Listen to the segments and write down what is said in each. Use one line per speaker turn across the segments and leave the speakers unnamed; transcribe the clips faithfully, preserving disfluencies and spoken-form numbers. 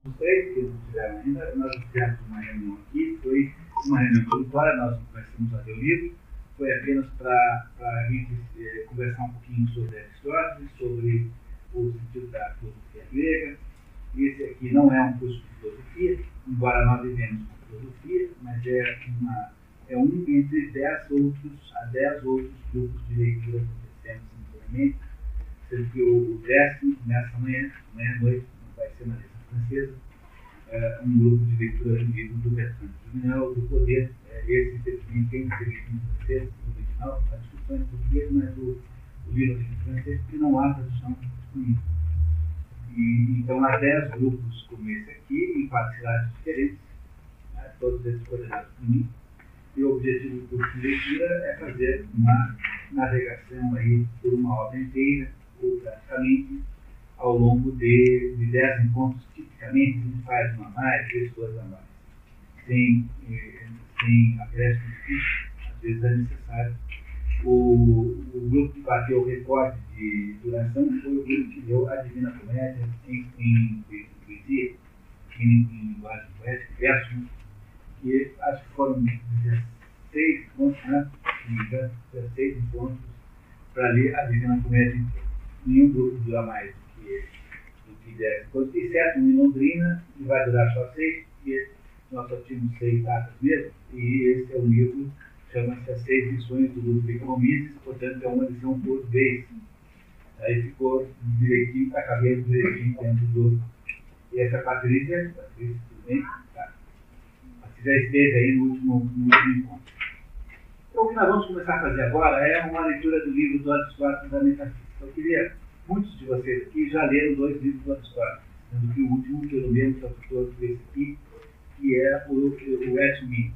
Três que não tiveram ainda, nós fizemos uma reunião aqui, foi uma reunião introdutória, nós começamos a ler o livro, foi apenas para a gente eh, conversar um pouquinho sobre Aristóteles, sobre o sentido da filosofia grega. Esse aqui não é um curso de filosofia, embora nós vivemos com filosofia, mas é, uma, é um entre dez outros, a dez outros grupos de leitura que temos simultaneamente, sendo que o, o décimo começa amanhã, amanhã à noite, vai ser na letra francesa, é, um grupo de leitura do livro do Bertrand Russell, do Poder. É, esse, infelizmente, tem que ser escrito em francês, no original, a discussão é em português, mas o, o livro é em francês, porque não há tradução disponível. E, então, há dez grupos como esse aqui, em quatro cidades diferentes, né, todos eles coordenados por mim, e o objetivo do curso de leitura é fazer uma navegação aí por uma obra inteira, ou praticamente, ao longo de, de dez encontros. Tipicamente, a gente faz uma a mais, três coisas a mais. Sem, eh, sem acréscimo difícil, às vezes é necessário. O, o grupo que bateu o recorde de duração foi o grupo que deu a Divina Comédia em, em, em poesia, em, em linguagem poética, verso, que acho que foram dezesseis encontros, né? dezesseis encontros para ler a Divina Comédia inteira. Nenhum grupo dura mais do que, do que dez encontros, exceto um em Londrina, que vai durar só seis, porque nós só tínhamos seis datas mesmo, e esse é o livro, chama-se As Seis Lições do Ludwig Mises, portanto é uma lição por vez. Aí ficou direitinho, está cabendo direitinho dentro do. E essa Patrícia, Patrícia, tudo bem? Tá. Você já esteve aí no último, no último encontro. Então, o que nós vamos começar a fazer agora é uma leitura do livro do Aristóteles da Metafísica. Eu queria, muitos de vocês aqui já leram dois livros do Aristóteles, sendo que o último, pelo menos, é o autor desse aqui, que é o, o Etchumi.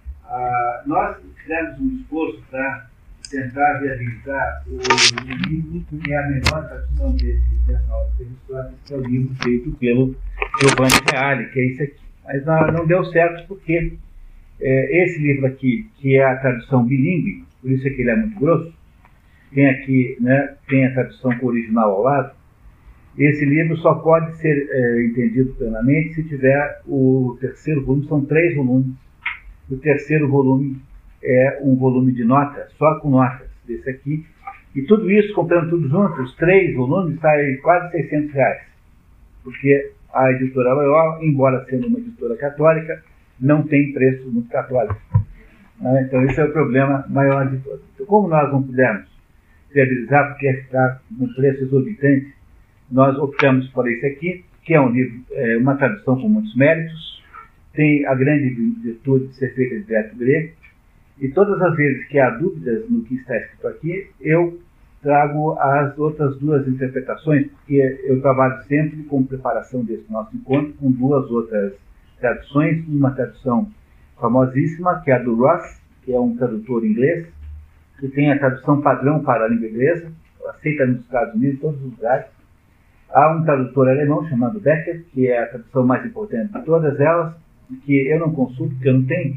Ah, nós fizemos um esforço para tentar viabilizar o, o livro que é a melhor tradução desse, dessa obra de Aristóteles, que é o livro feito pelo Giovanni Reale, que é esse aqui. Mas não, não deu certo porque é, esse livro aqui, que é a tradução bilíngue, por isso é que ele é muito grosso, tem aqui, né, tem a tradução com o original ao lado. Esse livro só pode ser é, entendido plenamente se tiver o terceiro volume, são três volumes. O terceiro volume é um volume de notas, só com notas, desse aqui. E tudo isso, comprando tudo junto, os três volumes, sai quase seiscentos reais. Porque a editora Loyola, embora sendo uma editora católica, não tem preço muito católico. Né? Então esse é o problema maior de todos. Então, como nós não pudemos viabilizar, porque está num preço exorbitante, nós optamos por esse aqui, que é um livro, é, uma tradução com muitos méritos, tem a grande virtude de ser feita direto grego, e todas as vezes que há dúvidas no que está escrito aqui, eu trago as outras duas interpretações, porque eu trabalho sempre com preparação desse nosso encontro, com duas outras traduções, uma tradução famosíssima, que é a do Ross, que é um tradutor inglês, que tem a tradução padrão para a língua inglesa, aceita nos Estados Unidos, em todos os lugares. Há um tradutor alemão chamado Becker, que é a tradução mais importante de todas elas, que eu não consulto, porque eu não tenho.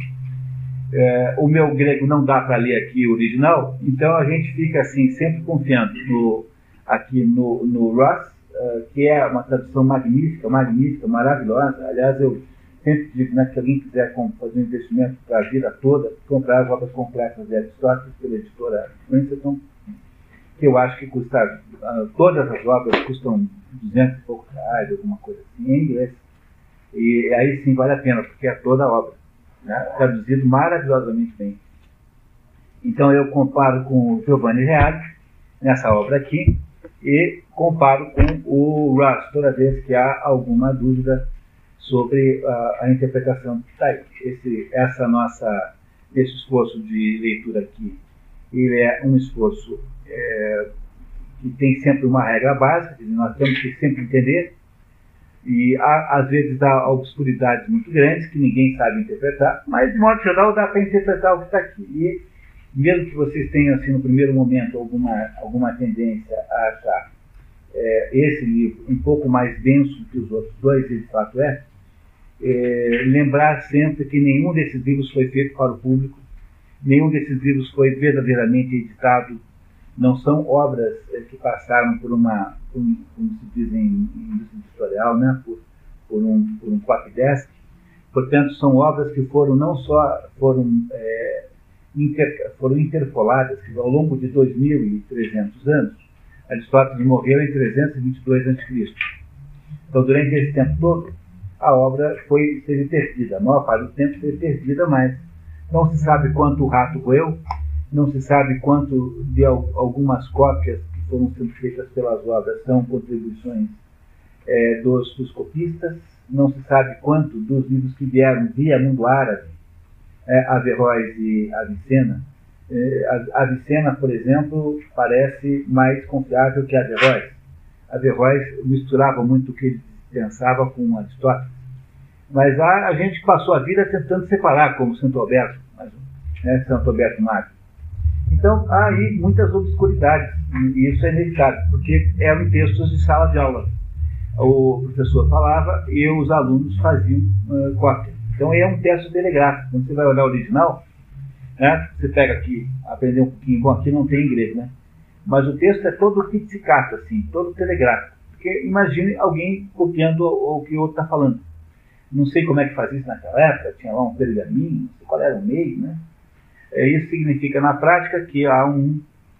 É, o meu grego não dá para ler aqui o original, então a gente fica assim, sempre confiando no, aqui no, no Ross, uh, que é uma tradução magnífica, magnífica, maravilhosa. Aliás, eu sempre digo, né, que alguém quiser fazer um investimento para a vida toda, comprar as obras completas de Aristóteles pela editora Princeton, que eu acho que custa, uh, todas as obras custam duzentos e poucos reais, alguma coisa assim, em inglês. E aí sim vale a pena, porque é toda a obra, né, traduzido maravilhosamente bem. Então eu comparo com o Giovanni Reale, nessa obra aqui, e comparo com o Ross, toda vez que há alguma dúvida sobre a, a interpretação que está aí. Esse, essa nossa, esse esforço de leitura aqui, ele é um esforço é, que tem sempre uma regra básica, que nós temos que sempre entender, e há, às vezes há obscuridades muito grandes que ninguém sabe interpretar, mas de modo geral dá para interpretar o que está aqui. E mesmo que vocês tenham assim, no primeiro momento alguma, alguma tendência a achar é, esse livro um pouco mais denso que os outros dois, ele de fato é, é, lembrar sempre que nenhum desses livros foi feito para o público, nenhum desses livros foi verdadeiramente editado, não são obras é, que passaram por uma, por, como se diz em indústria editorial, né, por, por, um, por Copdesk. Portanto, são obras que foram não só foram, é, inter, foram interpoladas, que ao longo de dois mil e trezentos anos, Aristóteles morreu em trezentos e vinte e dois antes de Cristo. Então, durante esse tempo todo, a obra foi, esteve perdida. A maior parte do tempo esteve perdida, mas não se sabe quanto o rato roeu, não se sabe quanto de algumas cópias que foram sendo feitas pelas obras são contribuições é, dos, dos copistas, não se sabe quanto dos livros que vieram via mundo árabe, é, Averroes e Avicena. É, Avicena, por exemplo, parece mais confiável que Averroes. Averroes misturava muito o que ele pensava com Aristóteles. Mas a, a gente passou a vida tentando separar, como Santo Alberto, né, Santo Alberto Magno. Então, há aí muitas obscuridades, e isso é inevitável, porque eram textos de sala de aula. O professor falava e os alunos faziam uh, cópia. Então, é um texto telegráfico. Quando você vai olhar o original, né, você pega aqui, aprender um pouquinho, bom, aqui não tem inglês, né? Mas o texto é todo pizzicato, assim, todo telegráfico. Porque imagine alguém copiando o, o que o outro está falando. Não sei como é que fazia isso naquela época, tinha lá um pergaminho, não sei qual era o meio, né? É, isso significa, na prática, que há, um,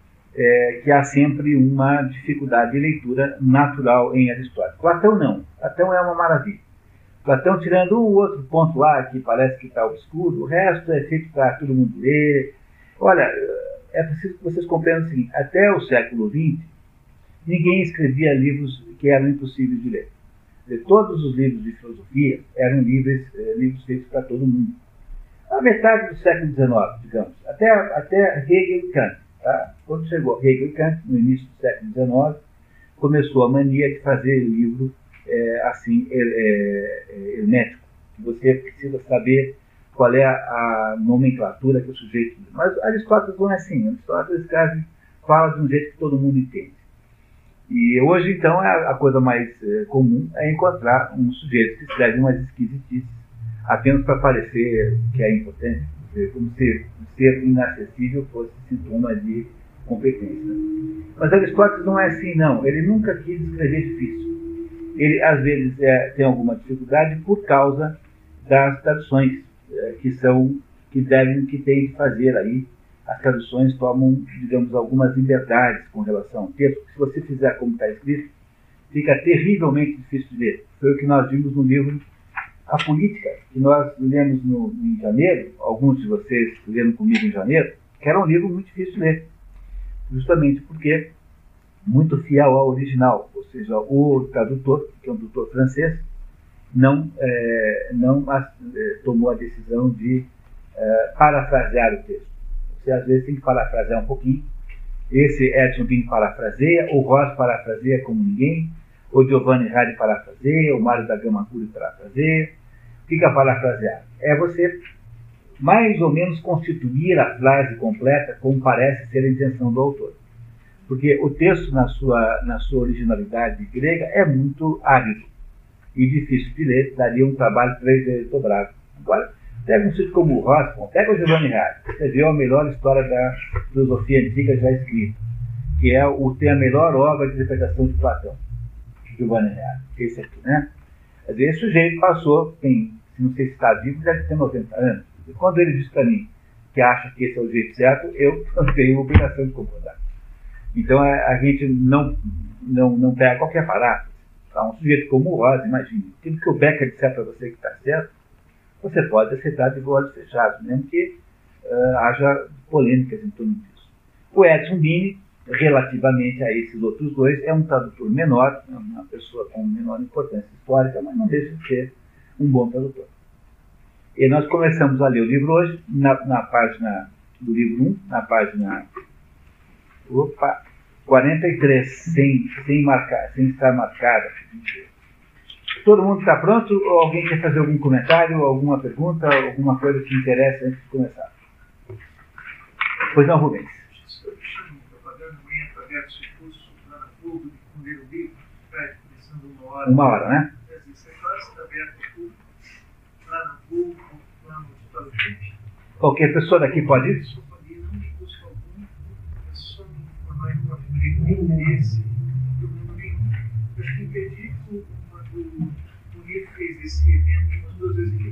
é, que há sempre uma dificuldade de leitura natural em Aristóteles. Platão não. Platão é uma maravilha. Platão, tirando um outro ponto lá, que parece que está obscuro, o resto é feito para todo mundo ler. Olha, é preciso que vocês compreendam o seguinte, até o século vinte, ninguém escrevia livros que eram impossíveis de ler. Todos os livros de filosofia eram livros, eh, livros feitos para todo mundo. A metade do século dezenove, digamos, até, até Hegel e Kant. Tá? Quando chegou Hegel e Kant, no início do século dezenove, começou a mania de fazer livro é, assim, é, é, hermético. Você precisa saber qual é a, a nomenclatura que o sujeito usa. Mas Aristóteles não é assim. Aristóteles escreve, fala de um jeito que todo mundo entende. E hoje, então, a, a coisa mais é, comum é encontrar um sujeito que escreve umas esquisitices apenas para parecer que é importante, como se ser inacessível fosse sintoma de competência. Mas Aristóteles não é assim, não. Ele nunca quis escrever difícil. Ele, às vezes, é, tem alguma dificuldade por causa das traduções é, que são, que devem, que tem de fazer aí. As traduções tomam, digamos, algumas liberdades com relação ao texto. Se você fizer como está escrito, fica terrivelmente difícil de ler. Foi o que nós vimos no livro A Política, que nós lemos no, em janeiro, alguns de vocês leram comigo em janeiro, que era um livro muito difícil de ler. Justamente porque muito fiel ao original, ou seja, o tradutor, que é um tradutor francês, não, é, não é, tomou a decisão de é, parafrasear o texto. Você às vezes tem que parafrasear um pouquinho. Esse Edson Bin parafraseia, o Ross parafraseia como ninguém, o Giovanni Radi parafraseia, o Mário da Gama Curi parafraseia. O que é parafrasear? É você mais ou menos constituir a frase completa como parece ser a intenção do autor. Porque o texto, na sua, na sua originalidade grega, é muito árido e difícil de ler, daria um trabalho três vezes dobrado. Agora, pega um sítio como o Rothbard, pega o Giovanni Radi, você viu a melhor história da filosofia antiga já escrita, que é o, tem a melhor obra de interpretação de Platão, Giovanni Radi, que é esse aqui, né? Esse sujeito passou, tem, não sei se está vivo, deve ter noventa anos. E quando ele diz para mim que acha que esse é o jeito certo, eu tenho a obrigação de concordar. Então a, a gente não, não, não pega qualquer parágrafo. Tá? Um sujeito como o Ross, imagine, tudo que o Becker disser para você que está certo, você pode aceitar de olhos fechados, mesmo que uh, haja polêmicas em torno disso. O Edson Bini, relativamente a esses outros dois, é um tradutor menor, é uma pessoa com menor importância histórica, mas não deixa de ser um bom tradutor. E nós começamos a ler o livro hoje, na, na página do livro um, na página opa, quarenta e três, sem, sem, marcar, sem estar marcada. Todo mundo está pronto? Ou alguém quer fazer algum comentário, alguma pergunta, alguma coisa que interessa antes de começar? Pois não, Rubens. Uma hora, né? Qualquer pessoa daqui pode ir?
Eu fiquei perdido quando o Nietzsche fez esse evento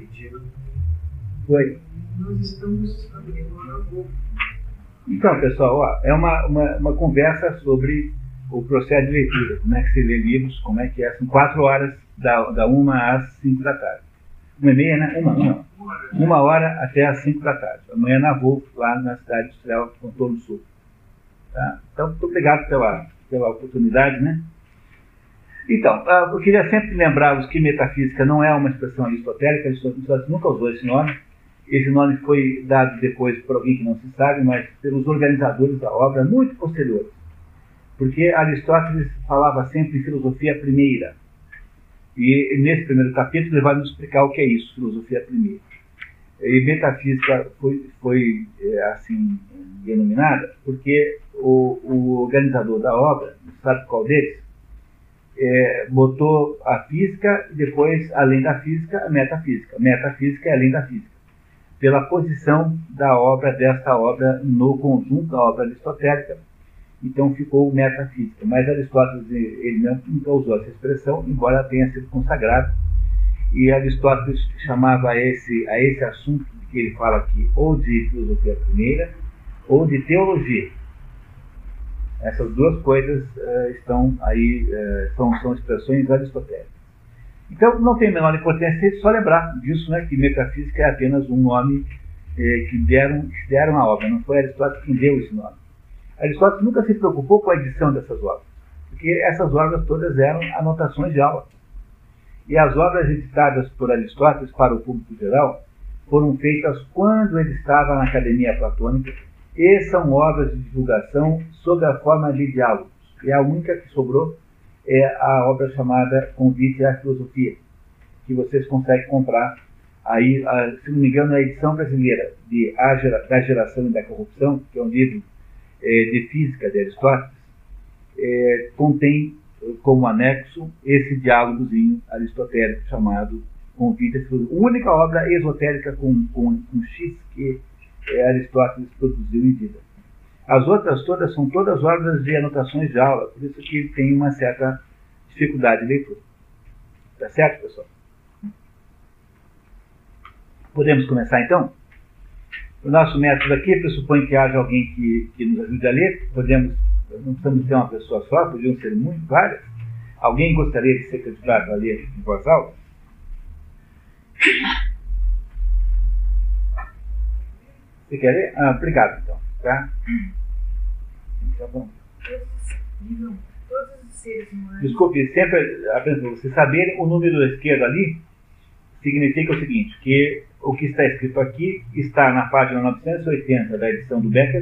sentido.
Foi.
Nós estamos abrindo uma boca.
Então, pessoal, ó, é uma, uma, uma conversa sobre o processo de leitura, como é que se lê livros, como é que é. São quatro horas, da, da uma às cinco da tarde. Uma e meia, né? Uma, uma. Uma hora até às cinco da tarde. Amanhã na Wolf, lá na cidade industrial de Contorno Sul. Tá? Então, muito obrigado pela, pela oportunidade, né? Então, eu queria sempre lembrá-los que metafísica não é uma expressão aristotélica, Aristóteles nunca usou esse nome. Esse nome foi dado depois por alguém que não se sabe, mas pelos organizadores da obra, muito posteriores. Porque Aristóteles falava sempre em filosofia primeira. E nesse primeiro capítulo ele vai nos explicar o que é isso, filosofia primeira. E metafísica foi, foi assim, denominada porque o, o organizador da obra, sabe qual deles, é, botou a física e depois, além da física, a metafísica. Metafísica é além da física. Pela posição da obra, desta obra, no conjunto da obra aristotélica. Então ficou metafísica. Mas Aristóteles, ele não, nunca usou essa expressão, embora tenha sido consagrado. E Aristóteles chamava a esse, a esse assunto que ele fala aqui, ou de filosofia primeira, ou de teologia. Essas duas coisas uh, estão aí, uh, são, são expressões aristotélicas. Então, não tem a menor importância só lembrar disso, né, que metafísica é apenas um nome eh, que, deram, que deram à obra, não foi Aristóteles quem deu esse nome. Aristóteles nunca se preocupou com a edição dessas obras, porque essas obras todas eram anotações de aula. E as obras editadas por Aristóteles para o público geral foram feitas quando ele estava na Academia Platônica e são obras de divulgação sob a forma de diálogos. E a única que sobrou é a obra chamada Convite à Filosofia, que vocês conseguem comprar aí, a, se não me engano, a edição brasileira de a Gera, da Geração e da Corrupção, que é um livro é, de física de Aristóteles, é, contém como anexo esse diálogozinho aristotélico chamado Convite à Filosofia. A única obra esotérica com, com, com X que é, Aristóteles produziu em vida. As outras todas são todas obras de anotações de aula, por isso que tem uma certa dificuldade de leitura. Tá certo, pessoal? Podemos começar, então? O nosso método aqui pressupõe que haja alguém que, que nos ajude a ler. Podemos, não precisamos ter uma pessoa só, podiam ser muito várias. Alguém gostaria de ser candidato a ler em voz alta? Você quer ler? Ah, obrigado, então. Tá? Tá bom.
Todos os seres humanos.
Desculpe, sempre apenas para vocês saberem, o número esquerdo ali significa o seguinte, que o que está escrito aqui está na página novecentos e oitenta da edição do Becker.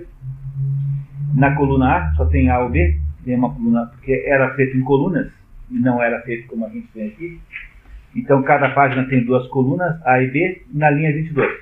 Na coluna A, só tem A ou B, tem uma coluna, porque era feito em colunas, e não era feito como a gente tem aqui. Então, cada página tem duas colunas, A e B, na linha vinte e dois.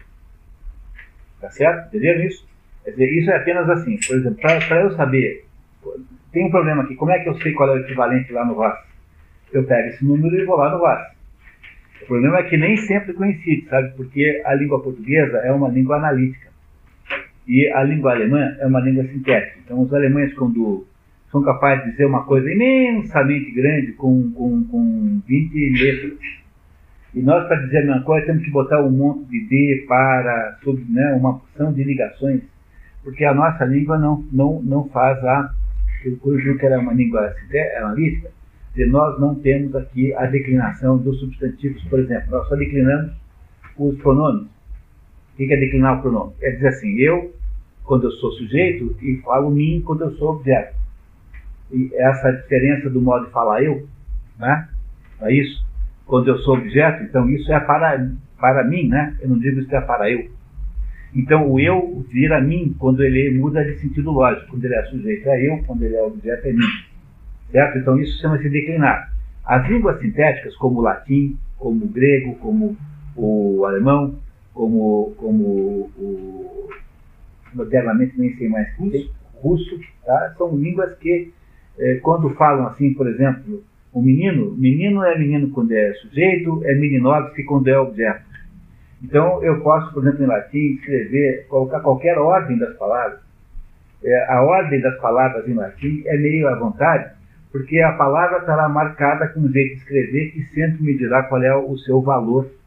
Tá certo? Entenderam isso? Quer dizer, isso é apenas assim. Por exemplo, para eu saber, tem um problema aqui, como é que eu sei qual é o equivalente lá no R A S? Eu pego esse número e vou lá no R A S. O problema é que nem sempre coincide, sabe? Porque a língua portuguesa é uma língua analítica. E a língua alemã é uma língua sintética. Então, os alemães, quando são capazes de dizer uma coisa imensamente grande com, com, com vinte letras, e nós, para dizer a mesma coisa, temos que botar um monte de D para, sobre, né, uma porção de ligações, porque a nossa língua não, não, não faz a... Eu digo que era uma língua analítica, e nós não temos aqui a declinação dos substantivos. Por exemplo, nós só declinamos os pronomes. O que é declinar o pronome? É dizer assim, eu, quando eu sou sujeito, e falo mim quando eu sou objeto. E essa diferença do modo de falar eu, né? É isso. Quando eu sou objeto, então isso é para, para mim, né? Eu não digo isso é para eu. Então o eu vira mim quando ele muda de sentido lógico. Quando ele é sujeito é eu, quando ele é objeto é mim. Certo? Então isso chama-se declinar. As línguas sintéticas, como o latim, como o grego, como o alemão, como, como o... modernamente nem sei mais o que, russo, tá? São línguas que, eh, quando falam assim, por exemplo, o menino, menino é menino quando é sujeito, é meninovski quando é objeto. Então, eu posso, por exemplo, em latim, escrever, colocar qualquer ordem das palavras. É, a ordem das palavras em latim é meio à vontade, porque a palavra estará marcada com um jeito de escrever que sempre me dirá qual é o seu valor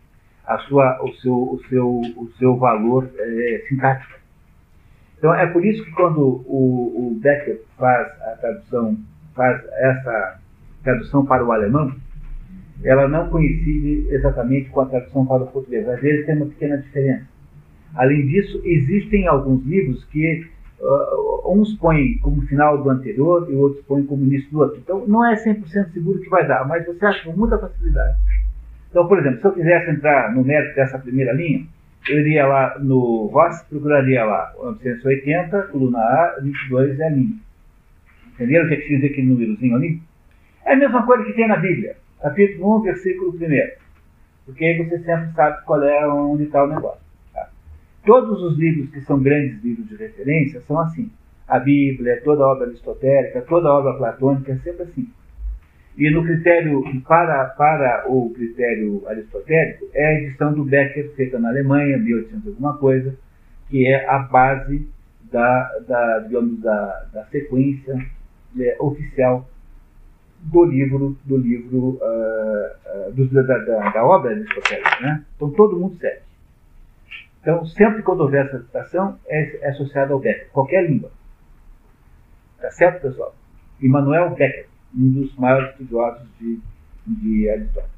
a sua, o, seu, o, seu, o seu valor é, sintático. Então é por isso que quando o, o Becker faz a tradução, faz essa tradução para o alemão, ela não coincide exatamente com a tradução para o português. Às vezes tem uma pequena diferença. Além disso, existem alguns livros que uh, uns põem como final do anterior e outros põem como início do outro. Então não é cem por cento seguro que vai dar, mas você acha com muita facilidade. Então, por exemplo, se eu quisesse entrar no mérito dessa primeira linha, eu iria lá no Voss, procuraria lá novecentos e oitenta, coluna A, vinte e dois é a linha. Entenderam o que quer dizer aquele númerozinho ali? É a mesma coisa que tem na Bíblia, capítulo um, versículo primeiro. Porque aí você sempre sabe qual é, onde está o negócio. Tá? Todos os livros que são grandes livros de referência são assim. A Bíblia, toda a obra aristotélica, toda a obra platônica é sempre assim. E no critério, para, para o critério aristotélico, é a edição do Becker, feita na Alemanha, mil e oitocentos alguma coisa, que é a base da, da, digamos, da, da sequência é, oficial do livro, do livro uh, uh, do, da, da, da obra aristotélica. Né? Então todo mundo segue. Então sempre quando houver essa citação, é, é associada ao Becker, qualquer língua. Tá certo, pessoal? Immanuel Becker, um dos maiores estudiosos de, de Aristóteles.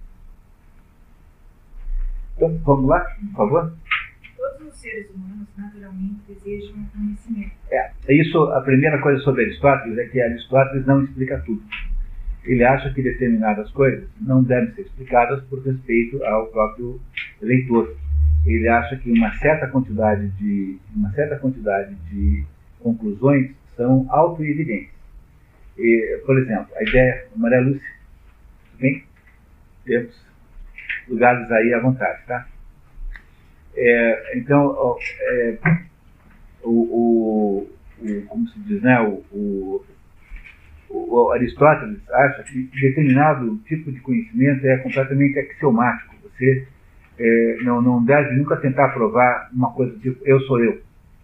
Então, vamos lá, por favor?
Todos os seres humanos, naturalmente, desejam conhecimento.
É, isso, a primeira coisa sobre Aristóteles é que Aristóteles não explica tudo. Ele acha que determinadas coisas não devem ser explicadas por respeito ao próprio leitor. Ele acha que uma certa quantidade de, uma certa quantidade de conclusões são autoevidentes. E, por exemplo, a ideia, Maria Lúcia, bem? Temos lugares aí à vontade, tá? É, então, é, o, o, o, como se diz, né? O, o, o Aristóteles acha que determinado tipo de conhecimento é completamente axiomático. Você é, não, não deve nunca tentar provar uma coisa tipo, eu sou eu.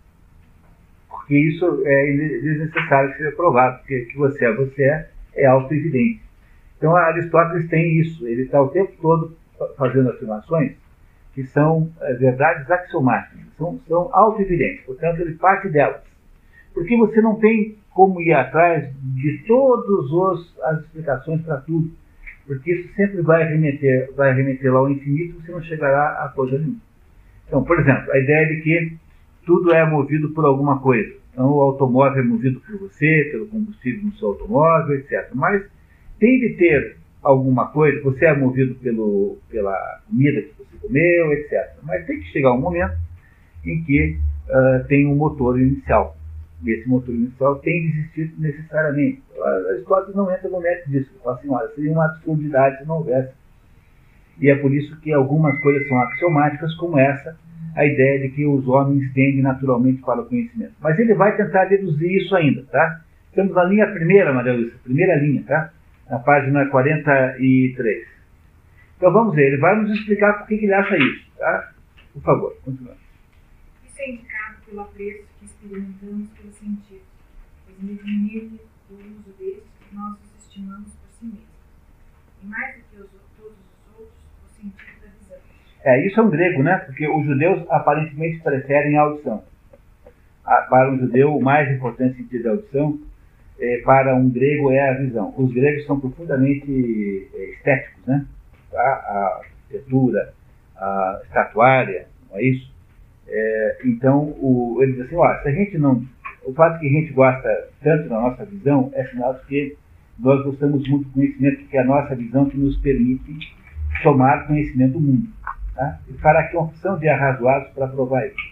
Porque isso é desnecessário que seja provado, porque que você é você é, é auto-evidente. Então Aristóteles tem isso, ele está o tempo todo fazendo afirmações que são é, verdades axiomáticas, são, são auto-evidentes, portanto ele parte delas. Porque você não tem como ir atrás de todas as explicações para tudo, porque isso sempre vai remeter, vai remeter lá ao infinito, você não chegará a coisa nenhuma. Então, por exemplo, a ideia de que tudo é movido por alguma coisa. Então, o automóvel é movido por você, pelo combustível no seu automóvel, etcétera. Mas tem de ter alguma coisa, você é movido pelo, pela comida que você comeu, etcétera. Mas tem que chegar um momento em que uh, tem um motor inicial. E esse motor inicial tem de existir necessariamente. Aristóteles não entra no mérito disso. Ele fala assim, olha, seria uma absurdidade se não houvesse. E é por isso que algumas coisas são axiomáticas, como essa, a ideia de que os homens tendem naturalmente para o conhecimento. Mas ele vai tentar deduzir isso ainda, tá? Estamos na linha primeira, Maria Lúcia, primeira linha, tá? Na página quarenta e três. Então vamos ver, ele vai nos explicar por que ele acha isso, tá? Por favor, continuando.
Isso é indicado pelo apreço que experimentamos pelos sentidos, pois mediante o uso destes, nós os estimamos por si mesmos. E mais do que os, todos os outros, o sentido da visão.
É, isso é um grego, né? Porque os judeus aparentemente preferem a audição. Para um judeu, o mais importante sentido da audição, é, para um grego, é a visão. Os gregos são profundamente é, estéticos, né? Tá? A arquitetura, a estatuária, não é isso? É, então, o, ele diz assim, ó, se a gente não... O fato que a gente gosta tanto da nossa visão é sinal de que nós gostamos muito do conhecimento, porque é a nossa visão que nos permite tomar conhecimento do mundo. Tá? E fará aqui uma opção de arrazoados para provar isso.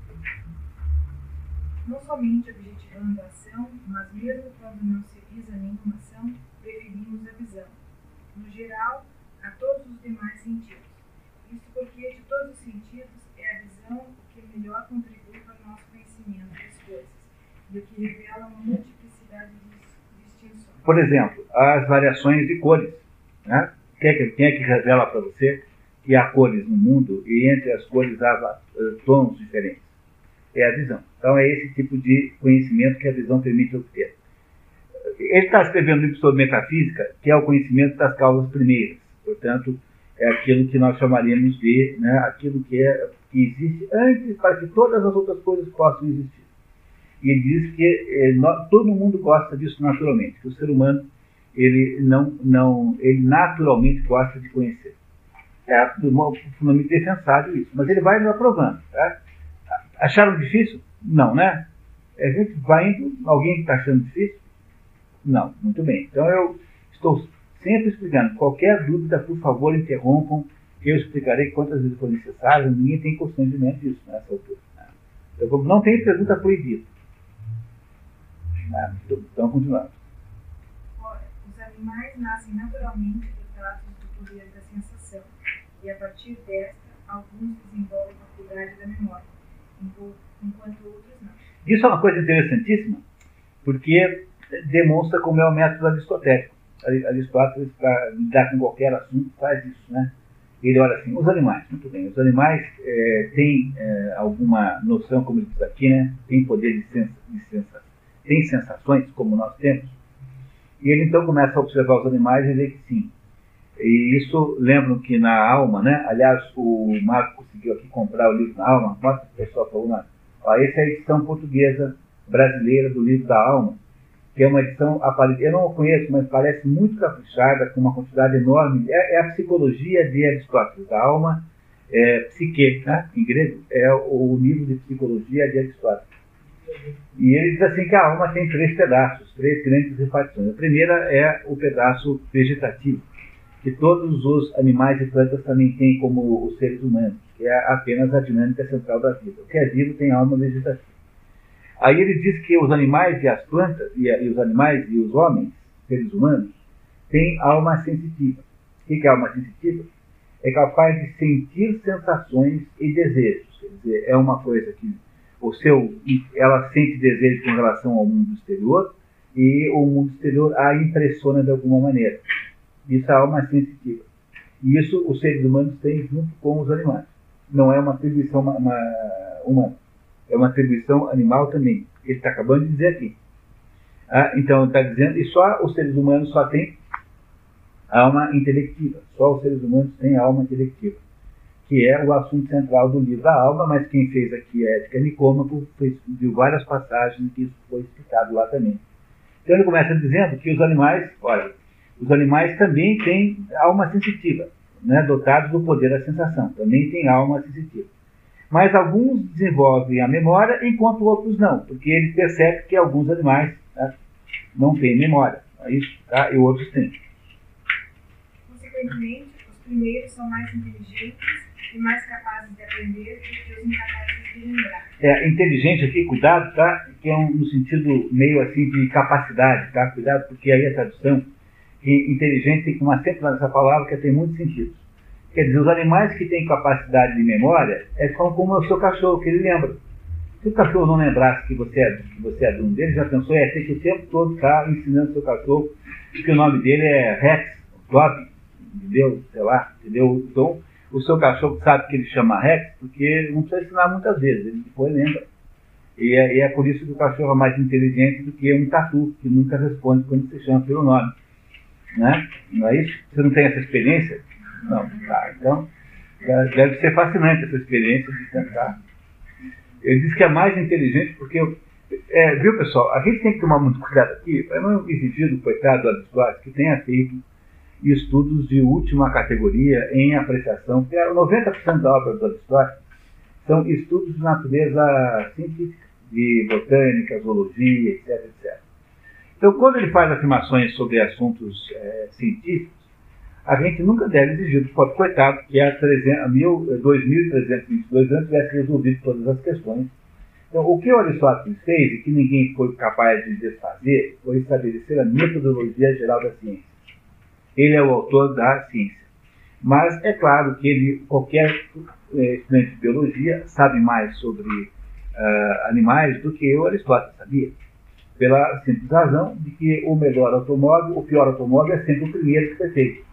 Não somente objetivando a ação, mas mesmo quando não se visa nenhuma ação, preferimos a visão. No geral, a todos os demais sentidos. Isso porque de todos os sentidos é a visão que melhor contribui para o nosso conhecimento das coisas, e o que revela uma multiplicidade de distinções.
Por exemplo, as variações de cores. Né? Quem é que, quem é que revela para você que há cores no mundo e entre as cores há uh, tons diferentes? É a visão. Então é esse tipo de conhecimento que a visão permite obter. Ele está escrevendo um livro sobre metafísica, que é o conhecimento das causas primeiras. Portanto, é aquilo que nós chamaríamos de, né, aquilo que, é, que existe antes para que todas as outras coisas possam existir. E ele diz que eh, no, todo mundo gosta disso naturalmente, que o ser humano ele, não, não, ele naturalmente gosta de conhecer. É fundamentalmente defensável isso, mas ele vai nos aprovando. Tá? Acharam difícil? Não, né? A gente vai indo, alguém está achando difícil? Não, muito bem. Então eu estou sempre explicando. Qualquer dúvida, por favor, interrompam. Eu explicarei quantas vezes for necessário. Ninguém tem constrangimento disso nessa altura. Então, não tem pergunta proibida. Então, continuando.
Os animais nascem naturalmente dotados do poder da sensação. E a partir desta, alguns desenvolvem a faculdade da memória, enquanto outros não.
Isso é uma coisa interessantíssima, porque demonstra como é o método aristotélico. Aristóteles, para lidar com qualquer assunto, faz isso, né? Ele olha assim, os animais, muito bem, os animais é, têm é, alguma noção, como ele diz aqui, né? Tem poder de, sens de sensação, tem sensações, como nós temos. E ele então começa a observar os animais e vê que sim. E isso, lembram que na Alma, né? Aliás, o Marco conseguiu aqui comprar o livro da Alma, mostra o pessoal falou, não. Ó, essa é a edição portuguesa brasileira do livro da Alma, que é uma edição, eu não a conheço, mas parece muito caprichada, com uma quantidade enorme. É, é a psicologia de Aristóteles. A Alma, é, psique, né? Em grego, é o livro de psicologia de Aristóteles. E ele diz assim que a alma tem três pedaços, três grandes repartições. A primeira é o pedaço vegetativo, que todos os animais e plantas também têm, como os seres humanos, que é apenas a dinâmica central da vida. O que é vivo tem alma vegetativa. Aí ele diz que os animais e as plantas, e, e os animais e os homens, seres humanos, têm alma sensitiva. O que é alma sensitiva? É capaz de sentir sensações e desejos. Quer dizer, é uma coisa que o seu, ela sente desejo com relação ao mundo exterior e o mundo exterior a impressiona de alguma maneira. Isso é alma sensitiva. E isso os seres humanos têm junto com os animais. Não é uma atribuição uma, uma, humana. É uma atribuição animal também. Ele está acabando de dizer aqui. Ah, então, ele está dizendo, e só os seres humanos só têm alma intelectiva. Só os seres humanos têm alma intelectiva. Que é o assunto central do livro da Alma, mas quem fez aqui é Ética Nicômaco, fez, viu várias passagens em que isso foi explicado lá também. Então ele começa dizendo que os animais, olha, os animais também têm alma sensitiva, né, dotados do poder da sensação, também têm alma sensitiva. Mas alguns desenvolvem a memória, enquanto outros não, porque ele percebe que alguns animais, né, não têm memória, é isso, tá? E outros têm.
Consequentemente, os primeiros são mais inteligentes e mais capazes de aprender do que os incapazes de lembrar.
É, inteligente aqui, cuidado, tá? Que é um, no sentido meio assim de capacidade, tá? Cuidado, porque aí a tradução, que inteligente tem uma sempre nessa palavra que tem muitos sentidos. Quer dizer, os animais que têm capacidade de memória é como o seu cachorro, que ele lembra. Se o cachorro não lembrasse que você é, que você é dono dele, já pensou, é ter que o tempo todo estar ensinando o seu cachorro que o nome dele é Rex, Toby, entendeu? Sei lá, entendeu? Então, o seu cachorro sabe que ele chama Rex, porque não precisa ensinar muitas vezes, ele depois lembra. E é, e é por isso que o cachorro é mais inteligente do que um tatu, que nunca responde quando se chama pelo nome. Né? Não é isso? Você não tem essa experiência? Não. Tá, então, deve ser fascinante essa experiência de tentar. Ele diz que é mais inteligente porque... É, viu, pessoal? A gente tem que tomar muito cuidado aqui para não exigir do coitado do Aristóteles que tenha feito estudos de última categoria em apreciação, porque noventa por cento da obra do Aristóteles são estudos de natureza científica, de botânica, zoologia, etc, etcétera. Então, quando ele faz afirmações sobre assuntos é, científicos, a gente nunca deve exigir do pobre coitado que há dois mil trezentos e vinte e dois anos tivesse resolvido todas as questões. Então, o que o Aristóteles fez e que ninguém foi capaz de desfazer foi estabelecer a metodologia geral da ciência. Ele é o autor da ciência. Mas é claro que ele, qualquer é, estudante de biologia sabe mais sobre uh, animais do que o Aristóteles sabia. Pela simples razão de que o melhor automóvel, o pior automóvel é sempre o primeiro que foi feito.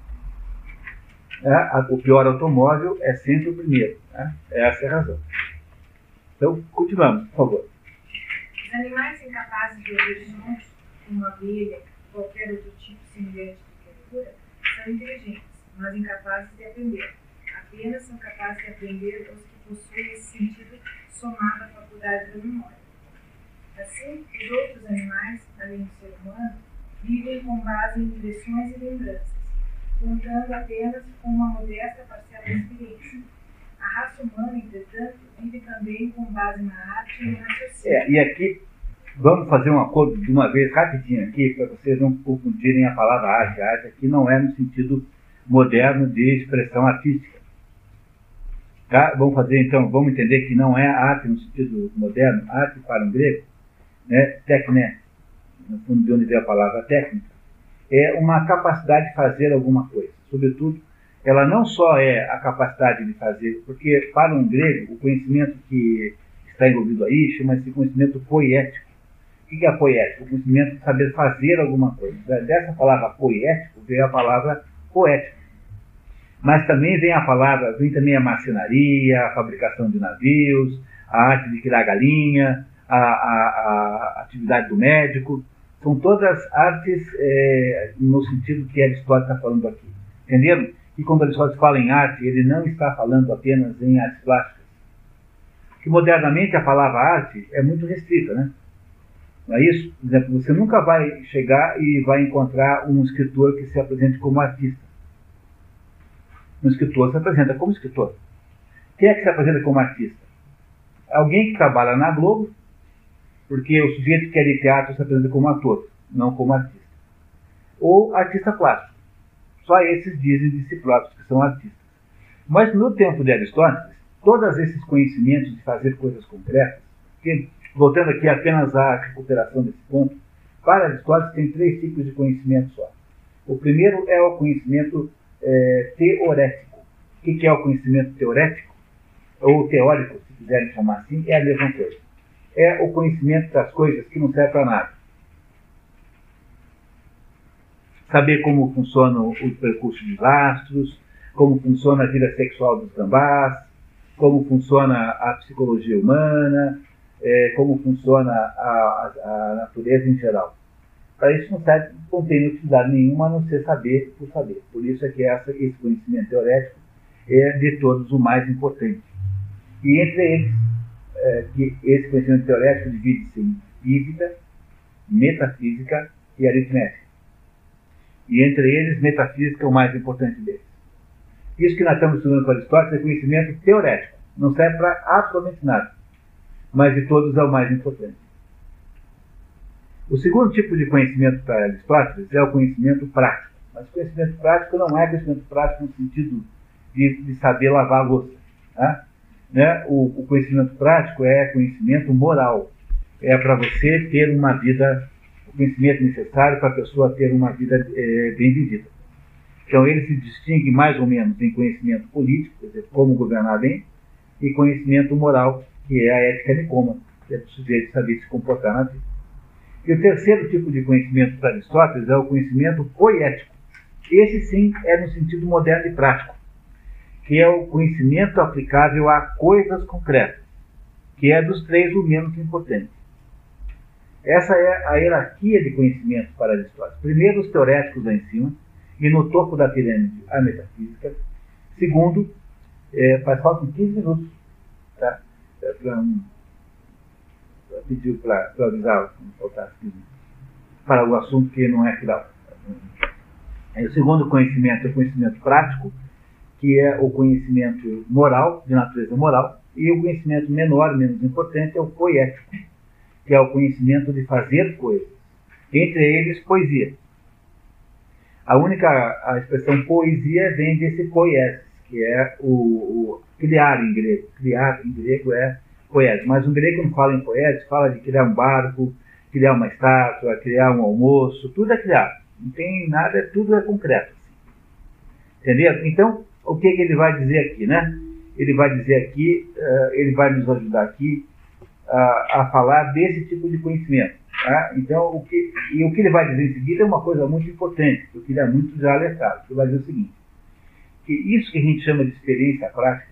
É, o pior automóvel é sempre o primeiro. Né? Essa é a razão. Então, continuamos, por favor.
Os animais incapazes de ouvir sons, como a abelha, qualquer outro tipo semelhante de criatura, são inteligentes, mas incapazes de aprender. Apenas são capazes de aprender os que possuem esse sentido somado à faculdade da memória. Assim, os outros animais, além do ser humano, vivem com base em impressões e lembranças, contando apenas com uma modesta parcela da experiência. A raça humana, entretanto, vive também com base na arte e no raciocínio.
É, e aqui, vamos fazer um acordo de uma vez rapidinho aqui, para vocês não confundirem a palavra arte. A arte aqui não é no sentido moderno de expressão artística. Tá? Vamos fazer então, vamos entender que não é arte no sentido moderno, arte para um grego, né? Tecné, no fundo de onde vem a palavra técnica, é uma capacidade de fazer alguma coisa. Sobretudo, ela não só é a capacidade de fazer, porque para um grego, o conhecimento que está envolvido aí chama-se conhecimento poético. O que é poético? O conhecimento de saber fazer alguma coisa. Dessa palavra poético veio a palavra poética. Mas também vem a palavra, vem também a marcenaria, a fabricação de navios, a arte de criar galinha, a, a, a atividade do médico. São todas artes é, no sentido que Aristóteles está falando aqui. Entenderam? E quando Aristóteles fala em arte, ele não está falando apenas em artes plásticas. Que modernamente a palavra arte é muito restrita, né? Não é isso? Por exemplo, você nunca vai chegar e vai encontrar um escritor que se apresente como artista. Um escritor se apresenta como escritor. Quem é que se apresenta como artista? Alguém que trabalha na Globo, porque o sujeito que é de teatro se apresenta como ator, não como artista. Ou artista plástico. Só esses dizem de si próprios que são artistas. Mas no tempo de Aristóteles, todos esses conhecimentos de fazer coisas concretas, que, voltando aqui apenas à recuperação desse ponto, para Aristóteles tem três tipos de conhecimento só. O primeiro é o conhecimento é, teorético. O que é o conhecimento teorético? Ou teórico, se quiserem chamar assim, é a mesma coisa. É o conhecimento das coisas que não servem para nada. Saber como funciona o percurso dos astros, como funciona a vida sexual dos gambás, como funciona a psicologia humana, é, como funciona a, a, a natureza em geral. Para isso não, serve, não tem utilidade nenhuma a não ser saber por saber. Por isso é que essa, esse conhecimento teorético é de todos o mais importante. E entre eles, é, que esse conhecimento teorético divide-se em física, metafísica e aritmética. E entre eles, metafísica é o mais importante deles. Isso que nós estamos estudando com Aristóteles é conhecimento teorético. Não serve para absolutamente nada. Mas de todos é o mais importante. O segundo tipo de conhecimento para Aristóteles é o conhecimento prático. Mas o conhecimento prático não é conhecimento prático no sentido de, de saber lavar a louça. Tá? Né? O, o conhecimento prático é conhecimento moral. É para você ter uma vida, o conhecimento necessário para a pessoa ter uma vida é, bem vivida. Então ele se distingue mais ou menos em conhecimento político, quer dizer, como governar bem, e conhecimento moral, que é a ética nicômaca, que é o sujeito saber se comportar na vida. E o terceiro tipo de conhecimento para Aristóteles é o conhecimento poético. Esse sim é no sentido moderno e prático, que é o conhecimento aplicável a coisas concretas, que é dos três o menos importante. Essa é a hierarquia de conhecimento para Aristóteles. Primeiro, os teoréticos lá em cima, e no topo da pirâmide, a metafísica. Segundo, é, faz falta quinze minutos, tá? Para um, pediu para avisar quando faltasse quinze minutos, para o assunto que não é final. O segundo conhecimento é o conhecimento prático, que é o conhecimento moral, de natureza moral, e o conhecimento menor, menos importante, é o poético, que é o conhecimento de fazer coisas. Entre eles, poesia. A única a expressão poesia vem desse poiesis, que é o, o criar em grego. Criar em grego é poiesis. Mas o grego não fala em poiesis, fala de criar um barco, criar uma estátua, criar um almoço, tudo é criar. Não tem nada, tudo é concreto. Entendeu? Então, o que, que ele vai dizer aqui, né? Ele vai dizer aqui, uh, ele vai nos ajudar aqui uh, a falar desse tipo de conhecimento. Tá? Então, o que, e o que ele vai dizer em seguida é uma coisa muito importante, que eu queria muito já alertar. Ele vai dizer o seguinte, que isso que a gente chama de experiência prática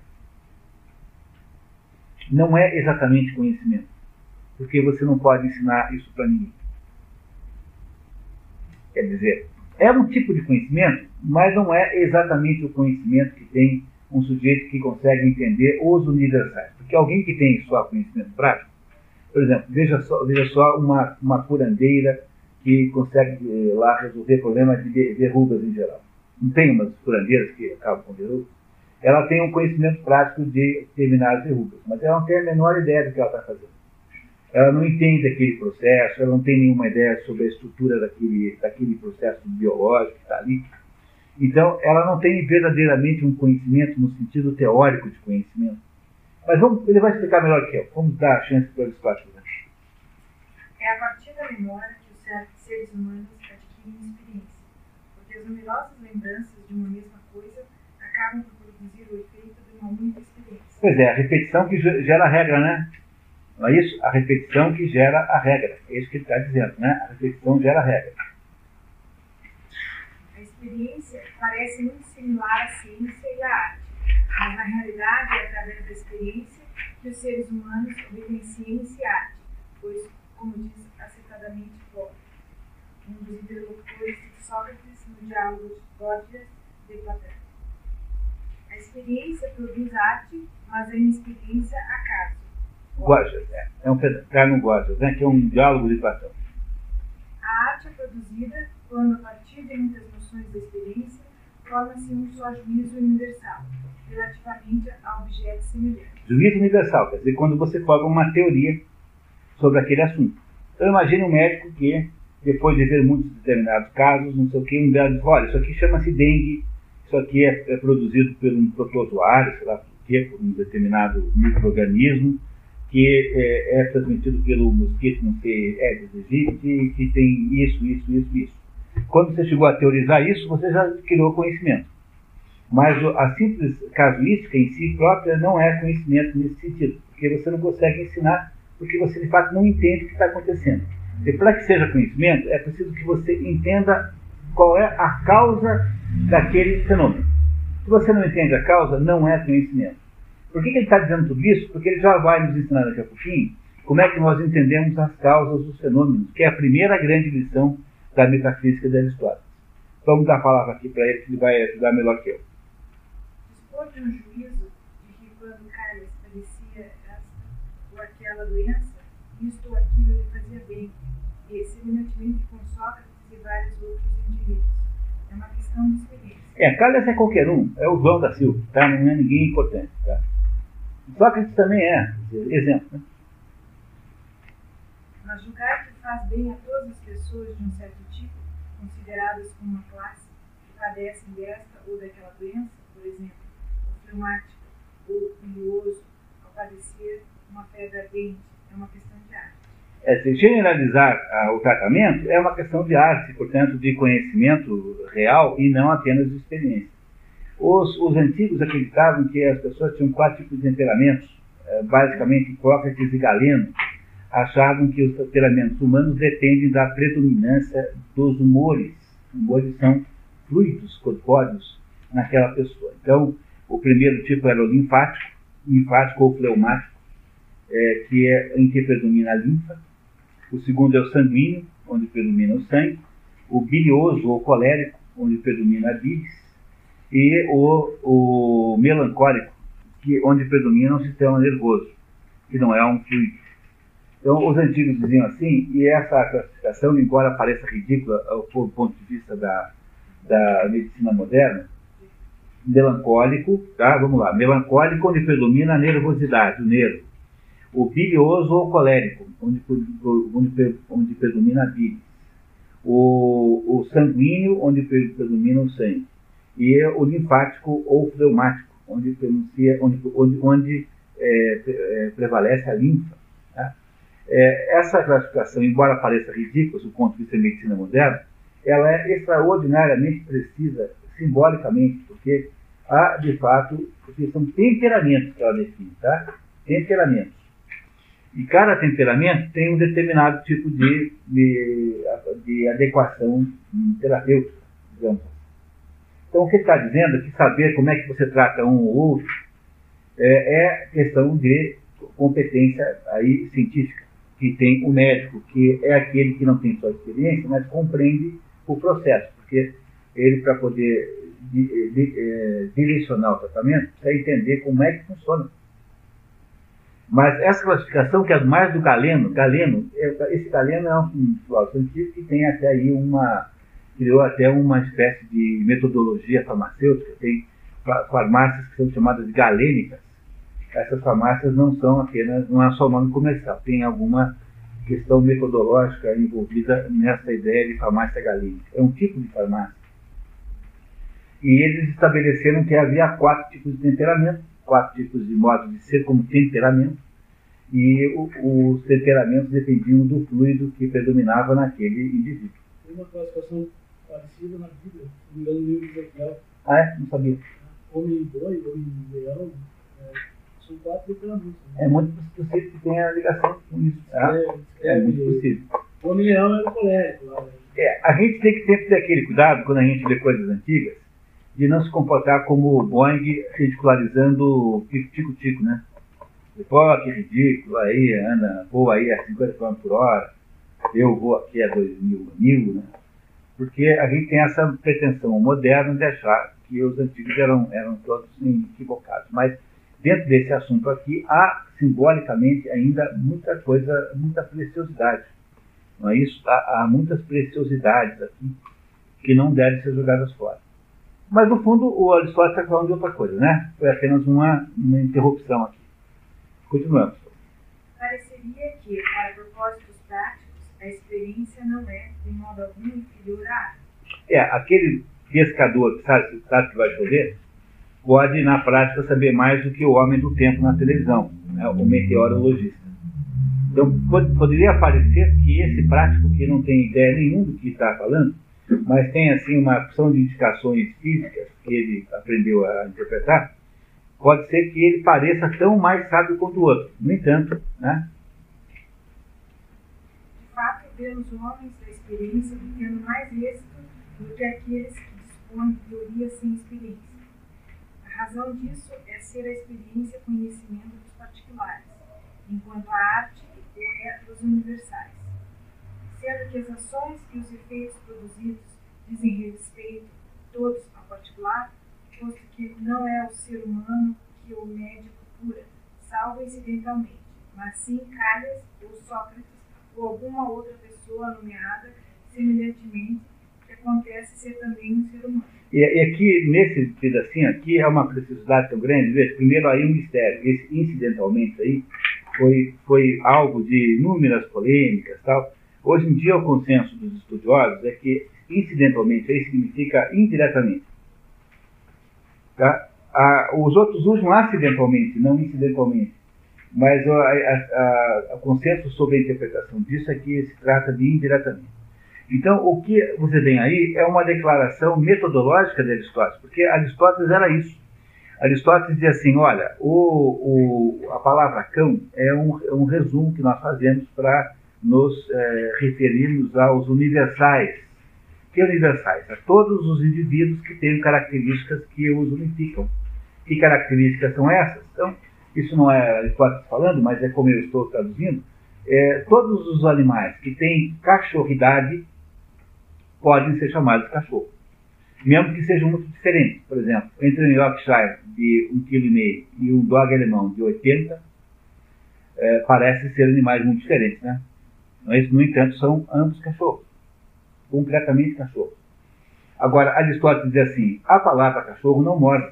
não é exatamente conhecimento, porque você não pode ensinar isso para ninguém. Quer dizer, é um tipo de conhecimento, mas não é exatamente o conhecimento que tem um sujeito que consegue entender os universais. Porque alguém que tem só conhecimento prático, por exemplo, veja só, veja só uma, uma curandeira que consegue eh, lá resolver problemas de verrugas em geral. Não tem umas curandeiras que acabam com verrugas? Ela tem um conhecimento prático de determinadas verrugas, mas ela não tem a menor ideia do que ela está fazendo. Ela não entende aquele processo, ela não tem nenhuma ideia sobre a estrutura daquele, daquele processo biológico que está ali. Então, ela não tem verdadeiramente um conhecimento no sentido teórico de conhecimento. Mas vamos, ele vai explicar melhor que eu. Vamos dar a chance para o Aristóteles.
É a partir da memória que os seres humanos adquirem experiência, porque as numerosas lembranças de uma mesma coisa acabam por produzir o efeito de uma única experiência.
Pois é, a repetição que gera a regra, né? Não é isso? A repetição que gera a regra. É isso que ele está dizendo, né? A repetição gera a regra.
A experiência parece muito similar à ciência e à arte, mas na realidade é através da experiência que os seres humanos obtêm ciência e arte, pois, como diz acitadamente Plato, um dos interlocutores de Sócrates no diálogo de Gorgias de Platão. A experiência produz arte, mas a inexperiência acaso.
Gorgias, é. É um termo Gorgias, né? Que é um diálogo de Platão.
A arte é produzida quando, a partir de muitas noções da experiência, forma-se um só juízo universal, relativamente a objetos semelhantes.
Juízo universal, quer dizer, quando você forma uma teoria sobre aquele assunto. Então, imagine um médico que, depois de ver muitos determinados casos, não sei o que, um belo diz, olha, isso aqui chama-se dengue, isso aqui é, é produzido por um protozoário, sei lá por quê, por um determinado micro-organismo, que é, é transmitido pelo mosquito, não sei, Aedes aegypti, que tem isso, isso, isso, isso. Quando você chegou a teorizar isso, você já criou conhecimento. Mas a simples casuística em si própria não é conhecimento nesse sentido, porque você não consegue ensinar, porque você de fato não entende o que está acontecendo. E para que seja conhecimento, é preciso que você entenda qual é a causa daquele fenômeno. Se você não entende a causa, não é conhecimento. Por que, que ele está dizendo tudo isso? Porque ele já vai nos ensinar daqui a pouquinho como é que nós entendemos as causas dos fenômenos, que é a primeira grande lição da metafísica de Aristóteles. Vamos dar a palavra aqui para ele, que ele vai ajudar melhor que eu.
Dispor de um juízo de que quando Carlos padecia esta ou aquela doença, isto ou aquilo lhe fazia bem, e semelhantemente com Sócrates e vários outros indivíduos. É uma questão de experiência.
É, Carlos é qualquer um, é o João da Silva, tá? Não é ninguém importante, tá? Sócrates também é, exemplo, né?
Mas julgar que faz bem a todas as pessoas de um certo tipo, consideradas como uma classe, que padecem desta ou daquela doença, por exemplo, o fleumático ou o bilioso, ao padecer uma febre ardente, é uma questão de arte.
É, se generalizar ah, o tratamento é uma questão de arte, portanto, de conhecimento real e não apenas de experiência. Os, os antigos acreditavam que as pessoas tinham quatro tipos de temperamentos, eh, basicamente Hipócrates e Galeno achavam que os temperamentos humanos dependem da predominância dos humores. Humores são fluidos corpóreos naquela pessoa. Então, o primeiro tipo era o linfático, linfático ou fleumático, é, que é em que predomina a linfa. O segundo é o sanguíneo, onde predomina o sangue. O bilioso ou colérico, onde predomina a bilis. E o, o melancólico, que, onde predomina o sistema nervoso, que não é um fluido. Então, os antigos diziam assim, e essa classificação, embora pareça ridícula do ponto de vista da, da medicina moderna, melancólico, tá? Vamos lá, melancólico, onde predomina a nervosidade, o nervo. O bilioso ou colérico, onde, onde, onde predomina a bilis. O, o sanguíneo, onde predomina o sangue. E o linfático ou fleumático, onde, pronuncia, onde, onde, onde é, é, prevalece a linfa. Tá? É, essa classificação, embora pareça ridícula do ponto de vista da medicina moderna, ela é extraordinariamente precisa simbolicamente, porque há, de fato, porque são temperamentos que ela define, tá? Temperamentos. E cada temperamento tem um determinado tipo de, de, de adequação terapêutica, digamos. Então, o que ele está dizendo é que saber como é que você trata um ou outro é, é questão de competência aí científica, que tem o médico, que é aquele que não tem só experiência, mas compreende o processo, porque ele, para poder di, di, é, direcionar o tratamento, precisa entender como é que funciona. Mas essa classificação, que é mais do Galeno, Galeno esse Galeno é um filósofo científico que tem até aí uma, criou até uma espécie de metodologia farmacêutica, tem farmácias que são chamadas de galênicas. Essas farmácias não são apenas, não é só o nome comercial, tem alguma questão metodológica envolvida nessa ideia de farmácia galênica. É um tipo de farmácia. E eles estabeleceram que havia quatro tipos de temperamento, quatro tipos de modos de ser como temperamento, e o, os temperamentos dependiam do fluido que predominava naquele indivíduo.
Tem uma classificação parecida na Bíblia, se não me engano, no livro de Ezequiel.
Ah, é? Não sabia.
Homem boi, homem leão, é, são quatro temperamentos. Né?
É muito possível que tenha ligação com isso. Tá?
É,
é, é muito possível.
O homem leão é o colérico. Lá, né?
É, a gente tem que sempre ter aquele cuidado, quando a gente vê coisas antigas, de não se comportar como o Boeing ridicularizando o tico-tico, né? Pô, que ridículo, aí anda, voa aí a cinquenta quilômetros por hora, eu vou aqui a dois mil, mil, né? Porque a gente tem essa pretensão moderna de achar que os antigos eram, eram todos equivocados. Mas dentro desse assunto aqui, há simbolicamente ainda muita coisa, muita preciosidade. Não é isso? Há, há muitas preciosidades aqui que não devem ser jogadas fora. Mas, no fundo, o Aristóteles está falando de outra coisa, né? Foi apenas uma, uma interrupção aqui. Continuamos.
Pareceria que, para propósitos práticos, a experiência não é, de modo algum, inferior à arte.
É, aquele pescador que sabe, sabe que vai chover, pode, na prática, saber mais do que o homem do tempo na televisão, né? O meteorologista. Então, pode, poderia parecer que esse prático, que não tem ideia nenhuma do que está falando, mas tem assim uma opção de indicações físicas que ele aprendeu a interpretar, pode ser que ele pareça tão mais sábio quanto o outro. No entanto, né?
De fato, vemos homens da experiência tendo mais êxito do que aqueles que dispõem de teoria sem experiência. A razão disso é ser a experiência conhecimento dos particulares, enquanto a arte é dos universais. Sendo que as ações e os efeitos produzidos dizem respeito todos ao particular, posto que não é o ser humano que o médico cura, salvo incidentalmente, mas sim Calhas ou Sócrates ou alguma outra pessoa nomeada semelhantemente, que acontece ser também um ser humano.
E, e aqui, nesse pedacinho aqui, é uma preciosidade tão grande. Veja, primeiro aí um mistério. Esse incidentalmente aí foi, foi alvo de inúmeras polêmicas e tal. Hoje em dia, o consenso dos estudiosos é que incidentalmente aí significa indiretamente. Tá? Ah, os outros usam acidentalmente, não incidentalmente. Mas o, a, a, a, o consenso sobre a interpretação disso é que se trata de indiretamente. Então, o que você tem aí é uma declaração metodológica de Aristóteles, porque Aristóteles era isso. Aristóteles dizia assim, olha, o, o, a palavra cão é um, é um resumo que nós fazemos para nos é, referirmos aos universais. Que universais? A todos os indivíduos que têm características que os unificam. Que características são essas? Então, isso não é Aristóteles falando, mas é como eu estou traduzindo. É, todos os animais que têm cachorridade podem ser chamados de cachorro. Mesmo que sejam muito diferentes. Por exemplo, entre um Yorkshire de um vírgula cinco quilômetros e um dog alemão de oitenta, é, parecem ser animais muito diferentes, né? Mas, no entanto, são ambos cachorros. Concretamente cachorros. Agora, Aristóteles diz assim, a palavra cachorro não morde.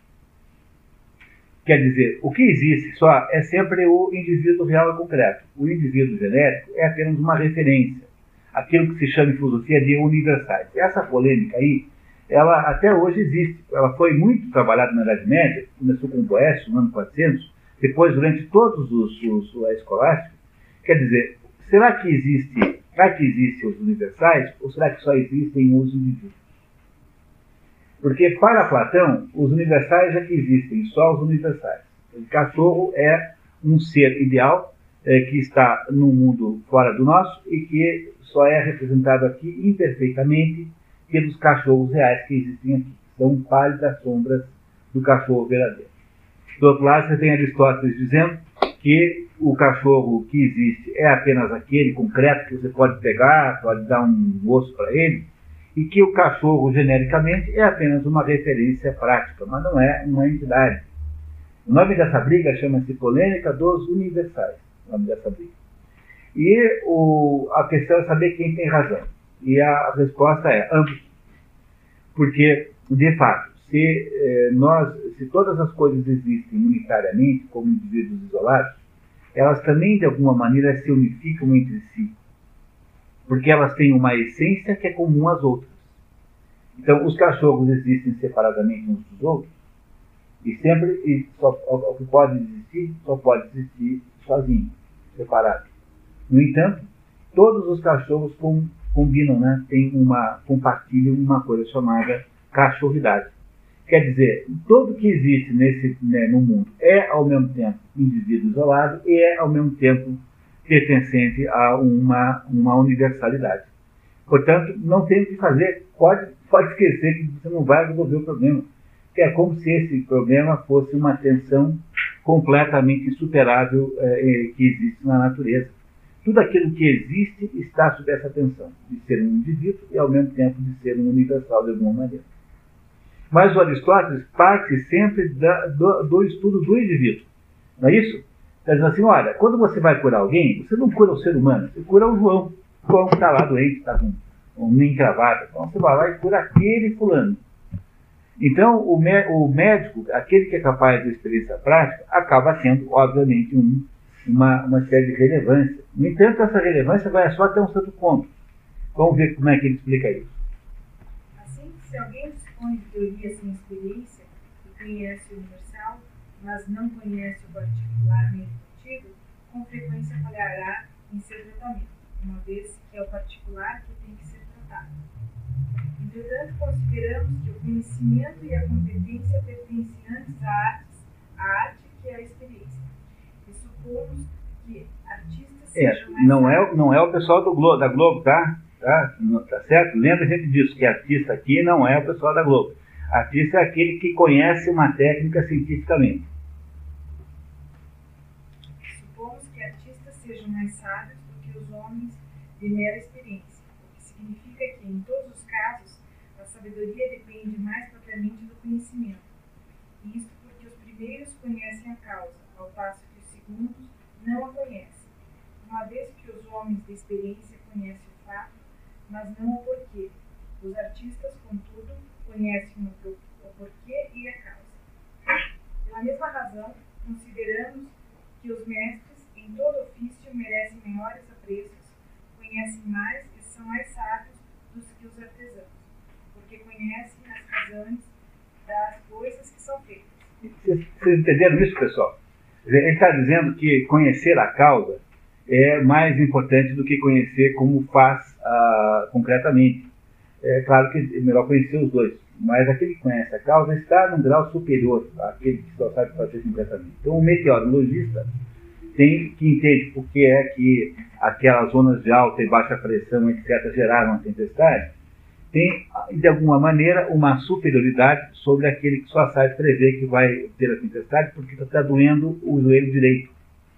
Quer dizer, o que existe só é sempre o indivíduo real e concreto. O indivíduo genérico é apenas uma referência. Aquilo que se chama em filosofia de universais. Essa polêmica aí, ela até hoje existe. Ela foi muito trabalhada na Idade Média, começou com o Boécio no ano quatrocentos, depois durante todos os, os, os escolásticos. Quer dizer, será que existe, será que existem os universais ou será que só existem os indivíduos? Porque para Platão, os universais é que existem, só os universais. O cachorro é um ser ideal é, que está no mundo fora do nosso e que só é representado aqui imperfeitamente pelos cachorros reais que existem aqui. São pálidas sombras do cachorro verdadeiro. Do outro lado, você tem Aristóteles dizendo que o cachorro que existe é apenas aquele concreto que você pode pegar, pode dar um osso para ele, e que o cachorro, genericamente, é apenas uma referência prática, mas não é uma entidade. O nome dessa briga chama-se Polêmica dos Universais, o nome dessa briga. E o, a questão é saber quem tem razão. E a resposta é ambos. Porque, de fato, se, eh, nós, se todas as coisas existem unitariamente, como indivíduos isolados, elas também, de alguma maneira, se unificam entre si. Porque elas têm uma essência que é comum às outras. Então, os cachorros existem separadamente uns dos outros, e sempre, e só, o que pode existir, só pode existir sozinho, separado. No entanto, todos os cachorros com, combinam, né? Tem uma, compartilham uma coisa chamada cachorridade. Quer dizer, tudo que existe nesse, né, no mundo é, ao mesmo tempo, indivíduo isolado e é, ao mesmo tempo, pertencente a uma, uma universalidade. Portanto, não tem o que fazer, pode, pode esquecer que você não vai resolver o problema. Que é como se esse problema fosse uma tensão completamente insuperável eh, que existe na natureza. Tudo aquilo que existe está sob essa tensão, de ser um indivíduo e, ao mesmo tempo, de ser um universal de alguma maneira. Mas o Aristóteles parte sempre da, do, do estudo do indivíduo. Não é isso? Está dizendo assim, olha, quando você vai curar alguém, você não cura o ser humano, você cura o João. O João que está lá doente, está com um ninho encravado. Então você vai lá e cura aquele fulano. Então, o, o médico, aquele que é capaz de experiência prática, acaba sendo, obviamente, um, uma, uma série de relevância. No entanto, essa relevância vai só até um certo ponto. Vamos ver como é que ele explica isso.
Assim, se alguém dispõe de teoria sem experiência e conhece o universal, mas não conhece o particular nem o contínuo, com frequência falhará em seu tratamento, uma vez que é o particular que tem que ser tratado. Entretanto, consideramos que o conhecimento e a competência pertencem antes à arte, à arte que é a experiência. E supomos que artistas
é,
sejam mais
não é Não é o pessoal do Globo, da Globo, tá? Tá? Tá certo? Lembra gente disso, que artista aqui não é o pessoal da Globo. Artista é aquele que conhece uma técnica cientificamente.
Supomos que artistas sejam mais sábios do que os homens de mera experiência, o que significa que, em todos os casos, a sabedoria depende mais propriamente do conhecimento. Isto porque os primeiros conhecem a causa, ao passo que os segundos não a conhecem. Uma vez que os homens de experiência conhecem o fato, mas não o porquê. Os artistas, contudo, conhecem o porquê e a causa. Pela mesma razão, consideramos que os mestres, em todo ofício, merecem maiores apreços, conhecem mais e são mais sábios do que os artesãos, porque conhecem as razões das coisas que são feitas.
Vocês entenderam isso, pessoal? Ele está dizendo que conhecer a causa é mais importante do que conhecer como faz ah, concretamente. É claro que é melhor conhecer os dois, mas aquele que conhece a causa está num grau superior àquele que só sabe fazer concretamente. Então, o meteorologista tem que entender por que é que aquelas zonas de alta e baixa pressão, etcétera, geraram a tempestade, tem, de alguma maneira, uma superioridade sobre aquele que só sabe prever que vai ter a tempestade porque está doendo o joelho direito.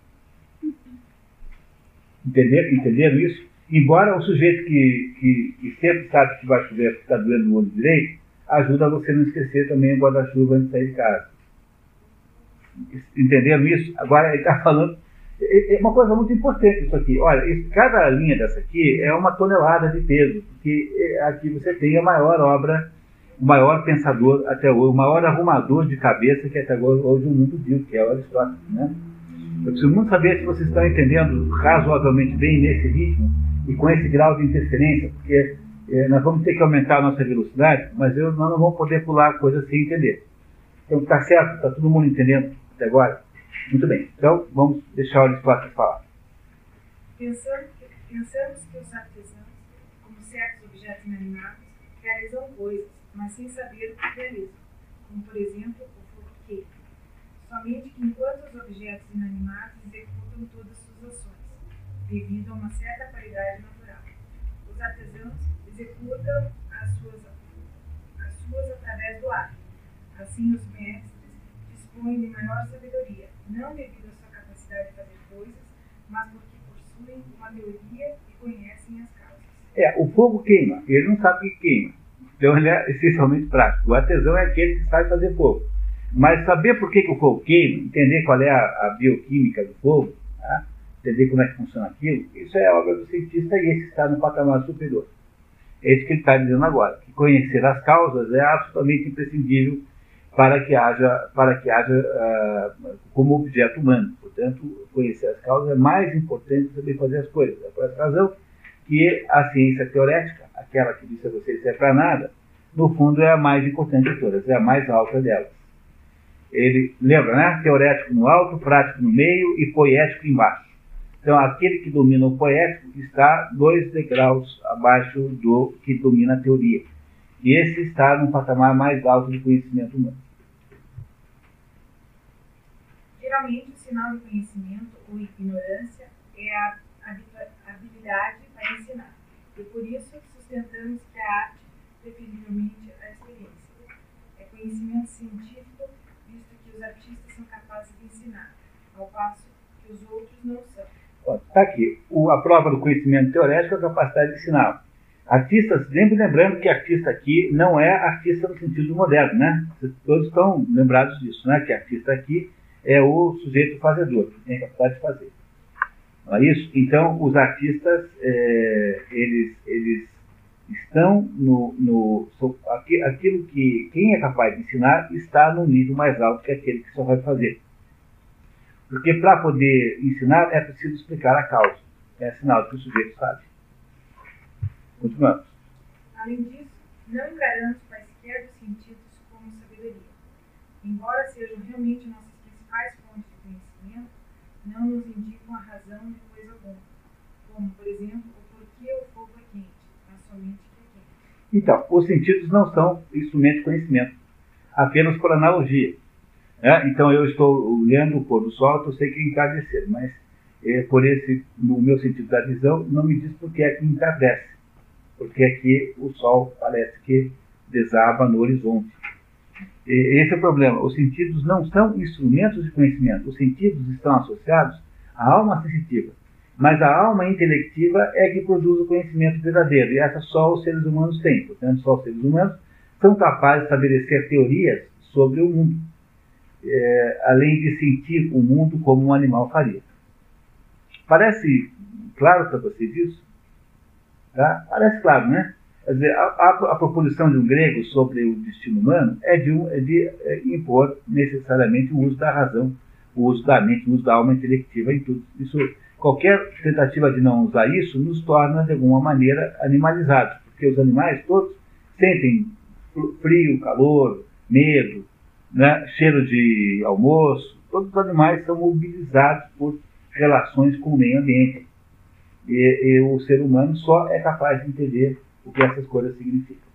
Entenderam, entenderam isso? Embora o sujeito que, que, que sempre sabe que vai chover porque está doendo o olho direito, ajuda você a não esquecer também o guarda-chuva antes de sair de casa. Entenderam isso? Agora ele está falando... É uma coisa muito importante isso aqui. Olha, esse, cada linha dessa aqui é uma tonelada de peso, porque aqui você tem a maior obra, o maior pensador até hoje, o maior arrumador de cabeça que até hoje o mundo viu, que é o Aristóteles, né? Eu preciso muito saber se vocês estão entendendo razoavelmente bem nesse ritmo e com esse grau de interferência, porque eh, nós vamos ter que aumentar a nossa velocidade, mas eu, nós não vamos poder pular coisas sem entender. Então, está certo? Está todo mundo entendendo até agora? Muito bem. Então, vamos deixar o Aristóteles falar.
Pensamos que, pensamos que os artesãos, como certos objetos inanimados, realizam coisas, mas sem saber o que realizam, como, por exemplo, o porquê. Somente que enquanto os objetos inanimados executam todas suas ações, devido a uma certa qualidade natural. Os artesãos executam as suas, as suas através do ato. Assim, os mestres dispõem de maior sabedoria, não devido à sua capacidade de fazer coisas, mas porque possuem uma teoria e conhecem as causas.
É, o fogo queima, ele não sabe o que queima. Então ele é essencialmente prático. O artesão é aquele que sabe fazer fogo. Mas saber por que, que o fogo queima, entender qual é a, a bioquímica do fogo, tá? Entender como é que funciona aquilo, isso é obra do cientista e esse está no patamar superior. É isso que ele está dizendo agora, que conhecer as causas é absolutamente imprescindível para que haja, para que haja uh, como objeto humano. Portanto, conhecer as causas é mais importante do que saber fazer as coisas. É por essa razão que a ciência teorética, aquela que disse a vocês que é para nada, no fundo é a mais importante de todas, é a mais alta delas. Ele, lembra, né? Teorético no alto, prático no meio e poético embaixo. Então, aquele que domina o poético está dois degraus abaixo do que domina a teoria. E esse está no patamar mais alto de conhecimento humano.
Geralmente, o sinal de conhecimento ou ignorância é a habilidade para ensinar. E por isso, sustentamos que a arte, preferivelmente a experiência, é conhecimento científico, visto que os artistas são capazes de ensinar, ao passo que os outros não são.
Está aqui, o, a prova do conhecimento teorético é a capacidade de ensinar. Artistas, sempre lembrando que artista aqui não é artista no sentido moderno, né? Todos estão lembrados disso, né? Que artista aqui é o sujeito fazedor, que tem a capacidade de fazer. Não é isso? Então, os artistas, é, eles, eles estão no... no aquilo que quem é capaz de ensinar está num nível mais alto que aquele que só vai fazer. Porque para poder ensinar é preciso explicar a causa. É sinal de que o sujeito sabe. Continuamos.
Além disso, não encaramos quaisquer dos sentidos como sabedoria. Embora sejam realmente nossas principais fontes de conhecimento, não nos indicam a razão de coisa alguma. Como, por exemplo, o porquê o fogo é quente, mas somente que é quente.
Então, os sentidos não são instrumento de conhecimento, apenas por analogia. É, então eu estou olhando o pôr do sol, eu sei que é entardecer, mas é, por esse, no meu sentido da visão, não me diz por que é que entardece, porque aqui o sol parece que desaba no horizonte. E, esse é o problema, os sentidos não são instrumentos de conhecimento, os sentidos estão associados à alma sensitiva, mas a alma intelectiva é que produz o conhecimento verdadeiro, e essa só os seres humanos têm, portanto só os seres humanos são capazes de estabelecer teorias sobre o mundo. É, além de sentir o mundo como um animal faria. Parece claro para vocês isso? Tá? Parece claro, né? Quer dizer, a, a, a proposição de um grego sobre o destino humano é de, um, é de é, impor necessariamente o uso da razão, o uso da mente, o uso da alma intelectiva em tudo. Isso, qualquer tentativa de não usar isso nos torna, de alguma maneira, animalizados, porque os animais todos sentem frio, calor, medo, né, cheiro de almoço, todos os animais são mobilizados por relações com o meio ambiente. E, e o ser humano só é capaz de entender o que essas coisas significam.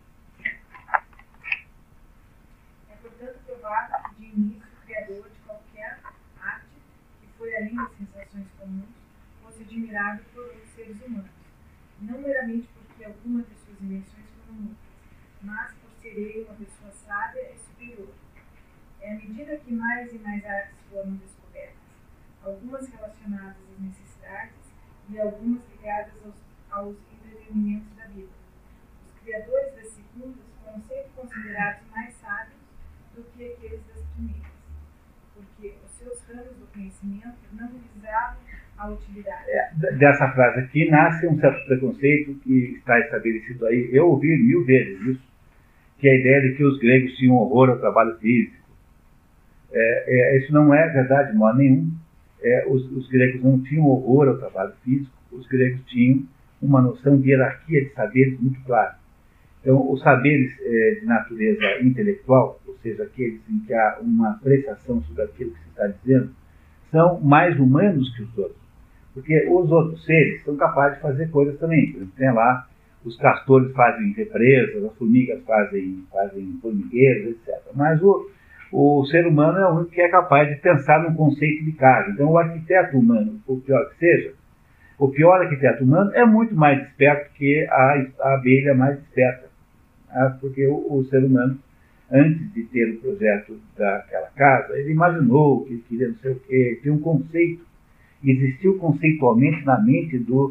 É, portanto, provável que, de início, o criador de qualquer arte, que foi além das sensações comuns, fosse admirado por outros seres humanos, não meramente porque alguma de suas invenções foram muitas, mas por ser ele uma pessoa sábia e superior. É à medida que mais e mais artes foram descobertas, algumas relacionadas às necessidades e algumas ligadas aos, aos entretenimentos da vida. Os criadores das segundas foram sempre considerados mais sábios do que aqueles das primeiras, porque os seus ramos do conhecimento não visavam a utilidade.
É, dessa frase aqui nasce um certo preconceito que está estabelecido aí. Eu ouvi mil vezes isso, que é a ideia de que os gregos tinham horror ao trabalho físico. É, é, isso não é verdade de modo nenhum. É, os, os gregos não tinham horror ao trabalho físico, os gregos tinham uma noção de hierarquia de saberes muito clara. Então, os saberes é, de natureza intelectual, ou seja, aqueles em que há uma apreciação sobre aquilo que se está dizendo, são mais humanos que os outros. Porque os outros seres são capazes de fazer coisas também. Por exemplo, tem lá, os castores fazem represas, as formigas fazem, fazem formigueiros, etcétera. Mas o O ser humano é o único que é capaz de pensar num conceito de casa. Então, o arquiteto humano, por pior que seja, o pior arquiteto humano é muito mais esperto que a, a abelha mais esperta. Tá? Porque o, o ser humano, antes de ter o projeto daquela casa, ele imaginou que ele queria não sei o quê, tinha um conceito, existiu conceitualmente na mente do,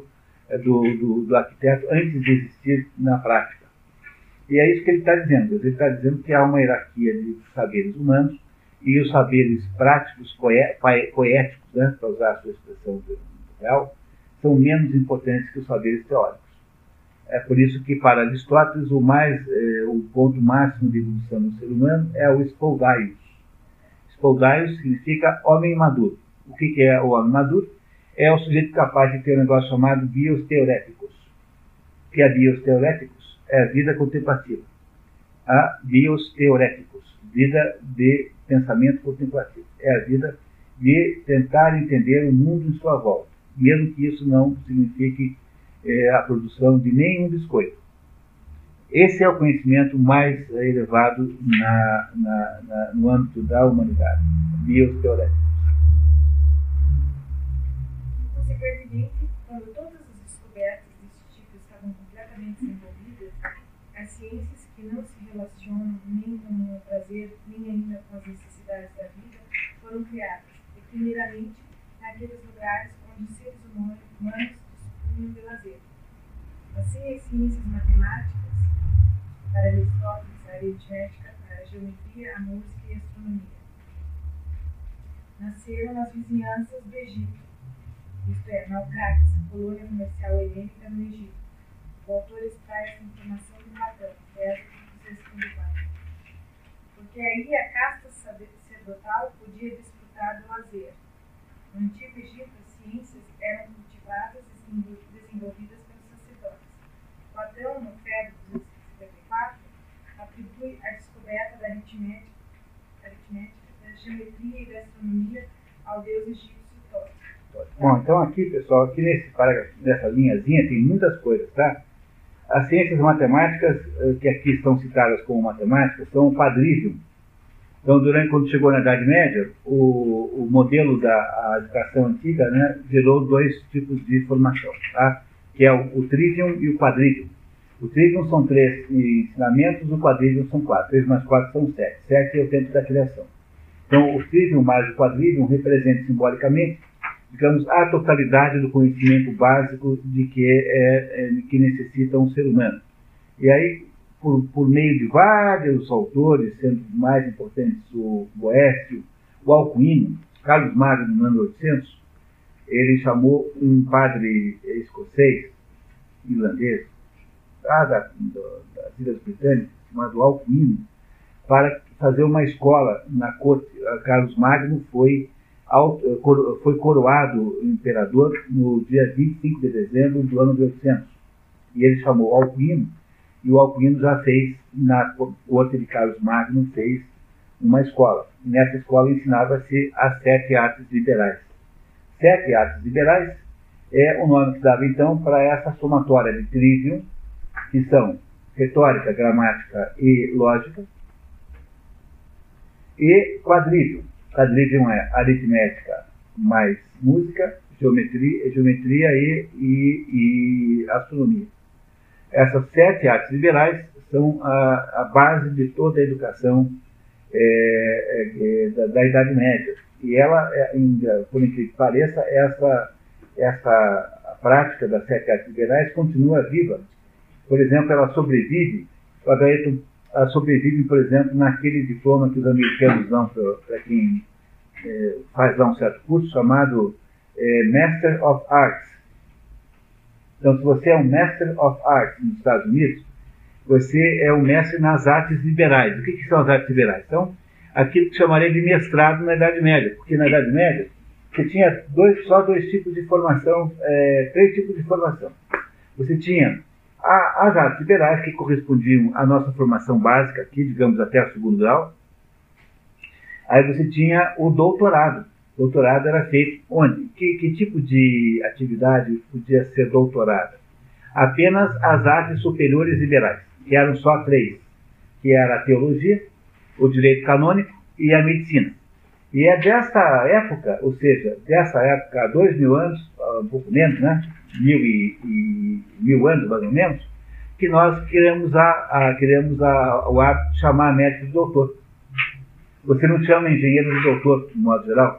do, do, do arquiteto antes de existir na prática. E é isso que ele está dizendo. Ele está dizendo que há uma hierarquia de saberes humanos e os saberes práticos, poéticos, né, para usar a sua expressão real, são menos importantes que os saberes teóricos. É por isso que, para Aristóteles, o, mais, eh, o ponto máximo de evolução do ser humano é o spoldaios. Spoldaios significa homem maduro. O que, que é o homem maduro? É o sujeito capaz de ter um negócio chamado bios teoréticos. O que é bios teoréticos? É a vida contemplativa. A bios teoréticos, vida de pensamento contemplativo. É a vida de tentar entender o mundo em sua volta, mesmo que isso não signifique é, a produção de nenhum biscoito. Esse é o conhecimento mais elevado na, na, na, no âmbito da humanidade, bios teoréticos.
Consequentemente, quando todas as descobertas desse tipo estavam completamente desenvolvidas, as ciências que não se relacionam nem com o prazer, nem ainda com as necessidades da vida, foram criadas, e primeiramente naqueles lugares onde os seres humanos dispunham de lazer. Assim, as ciências matemáticas, para Aristóteles, a aritmética, a geometria, a música e a astronomia, nasceram nas vizinhanças do Egito, isto é, Naucratis, colônia comercial helênica no Egito. O autor extrai essa informação de Platão, verso duzentos e cinquenta e quatro. Porque aí a casta sacerdotal podia desfrutar do lazer. No Antigo Egito, as ciências eram cultivadas e desenvolvidas pelos sacerdotes. Platão, no Fedro duzentos e cinquenta e quatro, atribui a descoberta da aritmética, aritmética, da geometria e da astronomia ao deus egípcio Thoth.
Bom, então aqui, pessoal, aqui nesse parágrafo, nessa linhazinha, tem muitas coisas, tá? As ciências matemáticas, que aqui estão citadas como matemáticas, são o quadrivium. Então, durante, quando chegou na Idade Média, o, o modelo da a educação antiga, né, gerou dois tipos de formação, tá? Que é o, o trivium e o quadrivium. O trivium são três ensinamentos, o quadrivium são quatro. Três mais quatro são sete. Sete é o tempo da criação. Então, o trivium mais o quadrivium representam simbolicamente, digamos, a totalidade do conhecimento básico de que, é, é, de que necessita um ser humano. E aí, por, por meio de vários autores, sendo mais importantes o Boécio, o Alcuino, Carlos Magno, no ano oitocentos, ele chamou um padre escocês, irlandês, lá da, das Ilhas Britânicas, chamado Alcuino, para fazer uma escola na corte. Carlos Magno foi foi coroado imperador no dia vinte e cinco de dezembro do ano de oitocentos. E ele chamou Alcuino, e o Alcuino já fez, na corte de Carlos Magno, fez uma escola. E nessa escola ensinava-se as sete artes liberais. Sete artes liberais é o nome que dava, então, para essa somatória de trivium, que são retórica, gramática e lógica, e quadrivium. Quadrivium é aritmética mais música, geometria, geometria e, e, e astronomia. Essas sete artes liberais são a, a base de toda a educação é, é, da, da Idade Média. E ela, ainda, por incrível que pareça, essa, essa prática das sete artes liberais continua viva. Por exemplo, ela sobrevive, ela sobrevive, por exemplo, naquele diploma que os americanos dão para quem é, faz lá um certo curso, chamado é, Master of Arts. Então, se você é um Master of Arts nos Estados Unidos, você é um mestre nas artes liberais. O que, que são as artes liberais? Então, aquilo que chamaria de mestrado na Idade Média, porque na Idade Média você tinha dois, só dois tipos de formação, é, três tipos de formação. Você tinha a, as artes liberais, que correspondiam à nossa formação básica, aqui, digamos, até o segundo grau. Aí você tinha o doutorado. O doutorado era feito onde? Que, que tipo de atividade podia ser doutorada? Apenas as artes superiores liberais, que eram só três, que era a teologia, o direito canônico e a medicina. E é desta época, ou seja, dessa época há dois mil anos, um pouco menos, né? Mil e, e mil anos mais ou menos, que nós queremos, a, a, queremos a, o hábito de chamar médico de doutor. Você não chama engenheiro de doutor, de modo geral.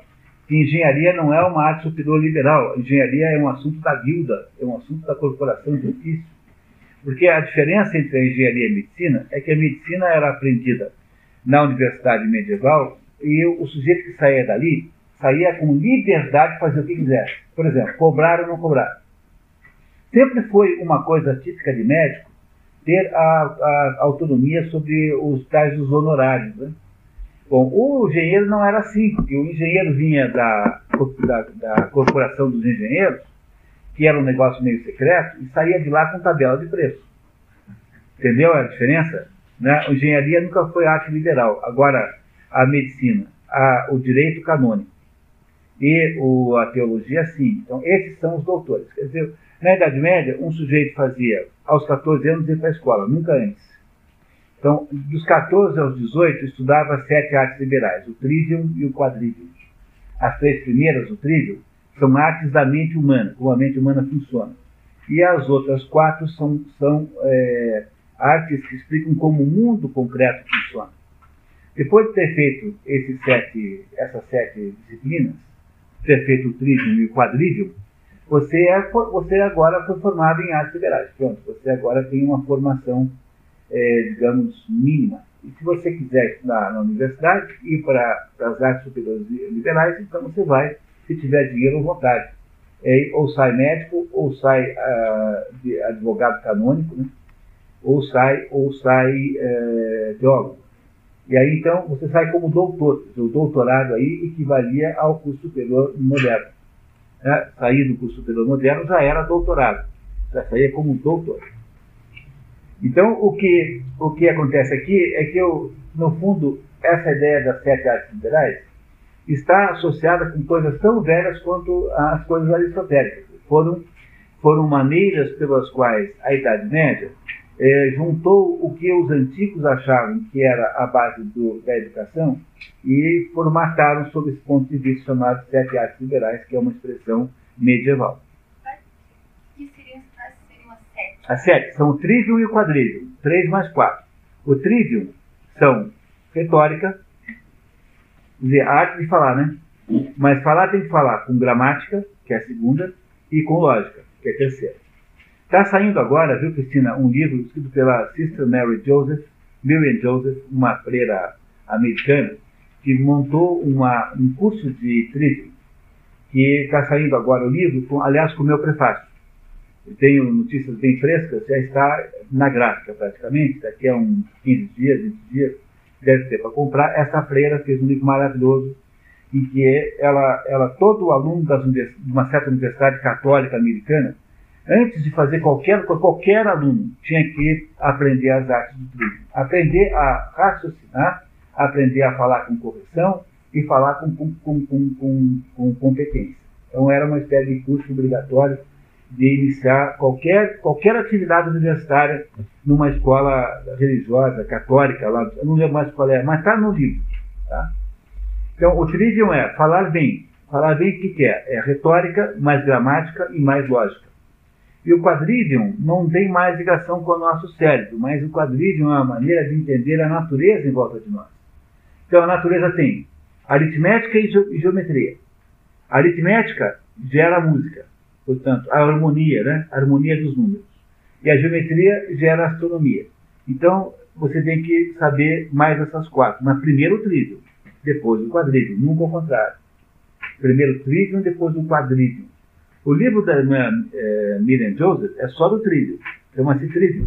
que engenharia não é uma arte superior liberal. Engenharia é um assunto da guilda, é um assunto da corporação de ofício. Porque a diferença entre a engenharia e a medicina é que a medicina era aprendida na universidade medieval e o sujeito que saía dali saía com liberdade de fazer o que quisesse. Por exemplo, cobrar ou não cobrar. Sempre foi uma coisa típica de médico ter a, a autonomia sobre os tais dos honorários, né? Bom, o engenheiro não era assim, porque o engenheiro vinha da, da, da corporação dos engenheiros, que era um negócio meio secreto, e saía de lá com tabela de preço. Entendeu a diferença? Né? A engenharia nunca foi arte liberal. Agora, a medicina, a, o direito canônico e o, a teologia, sim. Então, esses são os doutores. Quer dizer, na Idade Média, um sujeito fazia, aos quatorze anos, ir para a escola, nunca antes. Então, dos quatorze aos dezoito, estudava sete artes liberais, o trivium e o quadrivium. As três primeiras, o trivium, são artes da mente humana, como a mente humana funciona. E as outras quatro são, são é, artes que explicam como o mundo concreto funciona. Depois de ter feito esses sete, essas sete disciplinas, ter feito o trivium e o quadrivium, você, é, você agora foi formado em artes liberais. Pronto, você agora tem uma formação, é, digamos, mínima. E se você quiser estudar na universidade, ir para as artes superiores liberais, então você vai, se tiver dinheiro ou vontade. É, ou sai médico, ou sai uh, de advogado canônico, né? ou sai, ou sai uh, teólogo. E aí, então, você sai como doutor. O doutorado aí equivalia ao curso superior moderno. Né? Sair do curso superior moderno já era doutorado. Já saía como doutor. Então, o que, o que acontece aqui é que, eu, no fundo, essa ideia das sete artes liberais está associada com coisas tão velhas quanto as coisas aristotélicas. Foram, foram maneiras pelas quais a Idade Média eh, juntou o que os antigos achavam que era a base do, da educação e formataram sob esse ponto de vista chamado sete artes liberais, que é uma expressão medieval.
Que seriam, seriam as sete?
As sete são o trivium e o quadrivium, três mais quatro. O trivium são retórica, quer dizer, a arte de falar, né? Mas falar tem que falar com gramática, que é a segunda, e com lógica, que é a terceira. Está saindo agora, viu, Cristina, um livro escrito pela Sister Mary Joseph, Miriam Joseph, uma freira americana, que montou uma, um curso de trivium, que está saindo agora o livro, com, aliás, com o meu prefácio. Eu tenho notícias bem frescas, já está na gráfica praticamente, daqui a uns quinze dias, vinte dias, deve ter para comprar. Essa freira fez um livro maravilhoso, em que ela, ela todo aluno das univers, de uma certa universidade católica americana, antes de fazer qualquer, qualquer aluno, tinha que aprender as artes do trivium. Aprender a raciocinar, aprender a falar com correção e falar com, com, com, com, com, com competência. Então era uma espécie de curso obrigatório de iniciar qualquer, qualquer atividade universitária numa escola religiosa, católica, lá, eu não lembro mais qual é, mas está no livro. Tá? Então, o trivium é falar bem. Falar bem o que, que é? É retórica, mais gramática e mais lógica. E o quadrivium não tem mais ligação com o nosso cérebro, mas o quadrivium é uma maneira de entender a natureza em volta de nós. Então, a natureza tem aritmética e, ge e geometria. A aritmética gera música. Portanto, a harmonia, né? A harmonia dos números. E a geometria gera astronomia. Então, você tem que saber mais essas quatro. Mas primeiro o trivium, depois o quadrivium, nunca ao contrário. Primeiro o trivium, depois o quadrivium. O livro da minha, é, Miriam Joseph é só do trivium, chama-se Trivium.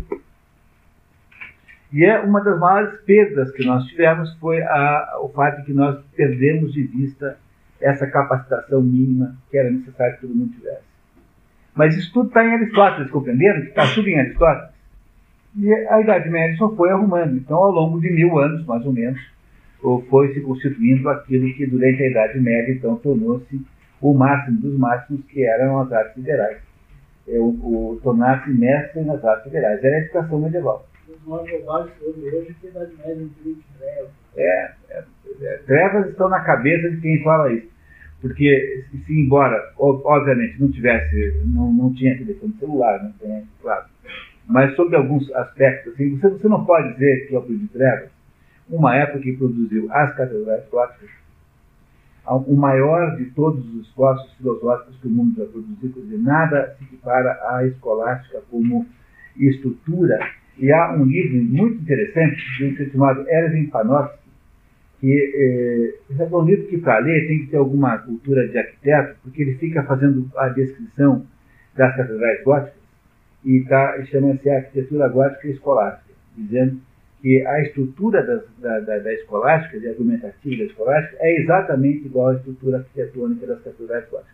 E é uma das maiores perdas que nós tivemos foi a, o fato de que nós perdemos de vista essa capacitação mínima que era necessário que todo mundo tivesse. Mas isso tudo está em Aristóteles, compreenderam? Está tudo em Aristóteles. E a Idade Média só foi arrumando. Então, ao longo de mil anos, mais ou menos, foi se constituindo aquilo que durante a Idade Média, então, tornou-se o máximo dos máximos, que eram as artes liberais. O, o tornar-se mestre nas artes liberais. Era a educação medieval.
Os mais globais hoje que a Idade Média é um período de trevas.
É, é, é, trevas estão na cabeça de quem fala isso. Porque, se embora, obviamente, não tivesse, não, não tinha telefone celular, não tem, claro. Mas sobre alguns aspectos, assim, você, você não pode dizer que é o período de trevas, uma época que produziu as catedrais góticas, o maior de todos os esforços filosóficos que o mundo já produziu, quer dizer, nada se equipara à escolástica como estrutura. E há um livro muito interessante, de um chamado Erwin Panofsky, que é, é um livro que, para ler, tem que ter alguma cultura de arquiteto, porque ele fica fazendo a descrição das catedrais góticas, e tá, chama-se Arquitetura Gótica Escolástica, dizendo que a estrutura das, da, da, da escolástica, de argumentativa da escolástica, é exatamente igual à estrutura arquitetônica das catedrais góticas.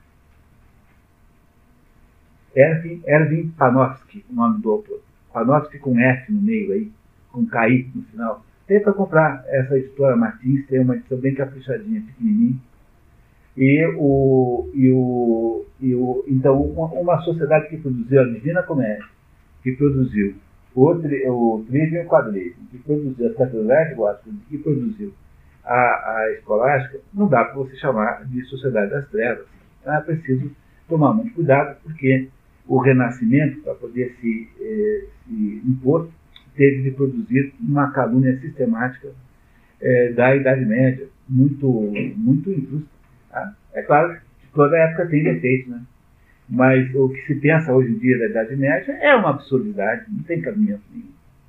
Erwin, Erwin Panofsky, o nome do autor. Panofsky com F no meio aí, com K I no final. Tem para comprar essa editora Martins, tem uma edição bem caprichadinha, pequenininha. E o, e o, e o, então, uma, uma sociedade que produziu a Divina Comédia, que produziu o, tri, o Trivium e o Quadrivium, que produziu as catedrais góticas, que produziu a, a escolástica, não dá para você chamar de sociedade das trevas. Então, é preciso tomar muito cuidado, porque o Renascimento, para poder se, eh, se impor, teve de produzir uma calúnia sistemática eh, da Idade Média, muito, muito injusta. Tá? É claro que toda época tem defeitos, né? Mas o que se pensa hoje em dia da Idade Média é uma absurdidade, não tem cabimento nenhum.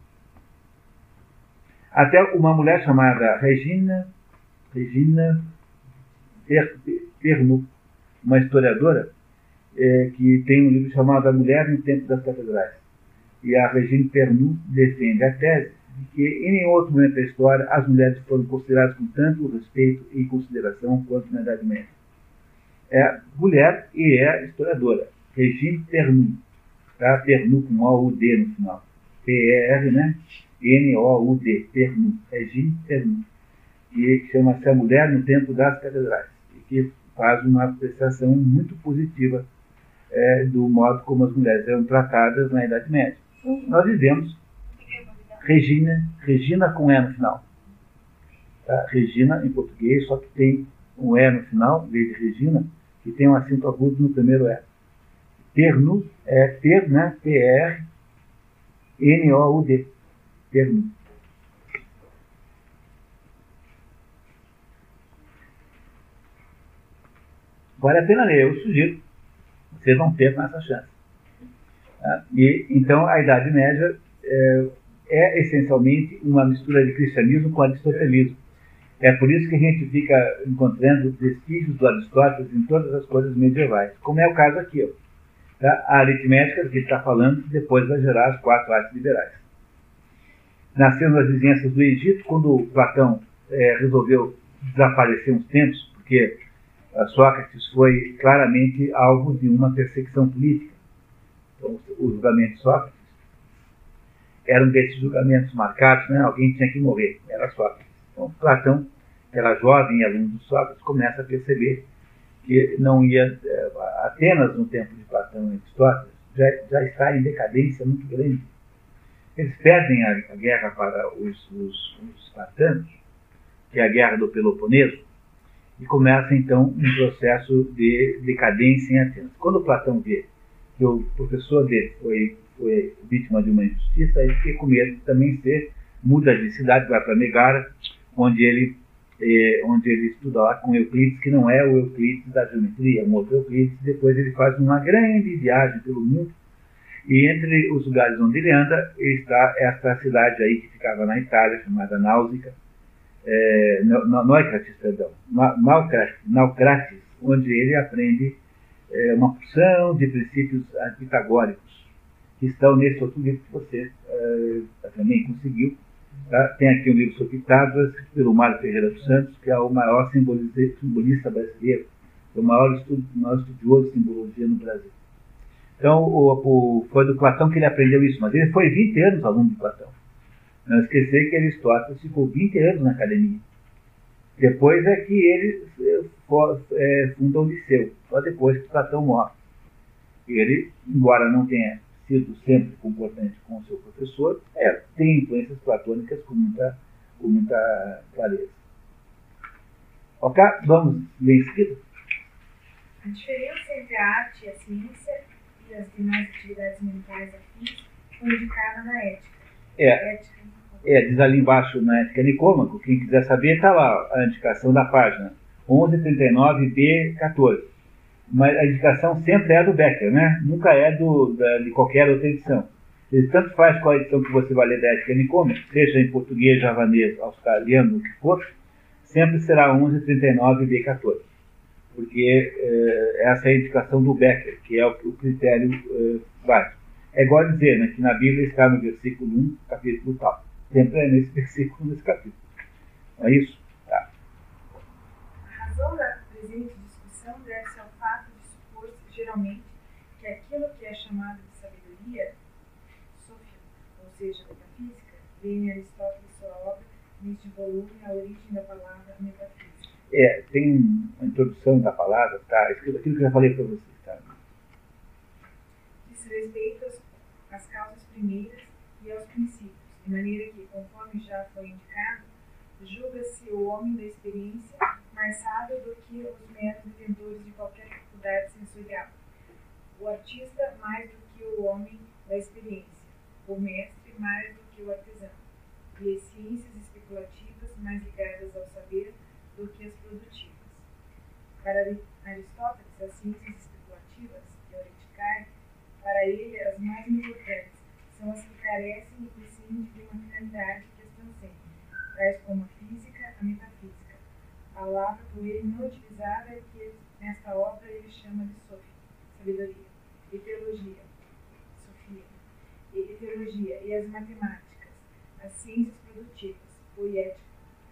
Até uma mulher chamada Regina, Regina Pernu, uma historiadora, é, que tem um livro chamado A Mulher no Tempo das Catedrais. E a Regina Pernu defende a tese de que em nenhum outro momento da história as mulheres foram consideradas com tanto respeito e consideração quanto na Idade Média. É mulher e é historiadora. Regina Pernu. Tá? Pernu com O U D no final. P E R, né? N O U D. Pernu. Regina Pernu. Que chama-se A Mulher no Tempo das Catedrais. E que faz uma apreciação muito positiva é, do modo como as mulheres eram tratadas na Idade Média. Então, nós vivemos Regina, Regina com E no final. Tá? Regina em português, só que tem um E no final, em vez de Regina, que tem um acento agudo no primeiro E. Pernu é per, né? P R N O U D. Pernu. Vale a pena ler, eu sugiro. Vocês não percam essa chance. Tá? E, então, a Idade Média é, é essencialmente uma mistura de cristianismo com aristotelismo. É por isso que a gente fica encontrando vestígios do Aristóteles em todas as coisas medievais, como é o caso aqui. Ó. Tá? A aritmética que ele está falando depois vai gerar as quatro artes liberais. Nasceram nas vizinhanças do Egito, quando Platão é, resolveu desaparecer uns tempos, porque Sócrates foi claramente alvo de uma perseguição política. Então, o julgamento de Sócrates era um desses julgamentos marcados, né? Alguém tinha que morrer, era Sócrates. Então, Platão, que era jovem aluno de Sócrates, começa a perceber que não ia... Atenas, no tempo de Platão e Aristóteles, já, já está em decadência muito grande. Eles perdem a, a guerra para os, os, os espartanos, que é a guerra do Peloponeso, e começa, então, um processo de decadência em Atenas. Quando Platão vê que o professor dele foi, foi vítima de uma injustiça, ele fica com medo de também ser, muda de cidade, vai para Megara, onde ele, eh, onde ele estuda lá com Euclides, que não é o Euclides da geometria, é um outro Euclides. Depois ele faz uma grande viagem pelo mundo, e entre os lugares onde ele anda está essa cidade aí que ficava na Itália, chamada Náusica, é, Naucratis, perdão, Naucratis, onde ele aprende é, uma porção de princípios pitagóricos, que estão nesse outro livro que você é, também conseguiu. Tá? Tem aqui um livro sobre Pitágoras, escrito pelo Mário Ferreira dos Santos, que é o maior simbolista, simbolista brasileiro, é o maior, estudo, o maior estudioso de simbologia no Brasil. Então, o, o, foi do Platão que ele aprendeu isso, mas ele foi vinte anos aluno de Platão. Não esquecer que Aristóteles ficou vinte anos na academia. Depois é que ele é, funda o Liceu, só depois que Platão morre. Ele, embora não tenha sido sempre concordante com o seu professor, é, tem influências platônicas com muita, com muita clareza. Ok? Vamos ler em seguida?
A diferença entre a arte e a ciência e as demais atividades mentais afins foi indicada na ética.
É, é, diz ali embaixo na Ética Nicômaco, quem quiser saber, está lá a indicação da página onze trinta e nove B quatorze. Mas a indicação sempre é do Becker, né? Nunca é do, da, de qualquer outra edição. Ele tanto faz qual a edição que você vai ler da Ética Nicômaco, seja em português, javanês, australiano, o que for, sempre será onze trinta e nove B quatorze. Porque eh, essa é a indicação do Becker, que é o, o critério eh, básico. É igual a dizer, né, que na Bíblia está no versículo um, capítulo tal. Sempre é nesse versículo, nesse capítulo. Não é isso? Tá.
A razão da presente discussão deve-se ao fato de supor-se, geralmente, que aquilo que é chamado de sabedoria, sofia, ou seja, metafísica, vem em Aristóteles sua obra, neste volume, A Origem da Palavra Metafísica.
É, tem uma introdução da palavra, tá? Escrito aquilo que eu já falei para vocês, tá?
Diz respeito às, às causas primeiras e aos princípios, de maneira que, conforme já foi indicado, julga-se o homem da experiência mais sábio do que os meros detentores de qualquer faculdade sensorial, o artista mais do que o homem da experiência, o mestre mais do que o artesão, e as ciências especulativas mais ligadas ao saber do que as produtivas. Para Aristóteles, as ciências especulativas, teoreticais, para ele as mais importantes são as que carecem e prescindem de uma finalidade que as transcende, tais como a física, a metafísica. A palavra por ele não utilizada é que nesta obra ele chama de sofia, sabedoria, e teologia, sofia, e teologia, e as matemáticas, as ciências produtivas, poéticas,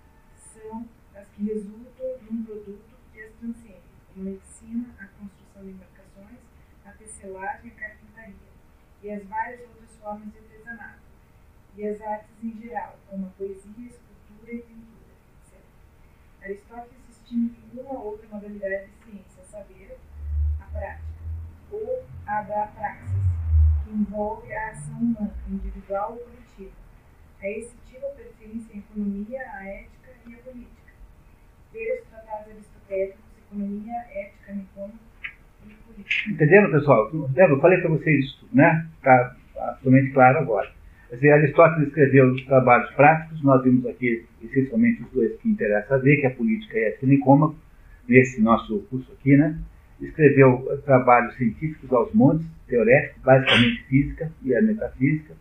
são as que resultam de um produto que as transcende, como a medicina, a construção de embarcações, a tecelagem e a carpintaria, e as várias outras formas de artesanato, e as artes em geral, como a poesia, escultura e pintura, etcétera. Aristóteles distingue uma ou outra modalidade de ciência, a saber, a prática, ou a da praxis, que envolve a ação humana, individual ou coletiva. A esse tipo pertencem a economia, a ética e a política. Ver os tratados aristotélicos, economia, ética, nicômaco e política.
Entenderam, pessoal? Lembra? Eu falei para vocês isso, né? Está absolutamente claro agora. Quer dizer, Aristóteles escreveu os trabalhos práticos, nós vimos aqui essencialmente os dois que interessa a ver, que é a política e a ética nicômaco, nesse nosso curso aqui, né? Escreveu trabalhos científicos aos montes, teoréticos, basicamente física e a metafísica,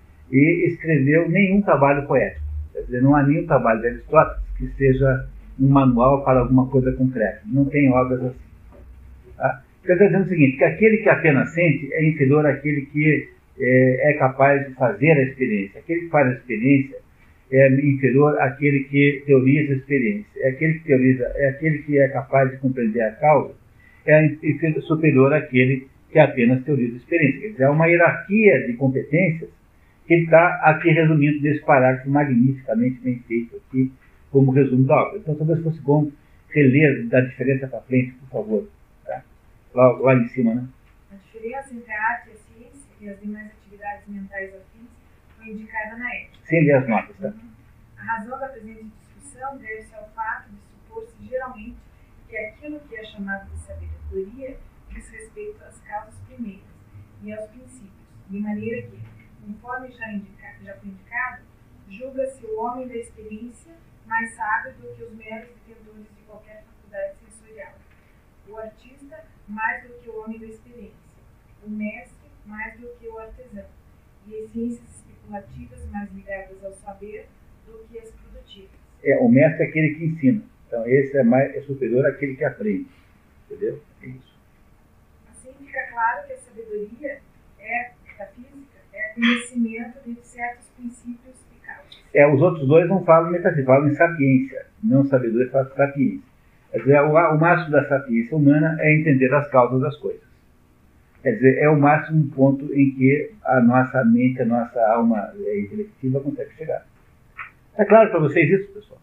e escreveu nenhum trabalho poético. Quer dizer, não há nenhum trabalho de Aristóteles que seja um manual para alguma coisa concreta. Não tem obras assim. Tá? Então, está dizendo o seguinte, que aquele que apenas sente é inferior àquele que é, é capaz de fazer a experiência. Aquele que faz a experiência é inferior àquele que teoriza a experiência. É aquele que teoriza, é aquele que é capaz de compreender a causa, é superior àquele que apenas teoriza a experiência. Quer dizer, é uma hierarquia de competências que ele está aqui resumindo nesse parágrafo magnificamente bem feito aqui, como resumo da obra. Então, talvez fosse bom reler da diferença para frente, por favor. Tá? Lá, lá em cima, né?
A diferença entre a arte e a ciência e as demais atividades mentais afins foi indicada na ética.
Sem ler as notas, tá?
Uhum. A razão da presente discussão deve-se ao fato de supor-se geralmente que aquilo que é chamado de sabedoria diz respeito às causas primeiras e aos princípios, de maneira que, conforme já, indica, já foi indicado, julga-se o homem da experiência mais sábio do que os meros detentores de qualquer faculdade sensorial, o artista mais do que o homem da experiência, o mestre mais do que o artesão, e as ciências especulativas mais ligadas ao saber do que as produtivas.
É, o mestre é aquele que ensina. Então, esse é, mais, é superior àquele que aprende. Entendeu? É isso.
Assim fica claro que a sabedoria é, da física, é conhecimento de certos princípios e causas.
É, os outros dois não falam metafísica, falam em sapiência. Não sabedoria, falam sapiência. Quer dizer, o, o máximo da sapiência humana é entender as causas das coisas. Quer dizer, é o máximo ponto em que a nossa mente, a nossa alma intelectiva consegue chegar. É claro para vocês isso, pessoal?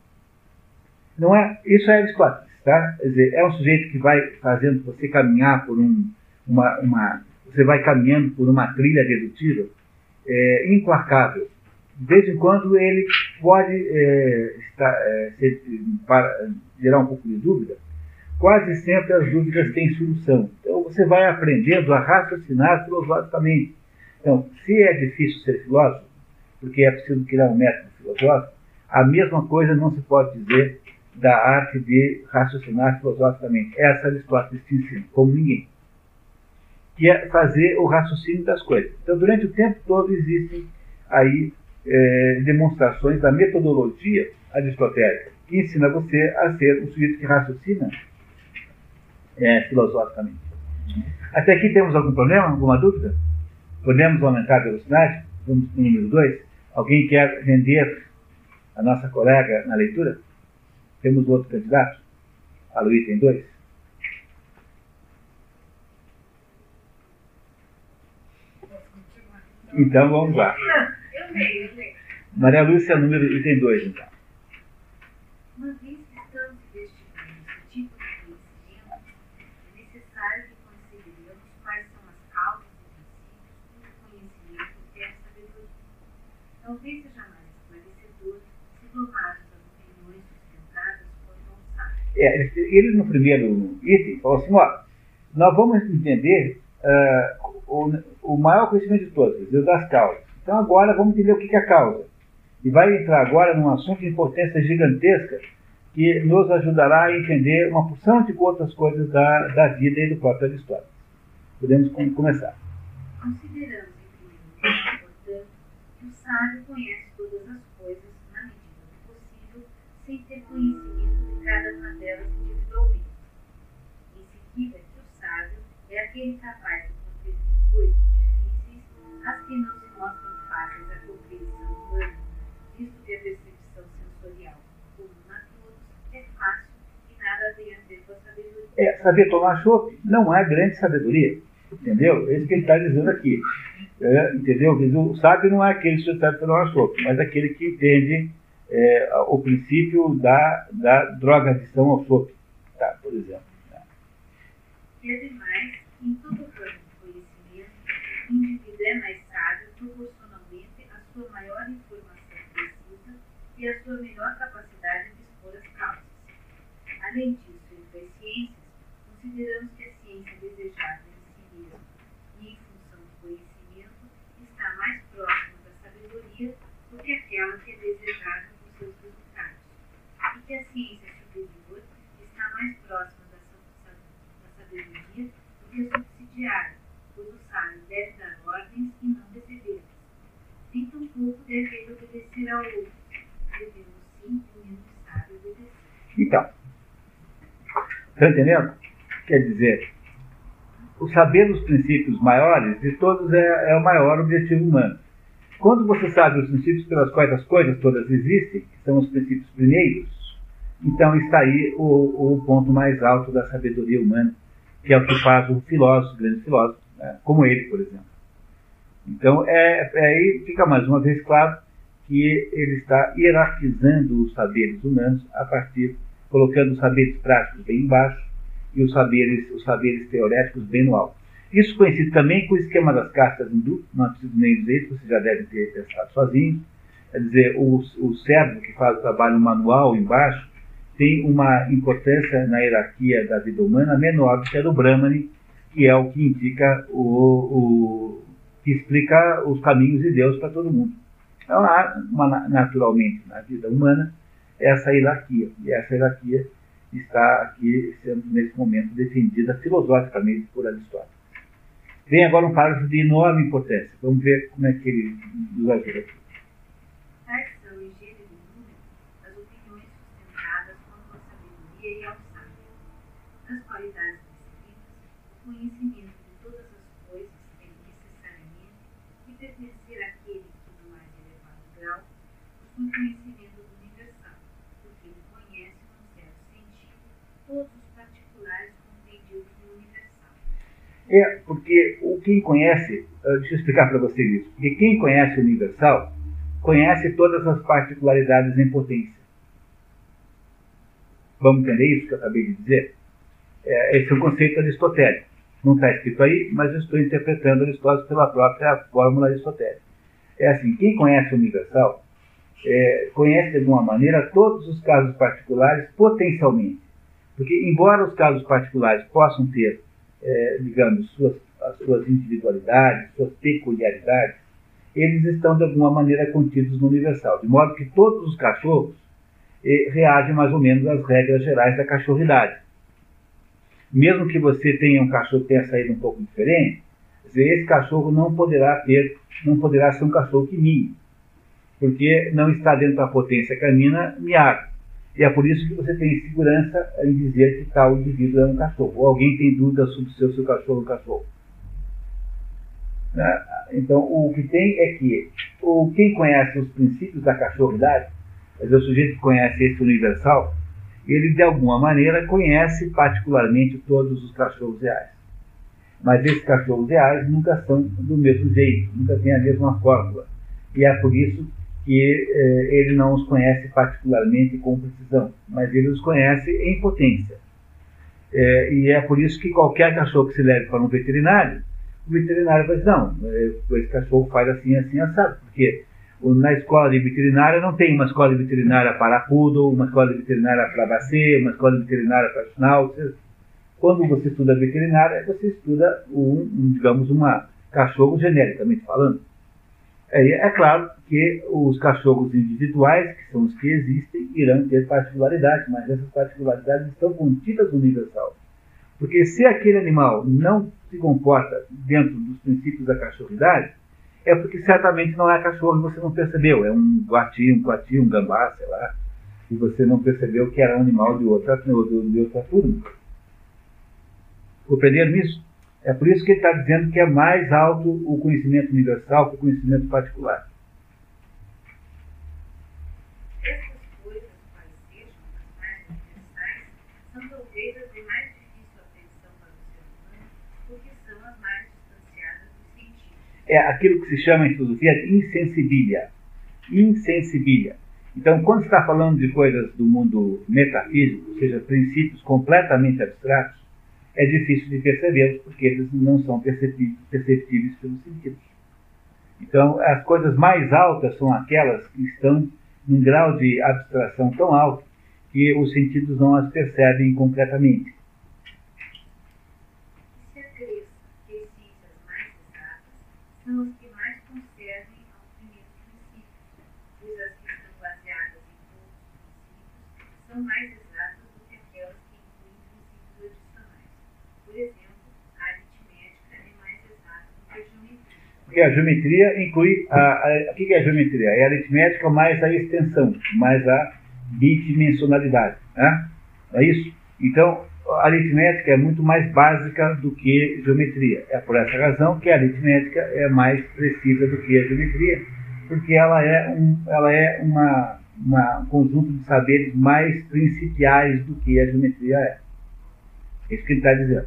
Não é, isso é Aristóteles, tá? Quer dizer, é um sujeito que vai fazendo você caminhar por um, uma, uma... Você vai caminhando por uma trilha dedutiva é, implacável. De vez em quando ele pode é, estar, é, ser, para, gerar um pouco de dúvida. Quase sempre as dúvidas têm solução. Então você vai aprendendo a raciocinar filosoficamente. Então, se é difícil ser filósofo, porque é preciso criar um método filosófico, a mesma coisa não se pode dizer da arte de raciocinar filosoficamente. Essa Aristóteles te ensina, como ninguém. Que é fazer o raciocínio das coisas. Então, durante o tempo todo existem aí é, demonstrações da metodologia aristotélica, que ensina você a ser um sujeito que raciocina é, filosoficamente. Até aqui temos algum problema, alguma dúvida? Podemos aumentar a velocidade? Vamos para o número dois. Alguém quer render a nossa colega na leitura? Temos outro candidato? Para o item dois? Então vamos lá.
Eu leio, eu leio.
Maria Lúcia, número item dois, então.
Uma vez que estamos investigando esse tipo de conhecimento, é necessário que consideremos quais são as causas e princípios cujo conhecimento é a sabedoria. Talvez seja mais esclarecedor se tomarmos as opiniões sustentadas por Dom Sábio.
É, ele no primeiro item falou assim, ó, nós vamos entender uh, o, o maior conhecimento de todos, o das causas. Então agora vamos entender o que é a causa. E vai entrar agora num assunto de importância gigantesca que nos ajudará a entender uma porção de outras coisas da, da vida e do próprio Aristóteles. Podemos com, começar.
Consideramos, em primeiro lugar, portanto, que o sábio conhece todas as coisas na medida do possível, sem ter conhecimento de cada uma delas individualmente. Em seguida, que o sábio é aquele capaz de compreender coisas difíceis, as que não se mostram fáceis à compreensão humana, visto que a percepção sensorial comum a todos é fácil e nada tem a ver com a sabedoria.
É, saber tomar chope não é grande sabedoria, entendeu? É isso que ele está dizendo aqui. É, entendeu? O sábio não é aquele que sabe tomar chope, mas aquele que entende é, o princípio da, da drogadição ao chope, tá, por exemplo. Tá.
E ademais, em todo o campo de conhecimento, o indivíduo é mais sábio proporcionalmente à sua maior informação precisa e à sua melhor capacidade de expor as causas. Além disso, entre as ciências, consideramos que a ciência desejada em si mesma e em função do conhecimento está mais próxima da sabedoria do que aquela que é desejada por seus resultados, e que a ciência superior está mais próxima da, da, da sabedoria do que a subsidiária, pois o sábio deve dar ordens e não recebê-las. Nem tampouco deve ele obedecer ao outro. Devemos sim o mesmo sábio obedecer.
Então, está entendendo? Quer dizer, o saber dos princípios maiores de todos é, é o maior objetivo humano. Quando você sabe os princípios pelas quais as coisas todas existem, que são os princípios primeiros, então está aí o, o ponto mais alto da sabedoria humana, que é o que faz o filósofo, o grande filósofo, né? Como ele, por exemplo. Então, é, é, aí fica mais uma vez claro que ele está hierarquizando os saberes humanos a partir, colocando os saberes práticos bem embaixo e os saberes, os saberes teoréticos bem no alto. Isso coincide também com o esquema das castas hindu, não preciso nem dizer isso, você já deve ter pensado sozinho. Quer dizer, o, o servo que faz o trabalho manual embaixo tem uma importância na hierarquia da vida humana menor do que a do Brahmani, que é o que indica o, o que explica os caminhos de Deus para todo mundo. Então há uma, naturalmente na vida humana essa hierarquia, e essa hierarquia está aqui sendo nesse momento defendida filosoficamente por Aristóteles. Vem agora um parágrafo de enorme importância. Vamos ver como é que ele nos ajuda aqui.
Tais são, em gênero e número, as opiniões sustentadas quanto à sabedoria e ao sábio. Nas qualidades descritas, o conhecimento de todas as coisas tem necessariamente que pertencer àquele que, no mais elevado grau, possui conhecimento do universal, porque ele conhece, num certo sentido, todos os particulares compreendidos no universal.
É, porque o quem conhece, deixa eu explicar para vocês isso, porque quem conhece o universal, conhece todas as particularidades em potência. Vamos entender isso que eu acabei de dizer? É, esse é um conceito aristotélico. Não está escrito aí, mas eu estou interpretando Aristóteles pela própria fórmula aristotélica. É assim, quem conhece o universal, é, conhece de alguma maneira todos os casos particulares potencialmente. Porque, embora os casos particulares possam ter, é, digamos, suas, as suas individualidades, suas peculiaridades, eles estão de alguma maneira contidos no universal. De modo que todos os cachorros, e reage mais ou menos às regras gerais da cachorridade. Mesmo que você tenha um cachorro que tenha saído um pouco diferente, esse cachorro não poderá ter, não poderá ser um cachorro que mie, porque não está dentro da potência canina miar. E é por isso que você tem segurança em dizer que tal indivíduo é um cachorro. Ou alguém tem dúvida sobre se o seu cachorro é um cachorro. Então, o que tem é que o, quem conhece os princípios da cachorridade, quer dizer, o sujeito que conhece esse universal, ele de alguma maneira conhece particularmente todos os cachorros reais. Mas esses cachorros reais nunca são do mesmo jeito, nunca têm a mesma fórmula. E é por isso que eh, ele não os conhece particularmente com precisão, mas ele os conhece em potência. É, e é por isso que qualquer cachorro que se leve para um veterinário, o veterinário vai dizer, não, esse cachorro faz assim, assim, assado, porque na escola de veterinária não tem uma escola de veterinária para poodle, uma escola de veterinária para bacê, uma escola de veterinária para schnauzer. Quando você estuda veterinária, você estuda, um, um, digamos, uma cachorro genericamente falando. É, é claro que os cachorros individuais, que são os que existem, irão ter particularidades, mas essas particularidades estão contidas no universal. Porque se aquele animal não se comporta dentro dos princípios da cachorridade, é porque certamente não é cachorro e você não percebeu. É um guati, um coati, um gambá, sei lá, e você não percebeu que era um animal de outra, de outra turma. Compreenderam isso? É por isso que ele está dizendo que é mais alto o conhecimento universal que o conhecimento particular.
Essas coisas, quais sejam as mais universais, são talvez as de mais difícil apreensão para o ser humano, porque são as mais distanciadas dos sentidos.
É aquilo que se chama em filosofia de insensibilia. Insensibilia. Então, quando se está falando de coisas do mundo metafísico, ou seja, princípios completamente abstratos, é difícil de percebê-los, porque eles não são perceptíveis, perceptíveis pelos sentidos. Então, as coisas mais altas são aquelas que estão num grau de abstração tão alto que os sentidos não as percebem concretamente.
Se acresce que as ciências mais exatas são as que mais conservem aos primeiros princípios, pois as que estão baseadas em outros princípios são mais exatas do que aquelas que incluem princípios adicionais. Por exemplo, a aritmética é mais exata do que a geometria.
Porque a geometria inclui... A, a, a, o que é a geometria? É a aritmética mais a extensão, mais a bidimensionalidade. Né? É isso? Então, a aritmética é muito mais básica do que geometria. É por essa razão que a aritmética é mais precisa do que a geometria, porque ela é um, ela é uma, uma, um conjunto de saberes mais principiais do que a geometria é. É isso que ele está dizendo.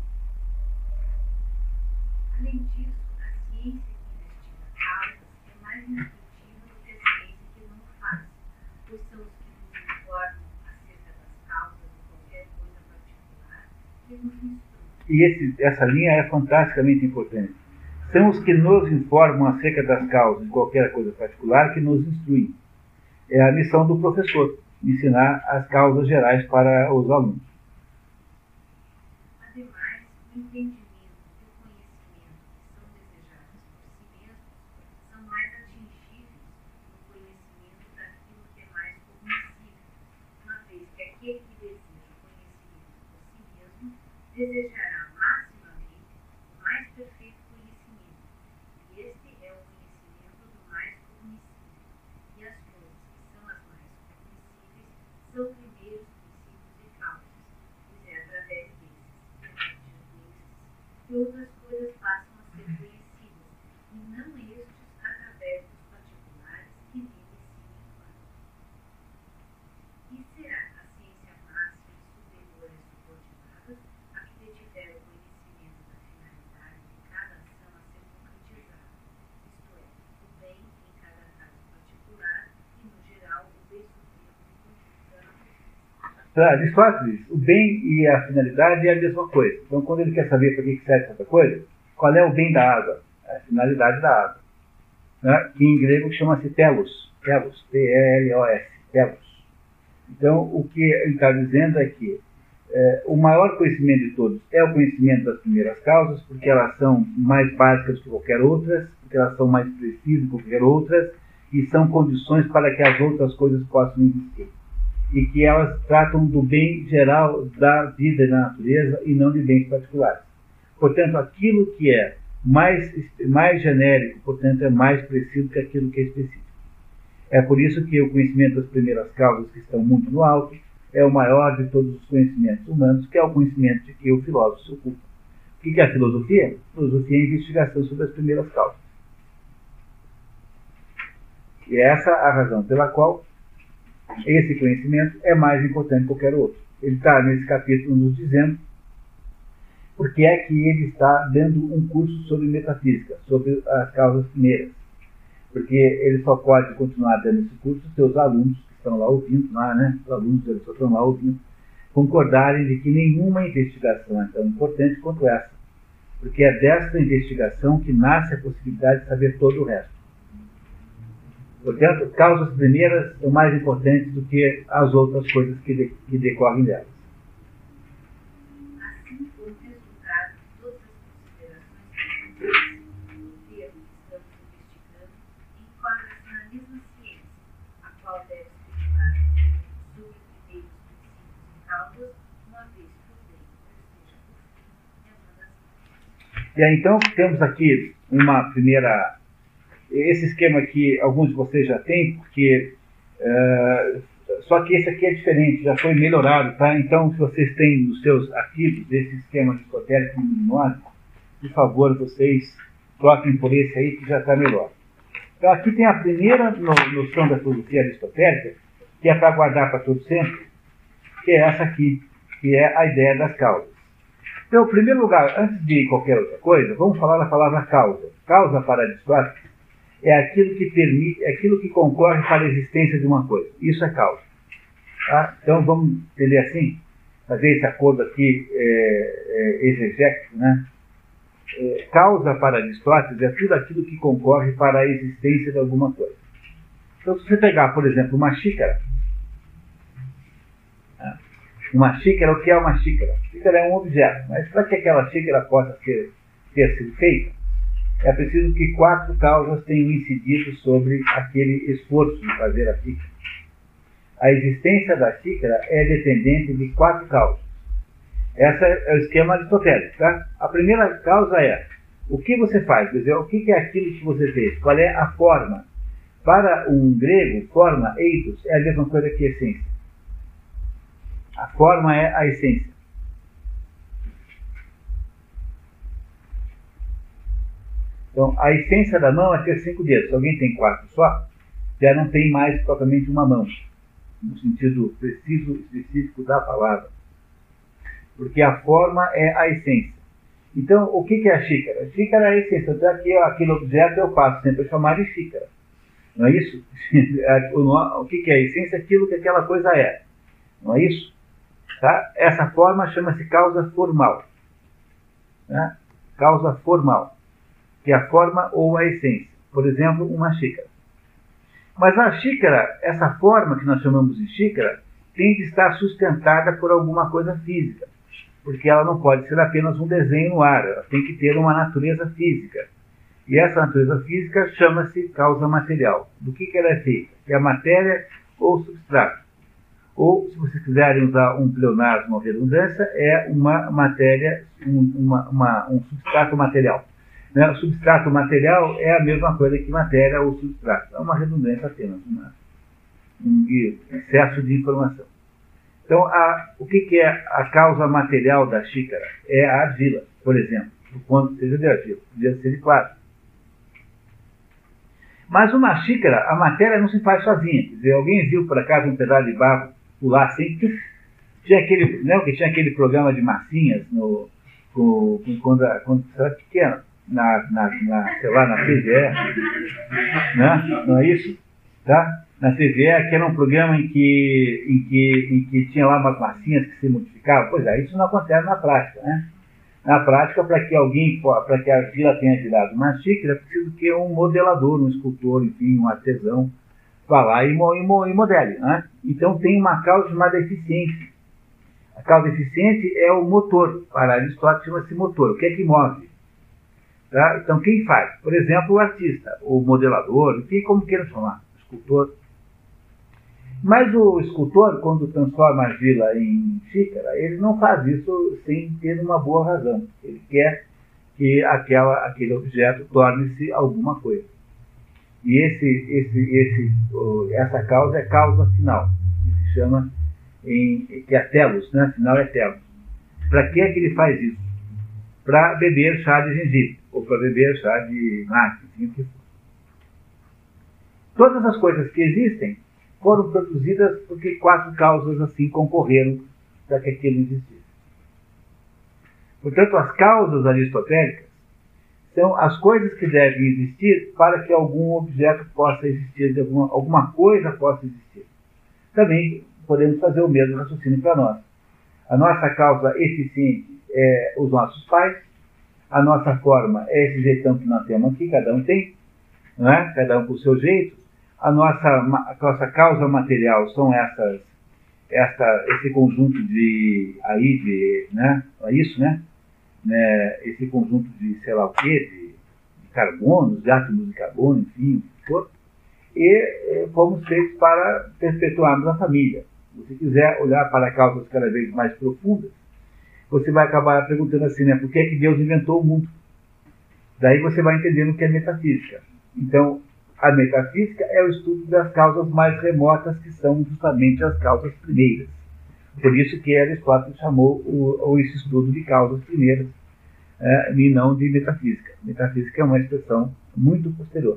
Além disso, a ciência que investiga causas é mais intuitiva do que a ciência que não faz, pois são os que nos informam acerca das causas de qualquer coisa particular e nos instruem.
E esse, essa linha é fantasticamente importante. São os que nos informam acerca das causas de qualquer coisa particular que nos instruem. É a missão do professor, ensinar as causas gerais para os alunos.
Ademais, o entendimento e o conhecimento que são desejados por si mesmos são mais atingíveis no conhecimento daquilo que é mais cognoscível, uma vez que aquele que deseja o conhecimento por si mesmo desejará maximamente o mais perfeito conhecimento, e este é o conhecimento do mais cognoscível, e as coisas que são as mais cognoscíveis são primeiros princípios e causas, pois é através desses que outras coisas passam a ser conhecidas, e não estes através dos particulares que neles se informam. E será a ciência máxima e superior e subordinada a que detiver o conhecimento da finalidade de cada ação a ser concretizada, isto é, o bem em cada caso particular e, no geral, o bem supremo de conjunto.
Para Aristóteles, o bem e a finalidade é a mesma coisa. Então, quando ele quer saber para que serve essa coisa, qual é o bem da água? A finalidade da água. Né? Que em grego chama-se telos. Telos, T E L O S, telos. Então, o que ele está dizendo é que é, o maior conhecimento de todos é o conhecimento das primeiras causas, porque elas são mais básicas que qualquer outras, porque elas são mais precisas que qualquer outras, e são condições para que as outras coisas possam existir. e que elas tratam do bem geral da vida e da natureza e não de bens particulares. Portanto, aquilo que é mais, mais genérico, portanto, é mais preciso que aquilo que é específico. É por isso que o conhecimento das primeiras causas, que estão muito no alto, é o maior de todos os conhecimentos humanos, que é o conhecimento de que o filósofo se ocupa. O que é a filosofia? A filosofia é a investigação sobre as primeiras causas. E é essa a razão pela qual esse conhecimento é mais importante que qualquer outro. Ele está nesse capítulo nos dizendo porque é que ele está dando um curso sobre metafísica, sobre as causas primeiras. Porque ele só pode continuar dando esse curso se os alunos que estão lá ouvindo, lá, né, os alunos eles só estão lá ouvindo, concordarem de que nenhuma investigação é tão importante quanto essa. Porque é dessa investigação que nasce a possibilidade de saber todo o resto. Portanto, causas primeiras são mais importantes do que as outras coisas que, de, que decorrem delas.
Assim, o resultado de todas as considerações que o termo que estamos investigando enquadra-se na mesma ciência, a qual deve ser levada sobre primeiros princípios e causas, uma vez por dentro, ou seja, por fim, é uma das.
E aí, então, temos aqui uma primeira... Esse esquema aqui, alguns de vocês já têm, porque uh, só que esse aqui é diferente, já foi melhorado, tá? Então, se vocês têm nos seus arquivos esse esquema aristotélico mnemônico, por favor, vocês troquem por esse aí que já está melhor. Então, aqui tem a primeira noção da filosofia aristotélica, que é para guardar para todo sempre, que é essa aqui, que é a ideia das causas. Então, em primeiro lugar, antes de qualquer outra coisa, vamos falar da palavra causa. Causa para Aristóteles é aquilo que permite, é aquilo que concorre para a existência de uma coisa. Isso é causa. Tá? Então vamos entender assim, fazer esse acordo aqui é, é, exegético, né? É, causa para Aristóteles é tudo aquilo que concorre para a existência de alguma coisa. Então, se você pegar, por exemplo, uma xícara, né? Uma xícara, o que é uma xícara? Xícara é um objeto, mas para que aquela xícara possa ser, ter sido feita, é preciso que quatro causas tenham incidido sobre aquele esforço de fazer a xícara. A existência da xícara é dependente de quatro causas. Esse é o esquema aristotélico, tá? A primeira causa é o que você faz, quer dizer, o que é aquilo que você fez, qual é a forma. Para um grego, forma, eidos, é a mesma coisa que essência. A forma é a essência. Então, a essência da mão é ter cinco dedos. Se alguém tem quatro só, já não tem mais propriamente uma mão, no sentido preciso, específico da palavra. Porque a forma é a essência. Então, o que é a xícara? A xícara é a essência. Então, aqui, aquele objeto eu passo sempre a chamar de xícara. Não é isso? O que é a essência? Aquilo que aquela coisa é. Não é isso? Tá? Essa forma chama-se causa formal. Né? Causa formal. Que é a forma ou a essência. Por exemplo, uma xícara. Mas a xícara, essa forma que nós chamamos de xícara, tem de estar sustentada por alguma coisa física. Porque ela não pode ser apenas um desenho no ar, ela tem que ter uma natureza física. E essa natureza física chama-se causa material. Do que, que ela é feita? É a matéria ou substrato. Ou, se vocês quiserem usar um pleonasmo ou redundância, é uma matéria, um, uma, uma, um substrato material. Né? O substrato material é a mesma coisa que matéria ou substrato. É uma redundância apenas, uma, um excesso de informação. Então, a, o que, que é a causa material da xícara? É a argila, por exemplo. O quanto seja de argila, podia ser de plástico. Mas uma xícara, a matéria não se faz sozinha. Quer dizer, alguém viu por acaso um pedaço de barro pular assim? Tinha aquele, né, que tinha aquele programa de massinhas no, com, com, quando, quando era pequeno. Na, na, na, sei lá, na T V E, né? Não é isso? Tá? Na T V E, que era um programa em que, em, que, em que tinha lá umas massinhas que se modificavam. Pois é, isso não acontece na prática, né? Na prática, para que alguém, para que a argila tenha virado uma xícara, é preciso que um modelador, um escultor, enfim, um artesão, vá lá e, e, e modele, né? Então tem uma causa chamada eficiência. A causa eficiente é o motor. Para Aristóteles chama-se motor. O que é que move? Tá? Então, quem faz? Por exemplo, o artista, o modelador, enfim, como queira chamar, o escultor. Mas o escultor, quando transforma a argila em xícara, ele não faz isso sem ter uma boa razão. Ele quer que aquela, aquele objeto torne-se alguma coisa. E esse, esse, esse, essa causa é causa final, que se chama, em, que é telos, né? Final é telos. Para que é que ele faz isso? Para beber chá de gengibre, ou para beber chá de mate, enfim, o que for. Todas as coisas que existem foram produzidas porque quatro causas assim concorreram para que aquilo existisse. Portanto, as causas aristotélicas são as coisas que devem existir para que algum objeto possa existir, de alguma, alguma coisa possa existir. Também podemos fazer o mesmo raciocínio para nós. A nossa causa eficiente é os nossos pais, a nossa forma é esse jeitão que nós temos aqui, cada um tem, não é? Cada um com o seu jeito. A nossa, a nossa causa material são essas, essa, esse conjunto de, aí de, né, é isso, né? né? Esse conjunto de, sei lá o quê, de, de carbonos, de átomos de carbono, enfim, o que for. E eh, fomos feitos para perpetuarmos a família. Se você quiser olhar para causas cada vez mais profundas, você vai acabar perguntando assim, né? Por que é que Deus inventou o mundo? Daí você vai entendendo o que é metafísica. Então, a metafísica é o estudo das causas mais remotas, que são justamente as causas primeiras. Por isso que Aristóteles chamou o, o, esse estudo de causas primeiras, é, e não de metafísica. Metafísica é uma expressão muito posterior.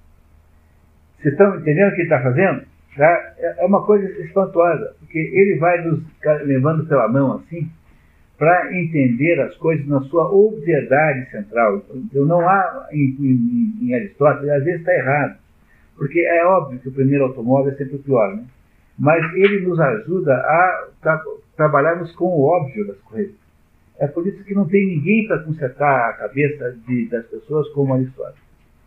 Vocês estão entendendo o que ele está fazendo? Tá? É uma coisa espantosa, porque ele vai nos levando pela mão assim, para entender as coisas na sua obviedade central. Então, não há em, em, em Aristóteles, às vezes está errado, porque é óbvio que o primeiro automóvel é sempre o pior, né? Mas ele nos ajuda a tra trabalharmos com o óbvio das coisas. É por isso que não tem ninguém para consertar a cabeça de, das pessoas como Aristóteles.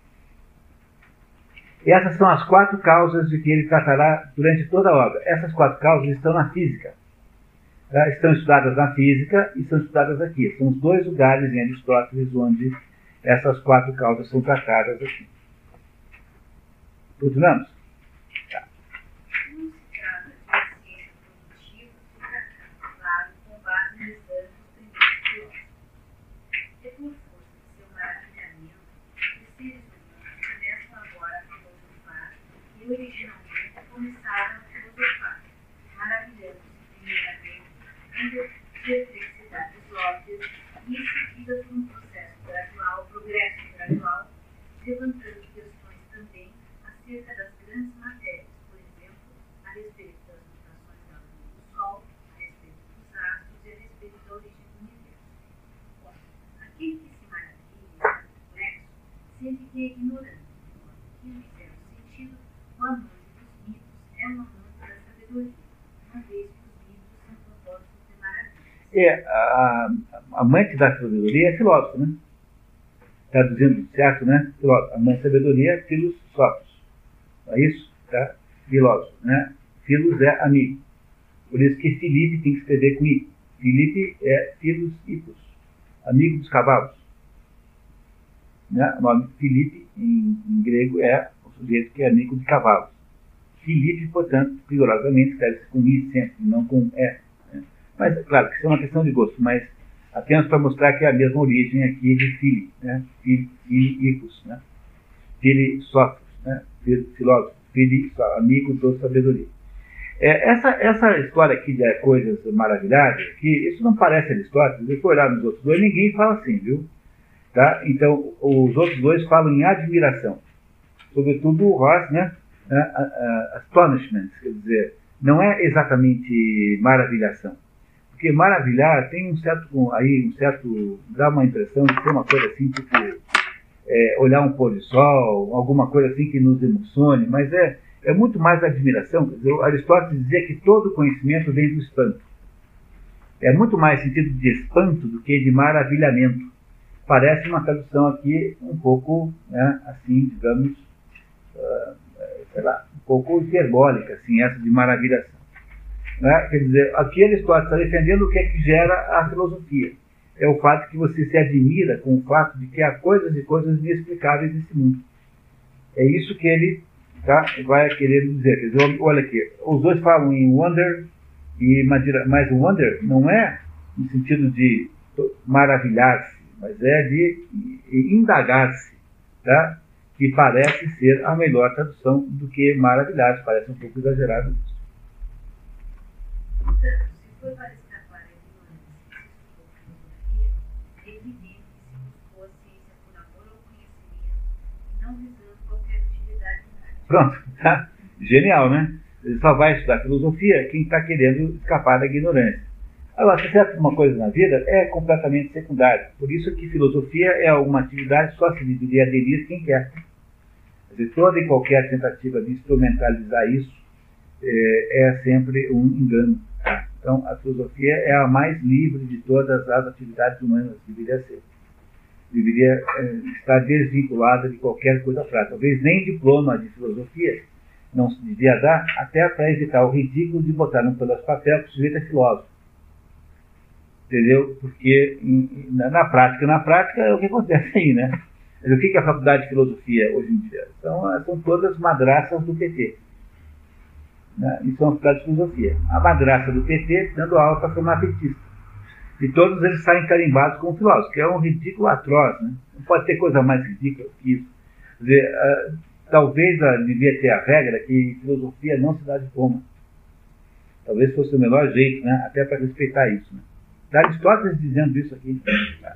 E essas são as quatro causas de que ele tratará durante toda a obra. Essas quatro causas estão na física. Estão estudadas na física e são estudadas aqui. São os dois lugares em Aristóteles onde essas quatro causas são tratadas aqui. Continuamos? Tá.
Não se trata de ciência produtiva, claro, com base nos danos dos primeiros filósofos. É por força de seu maravilhamento, os seres humanos começam agora a filosofar e originalmente começaram a filosofar, maravilhando-se primeiramente perplexidades óbvias e seguidas por um processo gradual, progresso gradual, levantando questões também acerca das grandes matérias, por exemplo, a respeito das mutações da luz do Sol, a respeito dos astros e a respeito da origem do universo. Bom, aquele que se maravilha e está complexo, sente que é ignorante, de modo que, em certo sentido, o amante dos mitos é um amante da sabedoria, uma vez que
É, a, a amante da sabedoria é filósofo, né? Traduzindo certo, né? Filósofo. Amante da sabedoria é filósofos. É isso? Tá? Filósofo, né? Filos é amigo. Por isso que Filipe tem que escrever com I. Filipe é filos hipos, amigo dos cavalos. Né? O nome Filipe, em, em grego, é o sujeito que é amigo de cavalos. Filipe, portanto, rigorosamente, escreve-se com I sempre, não com E. Mas, claro, que isso é uma questão de gosto, mas apenas para mostrar que é a mesma origem aqui de Fili, né? Filipos, né? Filósofos, né? Filósofo, Fili, amigo do sabedoria. É, essa, essa história aqui de coisas maravilhadas, que isso não parece Aristóteles, se for olhar nos outros dois, ninguém fala assim, viu? Tá? Então, os outros dois falam em admiração. Sobretudo o Ross, né? Uh, uh, astonishment, quer dizer, não é exatamente maravilhação. Porque maravilhar tem um certo, aí, um certo, dá uma impressão de ser uma coisa assim, tipo, é, olhar um pôr de sol, alguma coisa assim que nos emocione, mas é, é muito mais admiração. Quer dizer, Aristóteles dizia que todo conhecimento vem do espanto. É muito mais sentido de espanto do que de maravilhamento. Parece uma tradução aqui um pouco, né, assim, digamos, uh, sei lá, um pouco hiperbólica, assim, essa de maravilhação. Né? Quer dizer, aqui Aristóteles está defendendo o que é que gera a filosofia. É o fato que você se admira com o fato de que há coisas e coisas inexplicáveis nesse mundo. É isso que ele tá? Vai querer dizer, quer dizer, olha aqui, os dois falam em wonder, e, mas o wonder não é no sentido de maravilhar-se, mas é de indagar-se, tá? Que parece ser a melhor tradução do que maravilhar-se, parece um pouco exagerado isso.
Portanto, se foi para escapar a ignorância e se estudou filosofia, é evidente que se buscou a ciência por amor ao conhecimento e não visando qualquer utilidade prática.
Pronto, tá? Genial, né? Ele só vai estudar filosofia quem está querendo escapar da ignorância. Agora, se certo uma coisa na vida é completamente secundário. Por isso que filosofia é uma atividade só se deveria aderir quem quer. Quer dizer, toda e qualquer tentativa de instrumentalizar isso é, é sempre um engano. Tá? Então, a filosofia é a mais livre de todas as atividades humanas, deveria ser. Deveria é, estar desvinculada de qualquer coisa prática. Talvez nem diploma de filosofia não se devia dar, até para evitar o ridículo de botar num pedaço de papel que o sujeito é filósofo. Entendeu? Porque em, na, na prática, na prática é o que acontece aí, né? Mas o que é a faculdade de filosofia hoje em dia? Então, são todas madraças do P T. Né? Isso é uma faculdade de filosofia. A madraça do P T dando aula para formar petista. E todos eles saem carimbados como filósofos, que é um ridículo atroz. Né? Não pode ter coisa mais ridícula que isso. Quer dizer, uh, talvez uh, devia ter a regra que filosofia não se dá diploma. Talvez fosse o melhor jeito, né? Até para respeitar isso. Né? Da Aristóteles dizendo isso aqui. Tá?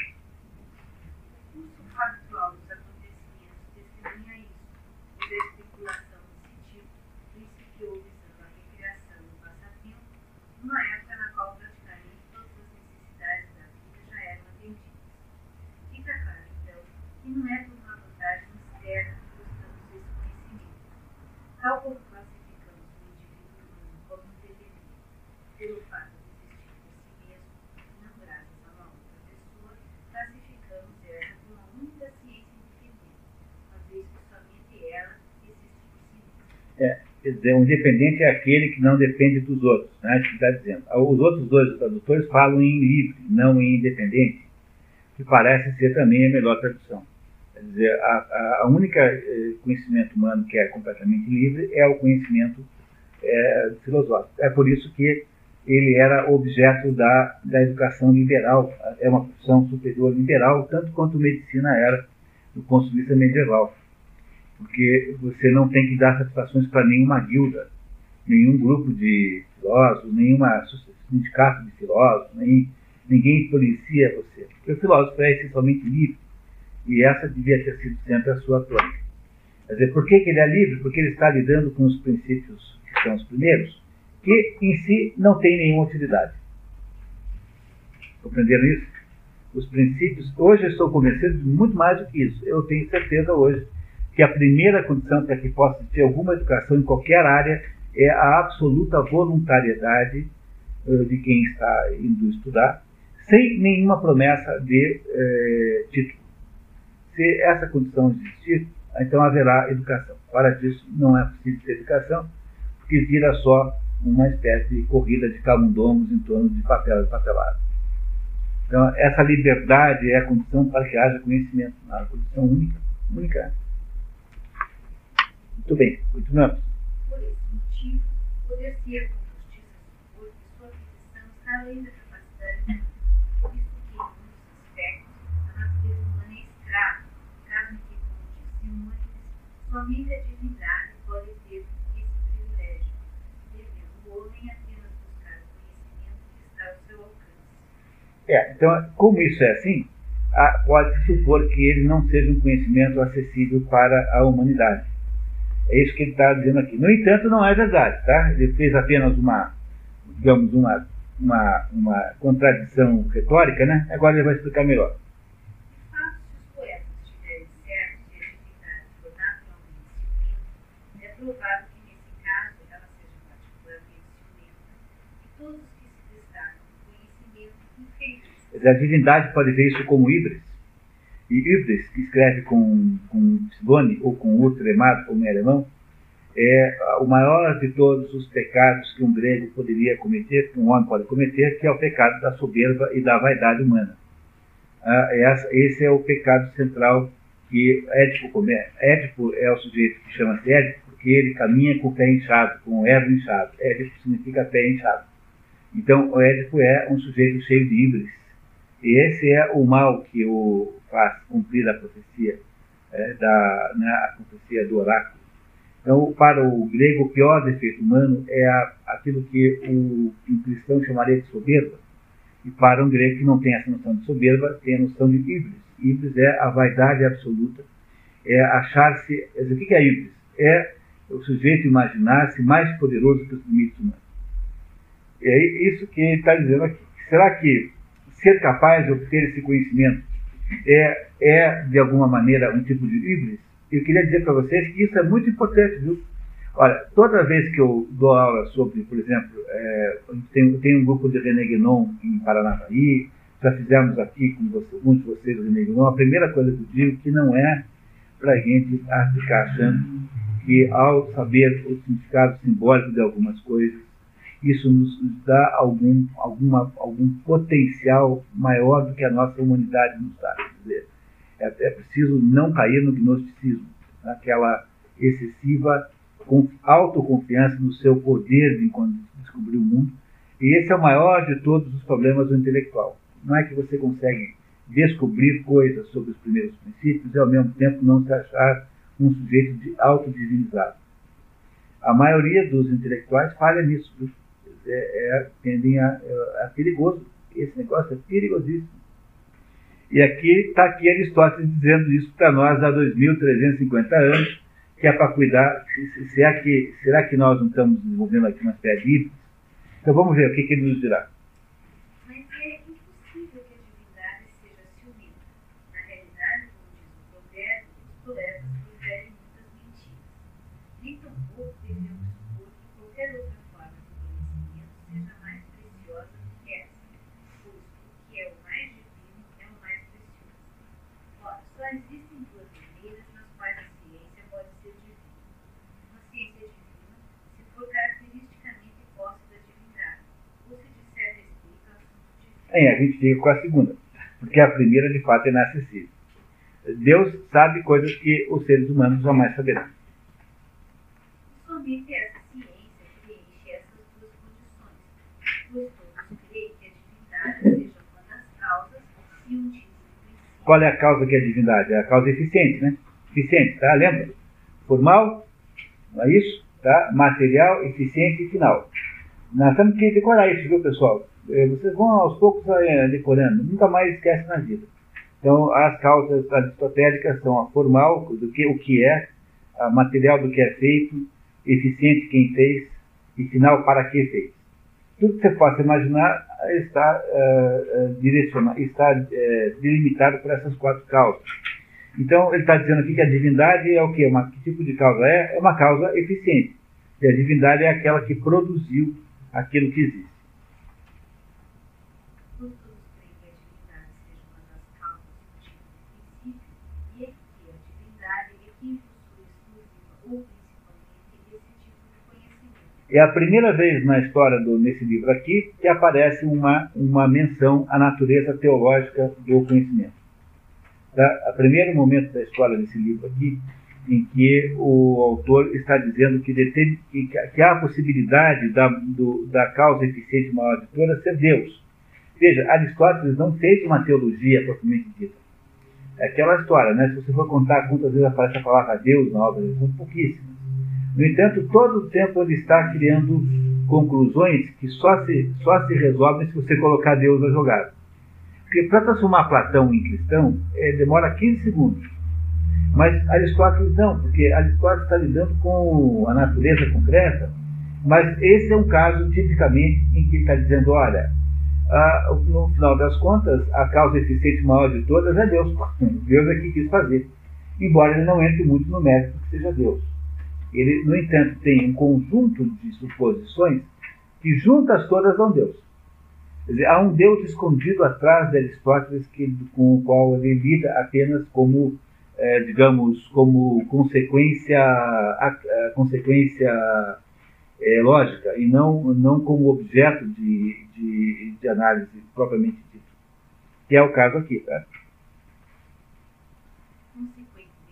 O curso factual dos acontecimentos testemunha isso, pois a especulação desse tipo principiou visando a recreação do passatempo, numa época na qual praticamente todas as necessidades da vida já eram atendidas. Fica claro, então, que não é por uma vantagem externa que buscamos esse conhecimento. Tal como classificamos o indivíduo humano como um deveria, pelo fato de existir por si mesmo, não graças a uma outra pessoa, classificamos essa como a única ciência independente, uma vez que somente ela existe por si mesma.
É, quer dizer, o independente é aquele que não depende dos outros, né? Isso que está dizendo. Os outros dois tradutores falam em livre, não em independente, que parece ser também a melhor tradução. Quer dizer, a, a única eh, conhecimento humano que é completamente livre é o conhecimento eh, filosófico. É por isso que ele era objeto da, da educação liberal, é uma profissão superior liberal, tanto quanto medicina era do ponto de vista medieval. Porque você não tem que dar satisfações para nenhuma guilda, nenhum grupo de filósofos, nenhuma sindicato de filósofos, nem, ninguém policia você. Porque o filósofo é essencialmente livre. E essa devia ter sido sempre a sua tônica. Quer dizer, por que, que ele é livre? Porque ele está lidando com os princípios que são os primeiros, que em si não têm nenhuma utilidade. Compreenderam isso? Os princípios, hoje eu estou convencido de muito mais do que isso. Eu tenho certeza hoje que a primeira condição para que possa ter alguma educação em qualquer área é a absoluta voluntariedade uh, de quem está indo estudar, sem nenhuma promessa de uh, título. Se essa condição existir, então haverá educação. Fora disso, não é possível ter educação, porque vira só uma espécie de corrida de camundongos em torno de papel e papelado. Então, essa liberdade é a condição para que haja conhecimento, a condição única. única. Muito bem, continuamos.
Por esse motivo, poder-se-ia com justiça supor que sua aquisição está além da capacidade humana, visto que, em muitos aspectos, a natureza humana é escrava, caso em que, como disse Simões, somente a divindade pode ter esse privilégio, devendo o homem apenas buscar o conhecimento que está ao seu alcance.
É, então, como isso é assim, pode-se supor que ele não seja um conhecimento acessível para a humanidade. É isso que ele está dizendo aqui. No entanto, não é verdade, tá? Ele fez apenas uma, digamos, uma, uma, uma contradição retórica, né? Agora ele vai explicar melhor.
De fato, se os poetas tiverem certo que a divindade for naturalmente ciumenta, é provável que nesse caso ela seja particularmente ciumenta, e todos os que se destacam no conhecimento inferiores.
A divindade pode ver isso como híbris. E híbris, que escreve com, com psilone ou com u tremado, como em alemão, é o maior de todos os pecados que um grego poderia cometer, que um homem pode cometer, que é o pecado da soberba e da vaidade humana. Ah, essa, esse é o pecado central que Édipo, come, Édipo é o sujeito que chama-se Édipo porque ele caminha com o pé inchado, com o ego inchado. Édipo significa pé inchado. Então, o Édipo é um sujeito cheio de íbris. E esse é o mal que o faz cumprir a profecia, é, da, né, a profecia do oráculo. Então, para o grego, o pior defeito humano é a, aquilo que o um cristão chamaria de soberba. E para um grego que não tem essa noção de soberba, tem a noção de íbris. Íbris é a vaidade absoluta, é achar-se... O que é íbris? É o sujeito imaginar-se mais poderoso que os limites humanos. É isso que ele está dizendo aqui. Será que ser capaz de obter esse conhecimento é, é, de alguma maneira, um tipo de íbris? Eu queria dizer para vocês que isso é muito importante, viu? Olha, toda vez que eu dou aula sobre, por exemplo, é, tem, tem um grupo de René Guénon em Paranavaí, já fizemos aqui com você, muitos de vocês o René Guénon, a primeira coisa que eu digo que não é para a gente ficar achando que ao saber o significado simbólico de algumas coisas, isso nos dá algum, alguma, algum potencial maior do que a nossa humanidade nos dá. Quer dizer, é, é preciso não cair no gnosticismo, naquela excessiva autoconfiança no seu poder de descobrir o mundo. E esse é o maior de todos os problemas do intelectual. Não é que você consegue descobrir coisas sobre os primeiros princípios e ao mesmo tempo não se achar um sujeito de autodivinizado. A maioria dos intelectuais falha nisso. É, é, tendem a, é, é perigoso. Esse negócio é perigosíssimo. E aqui está aqui Aristóteles dizendo isso para nós há dois mil trezentos e cinquenta anos, que é para cuidar. Se, se é que, será que nós não estamos desenvolvendo aqui uma série de ídolos? Então vamos ver o que, que ele nos dirá.
Mas é impossível que a divindade seja ciumenta. Na realidade, como diz o provérbio, os poetas proferem muitas mentiras. Nem tampouco devemos supor que qualquer outra forma de conhecimento seja mais preciosa do que essa, pois o que é o mais divino é o mais precioso. Ora, só existem duas maneiras nas quais a ciência pode ser divina. Uma ciência divina, se for caracteristicamente posse da divindade, ou se disser respeito a assunto divino.
É, a gente fica com a segunda, porque a primeira de fato é inacessível. Deus sabe coisas que os seres humanos jamais saberão.
Somente essa ciência preenche essas duas condições, pois todos creem que a divindade seja uma das causas e um tipo de princípio.
Qual é a causa que é a divindade? É a causa eficiente, né? Eficiente, tá? Lembra? Formal, não é isso? Tá? Material, eficiente e final. Nós temos que decorar isso, viu, pessoal? Vocês vão aos poucos decorando, nunca mais esquece na vida. Então, as causas aristotélicas são a formal, do que, o que é, a material do que é feito, eficiente quem fez, e final para que fez. Tudo que você possa imaginar está, uh, uh, direcionado, está uh, delimitado por essas quatro causas. Então, ele está dizendo aqui que a divindade é o quê? Uma, que tipo de causa é? É uma causa eficiente. E a divindade é aquela que produziu aquilo que existe.
Pois todos creem que a divindade seja uma das causas do tipo de princípio, e é que a divindade é quem possui exclusiva ou principalmente esse tipo de conhecimento.
É a primeira vez na história do, nesse livro aqui que aparece uma, uma menção à natureza teológica do conhecimento. Tá? O primeiro momento da história desse livro aqui, em que o autor está dizendo que, detém, que, que há a possibilidade da, do, da causa eficiente maior de todas ser Deus. Veja, Aristóteles não fez uma teologia propriamente dita. É aquela história, né? Se você for contar quantas vezes aparece a palavra Deus na obra, são pouquíssimas. No entanto, todo o tempo ele está criando conclusões que só se, só se resolvem se você colocar Deus na jogada. Porque para transformar Platão em cristão, é, demora quinze segundos. Mas Aristóteles não, porque Aristóteles está lidando com a natureza concreta, mas esse é um caso tipicamente em que ele está dizendo, olha, ah, no final das contas, a causa eficiente maior de todas é Deus. Deus é que quis fazer. Embora ele não entre muito no mérito que seja Deus. Ele, no entanto, tem um conjunto de suposições que juntas todas dão Deus. Quer dizer, há um Deus escondido atrás de Aristóteles que, com o qual ele lida apenas como, é, digamos, como consequência, a, a consequência é, lógica e não, não como objeto de, de, de análise propriamente dito. Que é o caso aqui, tá?
Consequência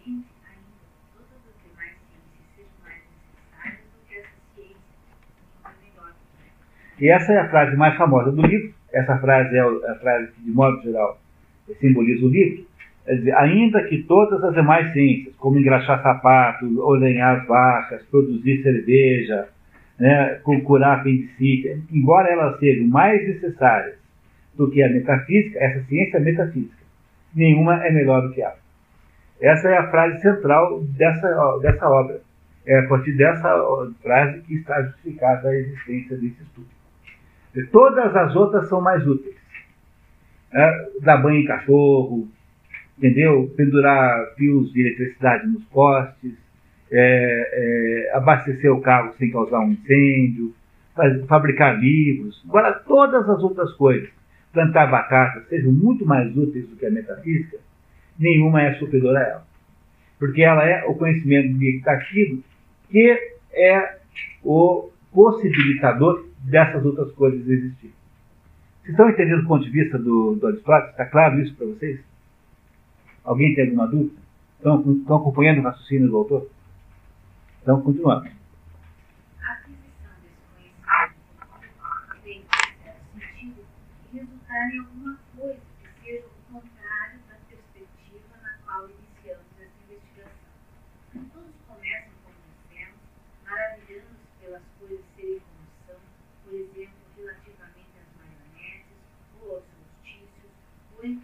conveniente ainda que todas as demais ciências sejam mais necessárias do que essa ciência, nenhuma é melhor do que ela.
E essa é a frase mais famosa do livro. Essa frase é a frase que, de modo geral, simboliza o livro. Quer dizer, ainda que todas as demais ciências, como engraxar sapatos, ordenhar as vacas, produzir cerveja, né, curar apendicite, embora elas sejam mais necessárias do que a metafísica, essa ciência é metafísica. Nenhuma é melhor do que ela. Essa é a frase central dessa, dessa obra. É a partir dessa frase que está justificada a existência desse estudo. E todas as outras são mais úteis. É, dar banho em cachorro, entendeu? Pendurar fios de eletricidade nos postes, é, é, abastecer o carro sem causar um incêndio, faz, fabricar livros. Agora, todas as outras coisas, plantar batata, sejam muito mais úteis do que a metafísica, nenhuma é superior a ela. Porque ela é o conhecimento daquilo que é o possibilitador dessas outras coisas existirem. Vocês estão entendendo o ponto de vista do, do Aristóteles? Está claro isso para vocês? Alguém tem alguma dúvida? Estão, estão acompanhando o raciocínio do autor? Então, continuando.
A aquisição desse conhecimento tem, em certo sentido, resultar em alguma coisa que seja o contrário da perspectiva na qual iniciamos essa investigação. Todos começam, como dissemos, maravilhando-se pelas coisas serem como são, por exemplo, relativamente às marionetes, ou aos solstícios, ou em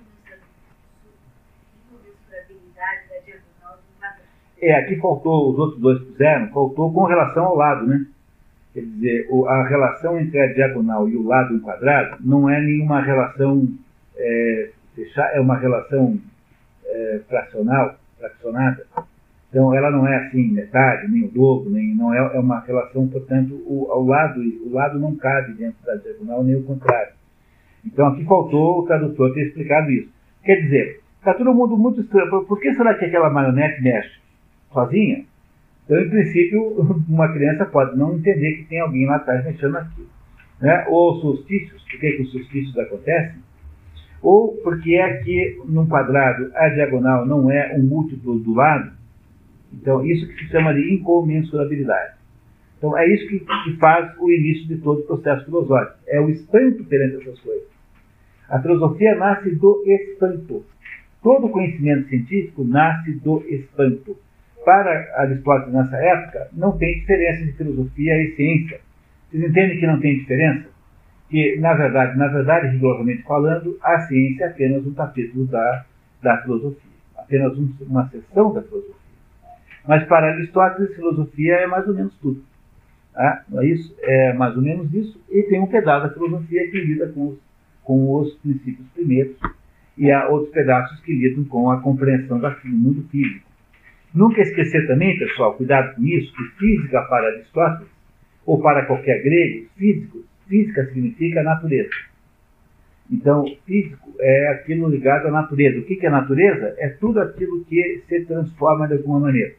incomensurabilidade da diagonal do quadrado.
É, aqui faltou, os outros dois puseram, faltou com relação ao lado, né? Quer dizer, a relação entre a diagonal e o lado em quadrado não é nenhuma relação é, fechada, é uma relação é, fracional, fracionada. Então, ela não é assim, metade, nem o dobro, nem, não é, é uma relação, portanto, o, ao lado, o lado não cabe dentro da diagonal, nem o contrário. Então, aqui faltou o tradutor ter explicado isso. Quer dizer, está todo mundo muito estranho. Por que será que aquela marionete mexe sozinha? Então, em princípio, uma criança pode não entender que tem alguém lá atrás mexendo aquilo. Né? Ou solstícios, por que, que os solstícios acontecem? Ou porque é que, num quadrado, a diagonal não é um múltiplo do lado. Então, isso que se chama de incomensurabilidade. Então, é isso que, que faz o início de todo o processo filosófico. É o espanto perante essas coisas. A filosofia nasce do espanto. Todo conhecimento científico nasce do espanto. Para Aristóteles, nessa época, não tem diferença de filosofia e ciência. Vocês entendem que não tem diferença? Que, na verdade, na verdade, rigorosamente falando, a ciência é apenas um capítulo da, da filosofia. Apenas um, uma seção da filosofia. Mas para Aristóteles, filosofia é mais ou menos tudo. Tá? Não é isso? É mais ou menos isso. E tem um pedaço da filosofia que lida com os, com os princípios primeiros. E há outros pedaços que lidam com a compreensão do mundo físico. Nunca esquecer também, pessoal, cuidado com isso, que física para Aristóteles, ou para qualquer grego, físico, física significa natureza. Então, físico é aquilo ligado à natureza. O que é natureza? É tudo aquilo que se transforma de alguma maneira.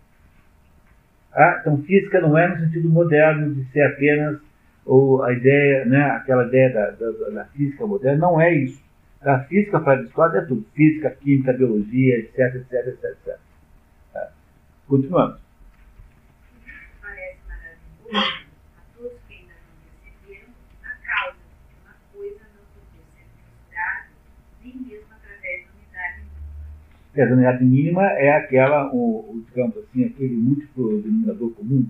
Ah, então, física não é no sentido moderno de ser apenas ou a ideia, né, aquela ideia da, da, da física moderna, não é isso. A física para Aristóteles é tudo. Física, química, biologia, etc, etc, etc, etcétera. Tá. Continuamos.
Parece maravilhoso a todos que ainda não perceberam a causa de uma coisa não poder ser mensurada, nem mesmo através da unidade mínima.
A unidade mínima é aquela, o, o, digamos assim, aquele múltiplo denominador comum.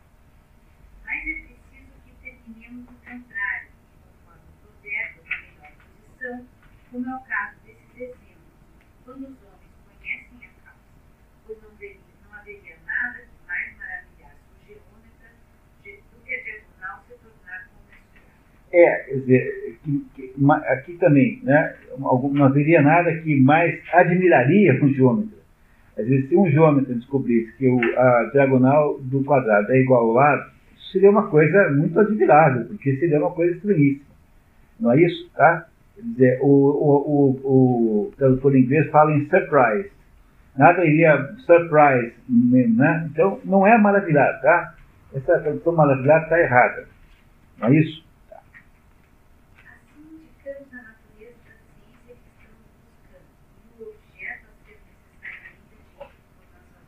Mas é preciso que terminemos o contrário, conforme o projeto da melhor posição, como é o caso desses exemplos, quando os homens conhecem a causa, pois não, veria, não haveria nada que mais maravilhasse o geômetra do que a diagonal se tornar comensurável.
É, quer dizer, que, que, aqui também, né, não haveria nada que mais admiraria um geômetra. Às vezes, se um geômetra descobrisse que o, a diagonal do quadrado é igual ao lado, isso seria uma coisa muito admirável, porque seria uma coisa estranhíssima. Não é isso? Tá? Quer dizer, o, o, o, o tradutor inglês fala em surprise. Nada iria surprise, né? Então, não é maravilhado, tá? Essa tradução maravilhada está errada. Não é isso? Tá.
Assim, indicamos a natureza da ciência que estamos buscando, e o objeto a ser necessariamente dito por nossa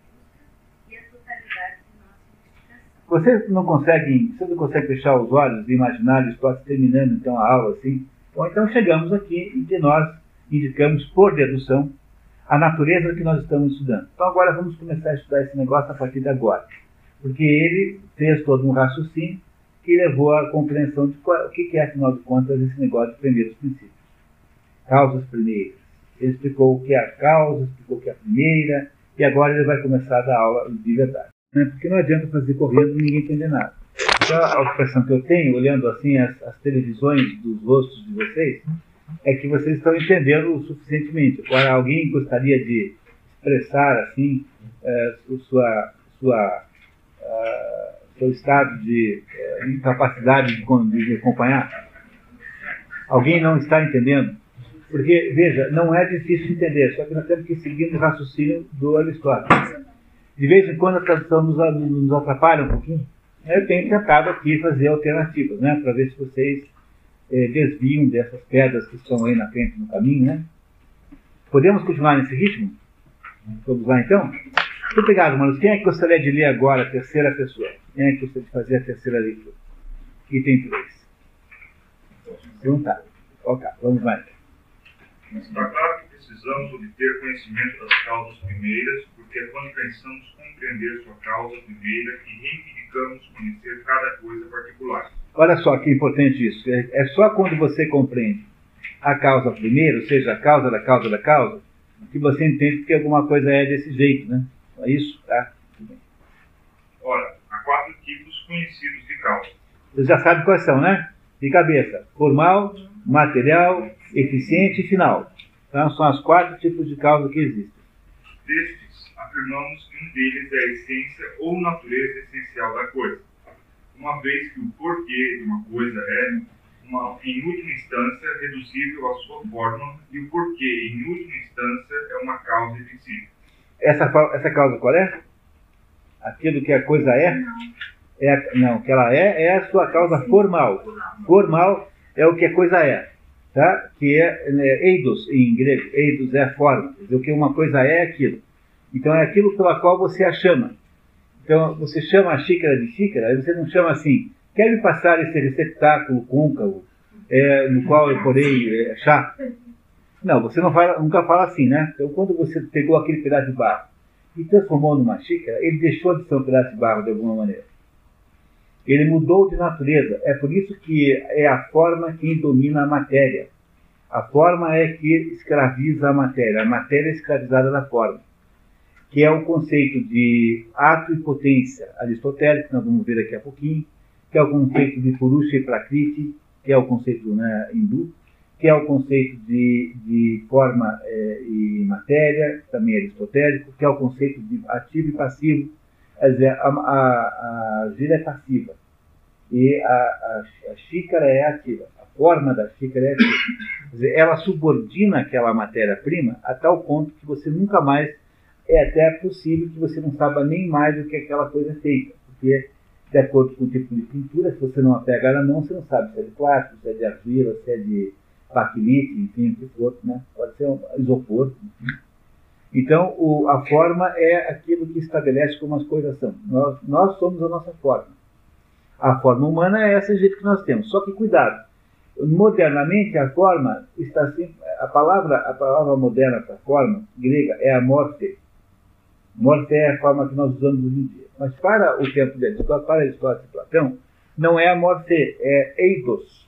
Vocês não conseguem, vocês não conseguem fechar os olhos e imaginar Aristóteles terminando então a aula assim? Ou então chegamos aqui e que nós indicamos por dedução a natureza que nós estamos estudando. Então agora vamos começar a estudar esse negócio a partir de agora. Porque ele fez todo um raciocínio que levou à compreensão de qual, o que é, afinal de contas, esse negócio de primeiros princípios. Causas primeiras. Ele explicou o que é a causa, explicou o que é a primeira, e agora ele vai começar a dar aula de verdade. Porque não adianta fazer correndo e ninguém entender nada. Então a expressão que eu tenho, olhando assim as, as televisões dos rostos de vocês, é que vocês estão entendendo o suficientemente. Agora, alguém gostaria de expressar assim é, sua, sua, uh, seu estado de uh, incapacidade de, de acompanhar? Alguém não está entendendo? Porque, veja, não é difícil entender, só que nós temos que seguir o raciocínio do Aristóteles. De vez em quando a tradução nos, nos atrapalha um pouquinho. Eu tenho tentado aqui fazer alternativas, né, para ver se vocês eh, desviam dessas pedras que estão aí na frente no caminho, né? Podemos continuar nesse ritmo? Vamos lá então? Muito obrigado, manos. Quem é que gostaria de ler agora a terceira pessoa? Quem é que gostaria de fazer a terceira leitura? Item três. Então tá. Ok, vamos lá então.
Está claro que precisamos obter conhecimento das causas primeiras, porque é quando pensamos compreender sua causa primeira que reivindicamos conhecer cada coisa particular.
Olha só que importante isso. É só quando você compreende a causa primeira, ou seja, a causa da causa da causa, que você entende que alguma coisa é desse jeito, né? É isso, tá? Tudo bem.
Ora, há quatro tipos conhecidos de causa.
Você já sabe quais são, né? De cabeça. Formal, material, eficiente e final. Então, são os quatro tipos de causa que existem.
Destes, afirmamos que um deles é a essência ou natureza essencial da coisa, uma vez que o porquê de uma coisa é, uma, em última instância, reduzível à sua forma, e o porquê, em última instância, é uma causa de si.
Essa, essa causa qual é? Aquilo que a coisa é?
Não.
É a, não, que ela é, é a sua causa formal. Formal é o que a coisa é. Tá? Que é, é eidos em grego. Eidos é a forma. O que uma coisa é, é aquilo. Então é aquilo pela qual você a chama. Então você chama a xícara de xícara, aí você não chama assim, quer me passar esse receptáculo côncavo é, no qual eu porei é, chá? Não, você não fala, nunca fala assim, né? Então quando você pegou aquele pedaço de barro e transformou numa xícara, ele deixou de ser um pedaço de barro de alguma maneira. Ele mudou de natureza. É por isso que é a forma quem domina a matéria. A forma é que escraviza a matéria. A matéria é escravizada da forma. Que é o conceito de ato e potência aristotélico, que nós vamos ver daqui a pouquinho. Que é o conceito de Purusha e Prakriti, que é o conceito, né, hindu. Que é o conceito de, de forma é, e matéria, também aristotélico. Que é o conceito de ativo e passivo. Quer dizer, a, a, a gira é passiva e a, a, a xícara é ativa. A forma da xícara é ativa. Quer dizer, ela subordina aquela matéria-prima a tal ponto que você nunca mais, é até possível que você não saiba nem mais do que aquela coisa é feita. Porque, de acordo com o tipo de pintura, se você não a pega na mão, você não sabe se é de plástico, se é de argila, se é de baquelite, enfim, o que for, né? Pode ser um isopor, enfim. Então, o, a forma é aquilo que estabelece como as coisas são. Nós, nós somos a nossa forma. A forma humana é esse jeito que nós temos. Só que, cuidado, modernamente a forma está assim, a palavra, a palavra moderna para forma, grega, é a morte. Morte é a forma que nós usamos hoje em dia. Mas para o tempo de Aristóteles, para Aristóteles e Platão, não é a morte, é eidos,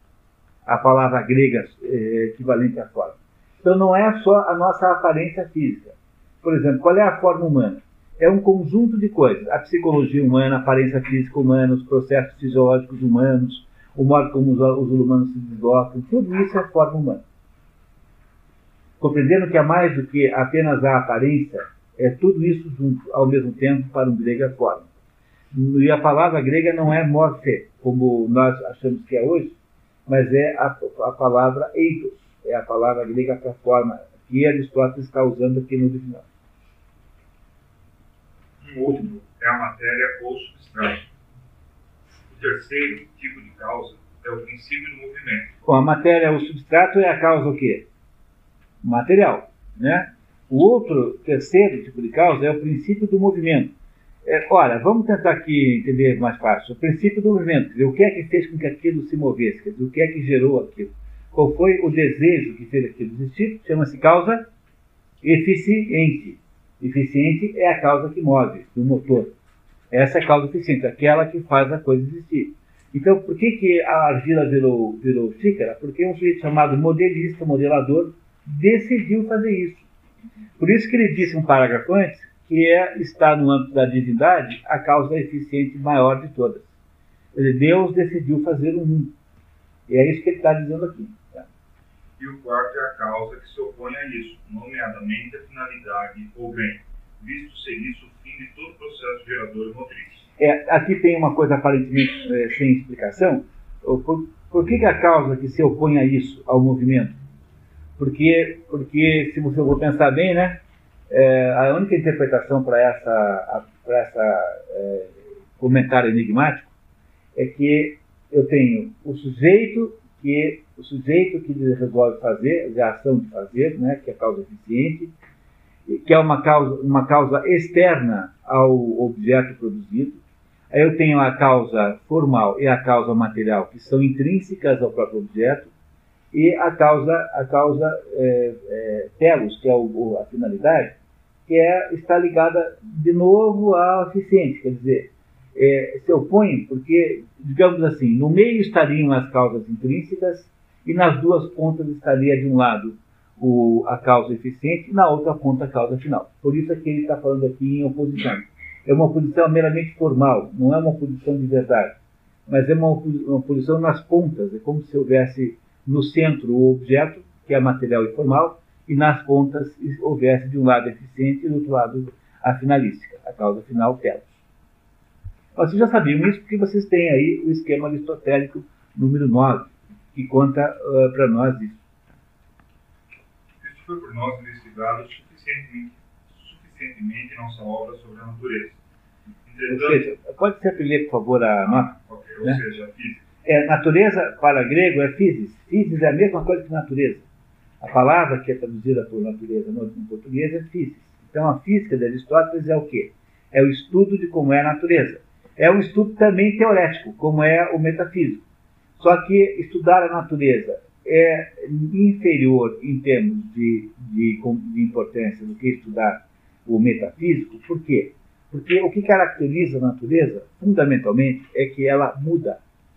a palavra grega é, equivalente à forma. Então não é só a nossa aparência física. Por exemplo, qual é a forma humana? É um conjunto de coisas. A psicologia humana, a aparência física humana, os processos fisiológicos humanos, o modo como os, os humanos se deslocam, tudo isso é forma humana. Compreendendo que é mais do que apenas a aparência, é tudo isso junto, ao mesmo tempo, para um grego é forma. E a palavra grega não é morphe, como nós achamos que é hoje, mas é a, a palavra eidos. É a palavra grega para forma, que Aristóteles está usando aqui no original.
Um outro é a matéria ou substrato. O terceiro tipo de causa é o princípio do movimento.
Bom, a matéria ou substrato é a causa o quê? Material, né? O outro, terceiro tipo de causa é o princípio do movimento. É, ora, vamos tentar aqui entender mais fácil. O princípio do movimento, quer dizer, o que é que fez com que aquilo se movesse, quer dizer, o que é que gerou aquilo. Qual foi o desejo que fez aquilo existir? Chama-se causa eficiente. Eficiente é a causa que move, do motor. Essa é a causa eficiente, aquela que faz a coisa existir. Então, por que, que a argila virou, virou xícara? Porque um sujeito chamado modelista, modelador, decidiu fazer isso. Por isso que ele disse um parágrafo antes, que é, está no âmbito da divindade, a causa eficiente maior de todas. Quer dizer, Deus decidiu fazer o mundo. E é isso que ele está dizendo aqui. Tá?
E o quarto é a causa que se opõe a isso, nomeadamente a finalidade ou bem, visto ser isso o fim de todo processo gerador e motriz.
É, aqui tem uma coisa aparentemente é, sem explicação. Por, por que, que a causa que se opõe a isso, ao movimento? Porque, porque se você for pensar bem, né, é, a única interpretação para essa, para essa é, comentário enigmático é que eu tenho o sujeito que o sujeito que resolve fazer, a ação de fazer, né, que é a causa eficiente, que é uma causa, uma causa externa ao objeto produzido. Aí eu tenho a causa formal e a causa material, que são intrínsecas ao próprio objeto, e a causa, a causa é, é, telos, que é o, a finalidade, que é, está ligada de novo ao eficiente, quer dizer, é, se opõe porque, digamos assim, no meio estariam as causas intrínsecas e nas duas pontas estaria de um lado o, a causa eficiente e na outra ponta a causa final. Por isso é que ele está falando aqui em oposição. É uma oposição meramente formal, não é uma oposição de verdade, mas é uma, uma oposição nas pontas, é como se houvesse no centro o objeto, que é material e formal, e nas pontas houvesse de um lado eficiente e do outro lado a finalística, a causa final, telos. Vocês já sabiam isso porque vocês têm aí o esquema aristotélico número nove, que conta uh, para nós isso.
Isso foi por nós investigado suficientemente, suficientemente em nossa obra sobre a natureza. Entretanto,
ou seja, pode ser ler, por favor, a nota?
Okay, ou
né?
seja, a física.
É, natureza, para grego, é physis. Physis é a mesma coisa que natureza. A palavra que é traduzida por natureza no, no português é physis. Então, a física de Aristóteles é o quê? É o estudo de como é a natureza. É um estudo também teorético, como é o metafísico. Só que estudar a natureza é inferior em termos de, de, de importância do que estudar o metafísico. Por quê? Porque o que caracteriza a natureza, fundamentalmente, é que ela muda.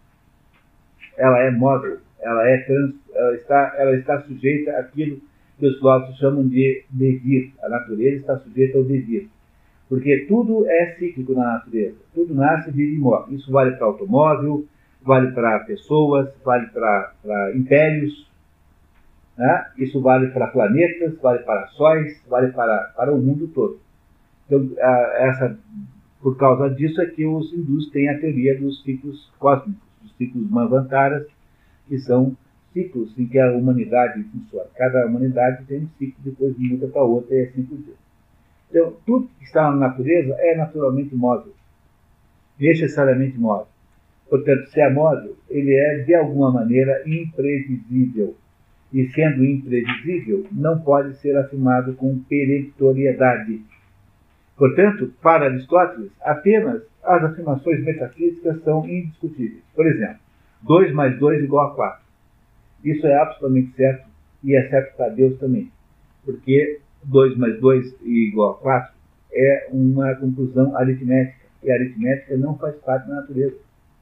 Ela é móvel, ela, é trans, ela, está, ela está sujeita àquilo que os filósofos chamam de devir. A natureza está sujeita ao devir. Porque tudo é cíclico na natureza. Tudo nasce, vive e morre. Isso vale para automóvel, vale para pessoas, vale para impérios, né? Isso vale para planetas, vale para sóis, vale para, para o mundo todo. Então, a, essa, por causa disso é que os hindus têm a teoria dos ciclos cósmicos, dos ciclos manvantaras, que são ciclos em que a humanidade funciona. Cada humanidade tem um ciclo, depois muda para outra e assim por diante. Então, tudo que está na natureza é naturalmente móvel, necessariamente móvel. Portanto, se é móvel, ele é, de alguma maneira, imprevisível. E, sendo imprevisível, não pode ser afirmado com peremptoriedade. Portanto, para Aristóteles, apenas as afirmações metafísicas são indiscutíveis. Por exemplo, dois mais dois igual a quatro. Isso é absolutamente certo, e é certo para Deus também. Porque dois mais dois igual a quatro é uma conclusão aritmética. E a aritmética não faz parte da natureza.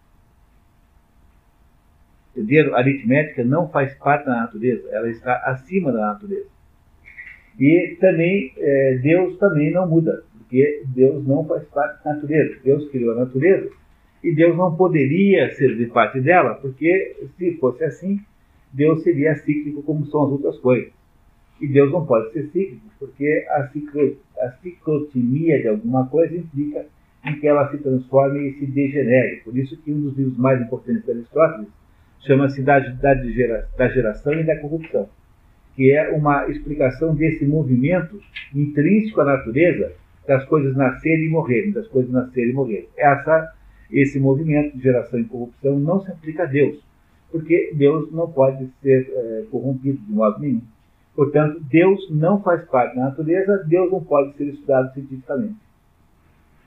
Entenderam? A aritmética não faz parte da natureza. Ela está acima da natureza. E também, é, Deus também não muda. Porque Deus não faz parte da natureza. Deus criou a natureza. E Deus não poderia ser de parte dela. Porque, se fosse assim, Deus seria cíclico como são as outras coisas. E Deus não pode ser cíclico, porque a, ciclo, a ciclotimia de alguma coisa implica em que ela se transforme e se degenere. Por isso que um dos livros mais importantes de Aristóteles chama-se da, da, da Geração e da Corrupção, que é uma explicação desse movimento intrínseco à natureza das coisas nascerem e morrerem, das coisas nascerem e morrerem. Essa, esse movimento de geração e corrupção não se aplica a Deus, porque Deus não pode ser é, corrompido de modo nenhum. Portanto, Deus não faz parte da natureza, Deus não pode ser estudado cientificamente.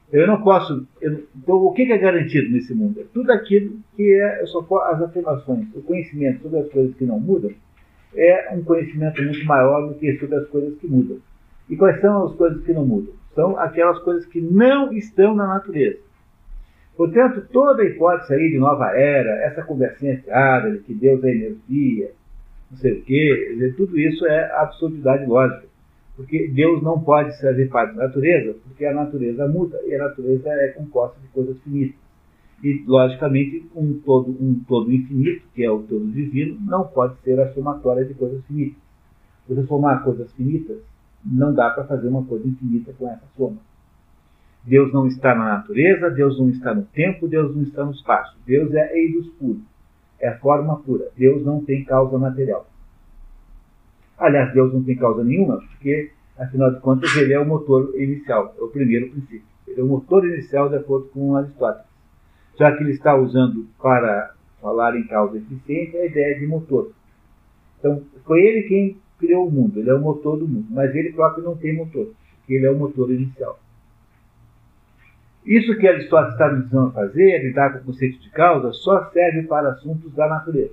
Eu não posso... Eu, então, o que é garantido nesse mundo? É tudo aquilo que é só as afirmações, o conhecimento sobre as coisas que não mudam, é um conhecimento muito maior do que sobre as coisas que mudam. E quais são as coisas que não mudam? São aquelas coisas que não estão na natureza. Portanto, toda a hipótese aí de nova era, essa conversinha fiada de que Deus é energia, não sei o quê, tudo isso é absurdidade lógica. Porque Deus não pode se fazer parte da natureza, porque a natureza muda e a natureza é composta de coisas finitas. E, logicamente, um todo, um todo infinito, que é o todo divino, não pode ser a somatória de coisas finitas. Se você somar coisas finitas, não dá para fazer uma coisa infinita com essa soma. Deus não está na natureza, Deus não está no tempo, Deus não está no espaço. Deus é eidos puro, é a forma pura. Deus não tem causa material. Aliás, Deus não tem causa nenhuma, porque, afinal de contas, ele é o motor inicial, é o primeiro princípio. Ele é o motor inicial de acordo com Aristóteles. Já que ele está usando para falar em causa eficiente a ideia de motor. Então, foi ele quem criou o mundo, ele é o motor do mundo, mas ele próprio não tem motor, porque ele é o motor inicial. Isso que Aristóteles está nos ensinando a fazer, lidar com o conceito de causa, só serve para assuntos da natureza.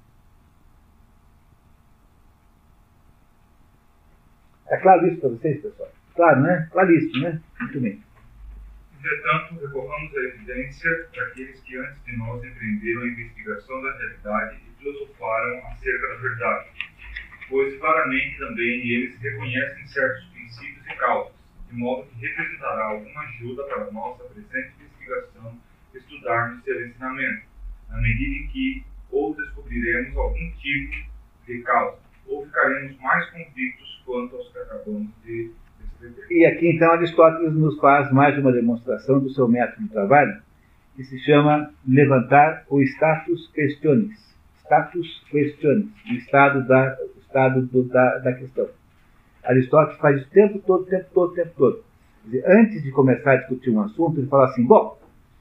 É claro isso para vocês, pessoal? Claro, né? Claríssimo, né? Muito bem.
Entretanto, recorramos à evidência daqueles que antes de nós empreenderam a investigação da realidade e filosofaram acerca da verdade, pois claramente também eles reconhecem certos princípios e causas, de modo que representará alguma ajuda para a nossa presente investigação estudarmos seu ensinamento, na medida em que ou descobriremos algum tipo de causa, ou ficaremos mais convictos quanto aos que acabamos de descrever.
E aqui então Aristóteles nos faz mais uma demonstração do seu método de trabalho, que se chama levantar o status questionis. Status questionis, o estado da, o estado do, da, da questão. Aristóteles faz isso o tempo todo, o tempo todo, o tempo todo. Quer dizer, antes de começar a discutir um assunto, ele fala assim, bom,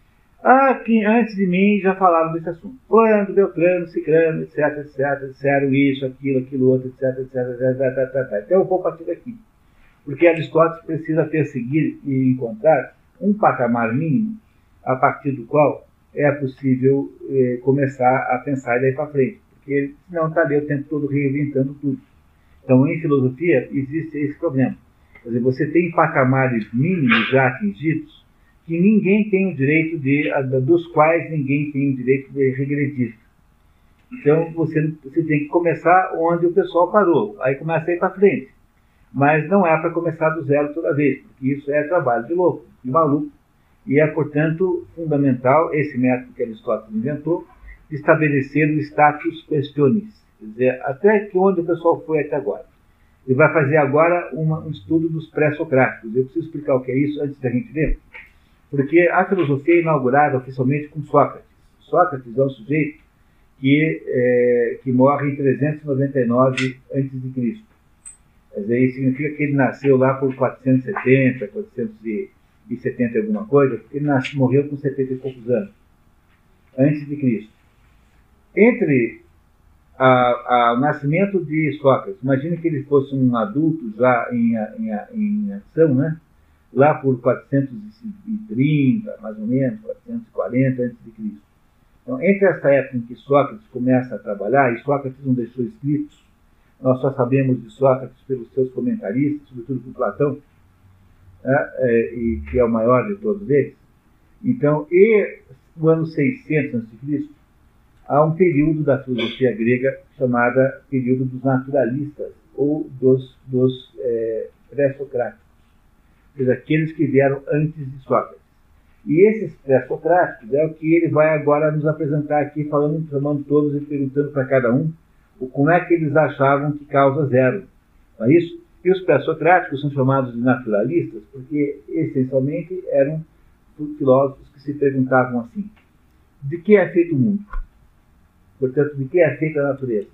aqui, antes de mim já falaram desse assunto. Fulano, Beltrano, Cicrano, etc, etc, disseram isso, aquilo, aquilo outro, etc, etc, etc, etc, etc. Então eu vou partir daqui. Porque Aristóteles precisa perseguir e encontrar um patamar mínimo a partir do qual é possível eh, começar a pensar daí para frente. Porque senão está ali o tempo todo reinventando tudo. Então, em filosofia, existe esse problema. Quer dizer, você tem patamares mínimos já atingidos que ninguém tem o direito de, dos quais ninguém tem o direito de regredir. Então, você, você tem que começar onde o pessoal parou. Aí começa a ir para frente. Mas não é para começar do zero toda vez, porque isso é trabalho de louco, de maluco. E é, portanto, fundamental esse método que Aristóteles inventou, de estabelecer o status questionis. Quer dizer, até que onde o pessoal foi até agora. Ele vai fazer agora uma, um estudo dos pré-socráticos. Eu preciso explicar o que é isso antes da gente ler. Porque a filosofia é inaugurada oficialmente com Sócrates. Sócrates é um sujeito que, é, que morre em trezentos e noventa e nove antes de Cristo. Quer dizer, isso significa que ele nasceu lá por quatrocentos e setenta, quatrocentos e setenta e alguma coisa, porque ele nasceu, morreu com setenta e poucos anos, antes de Cristo. Entre a, a, o nascimento de Sócrates, imagine que ele fosse um adulto já em, em, em ação, né? Lá por quatrocentos e trinta, mais ou menos, quatrocentos e quarenta antes de Cristo. Então, entre essa época em que Sócrates começa a trabalhar, e Sócrates não deixou escritos, nós só sabemos de Sócrates pelos seus comentaristas, sobretudo por Platão, né, é, e que é o maior de todos eles. Então, e no ano seiscentos antes de Cristo, há um período da filosofia grega chamada período dos naturalistas, ou dos, dos é, pré-socráticos, ou seja, aqueles que vieram antes de Sócrates. E esses pré-socráticos é o que ele vai agora nos apresentar aqui, falando, chamando todos e perguntando para cada um o, como é que eles achavam que causa zero. Não é isso? E os pré-socráticos são chamados de naturalistas porque, essencialmente, eram filósofos que se perguntavam assim, de que é feito o mundo? Portanto, de que é feita a natureza?